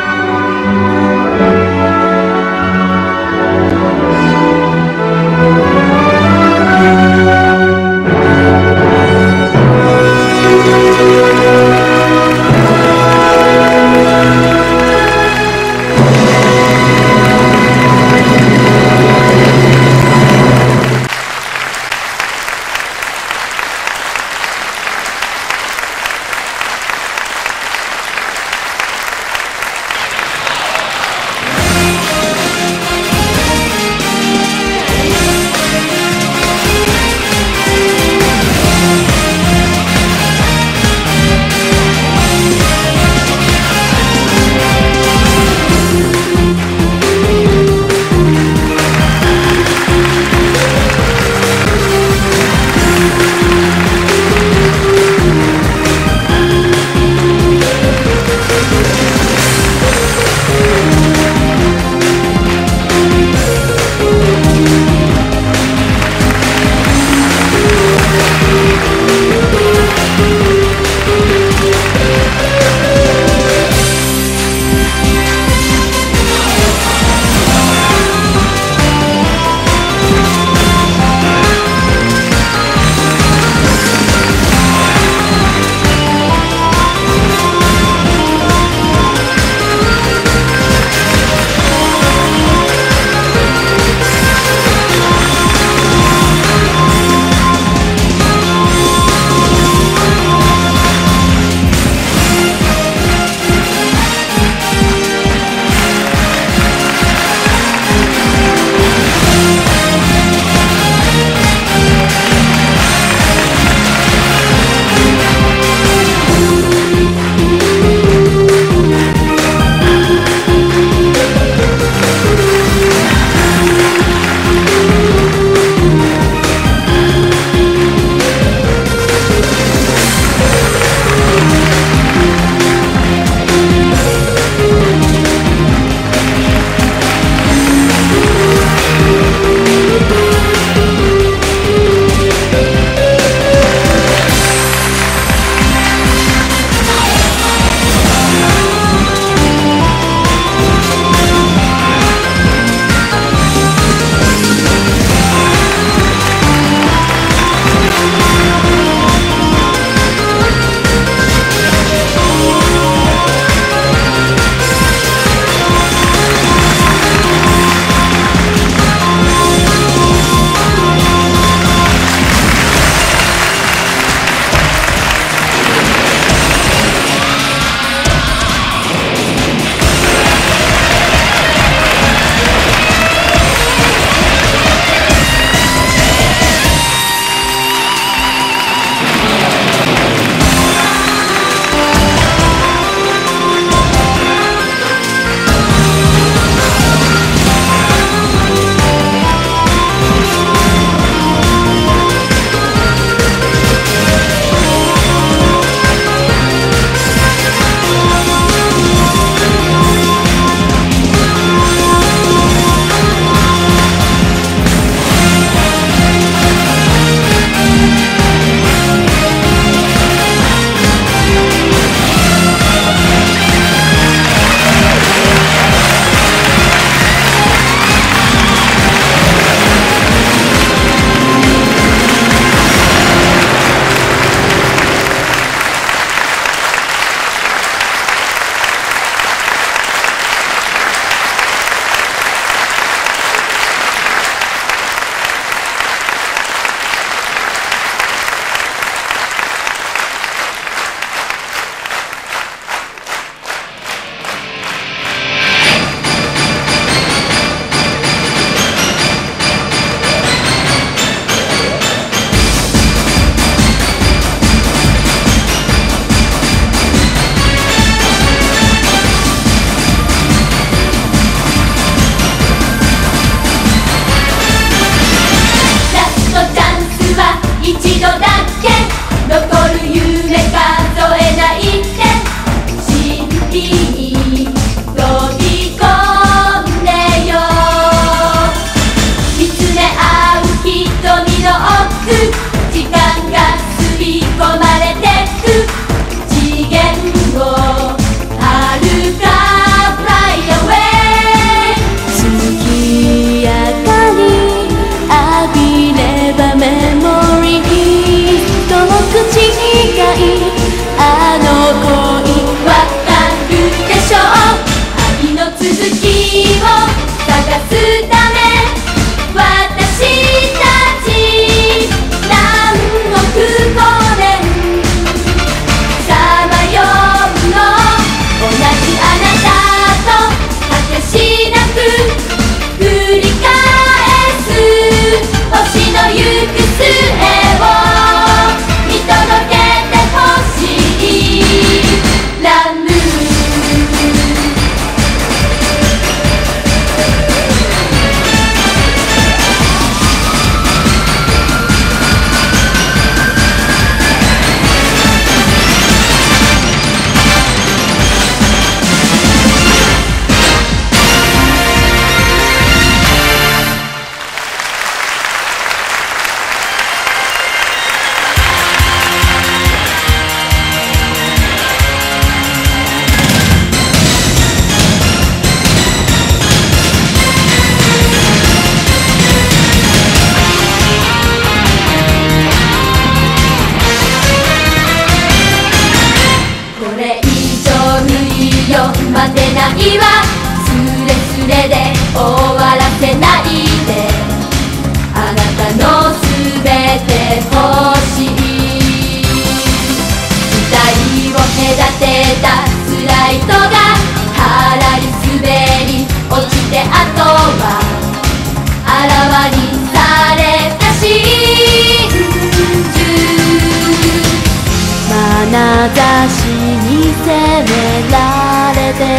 名指しに責められて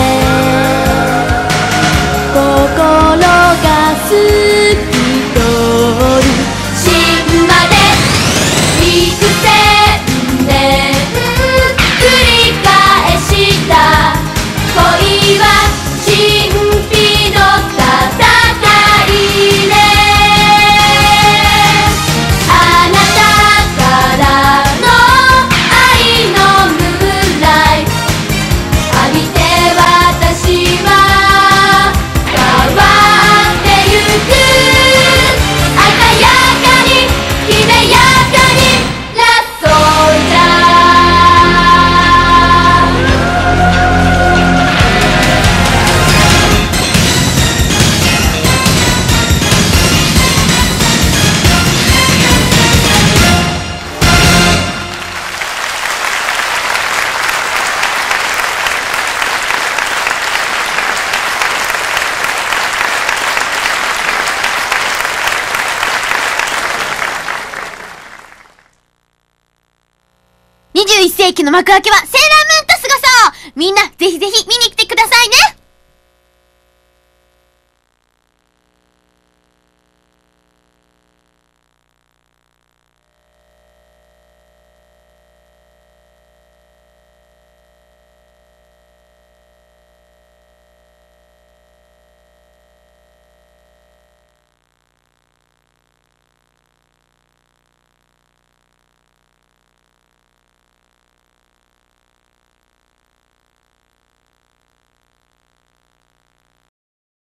心が透き通る芯まで幾千年繰り返した恋は神秘の戦いねあなたからの愛のムーンライト浴びて私は変わってゆく鮮やかにきめやかにラストじゃにじゅういっ世紀の幕開けはセーラームーンと過ごそうみんなぜひぜひ見に来てくださいね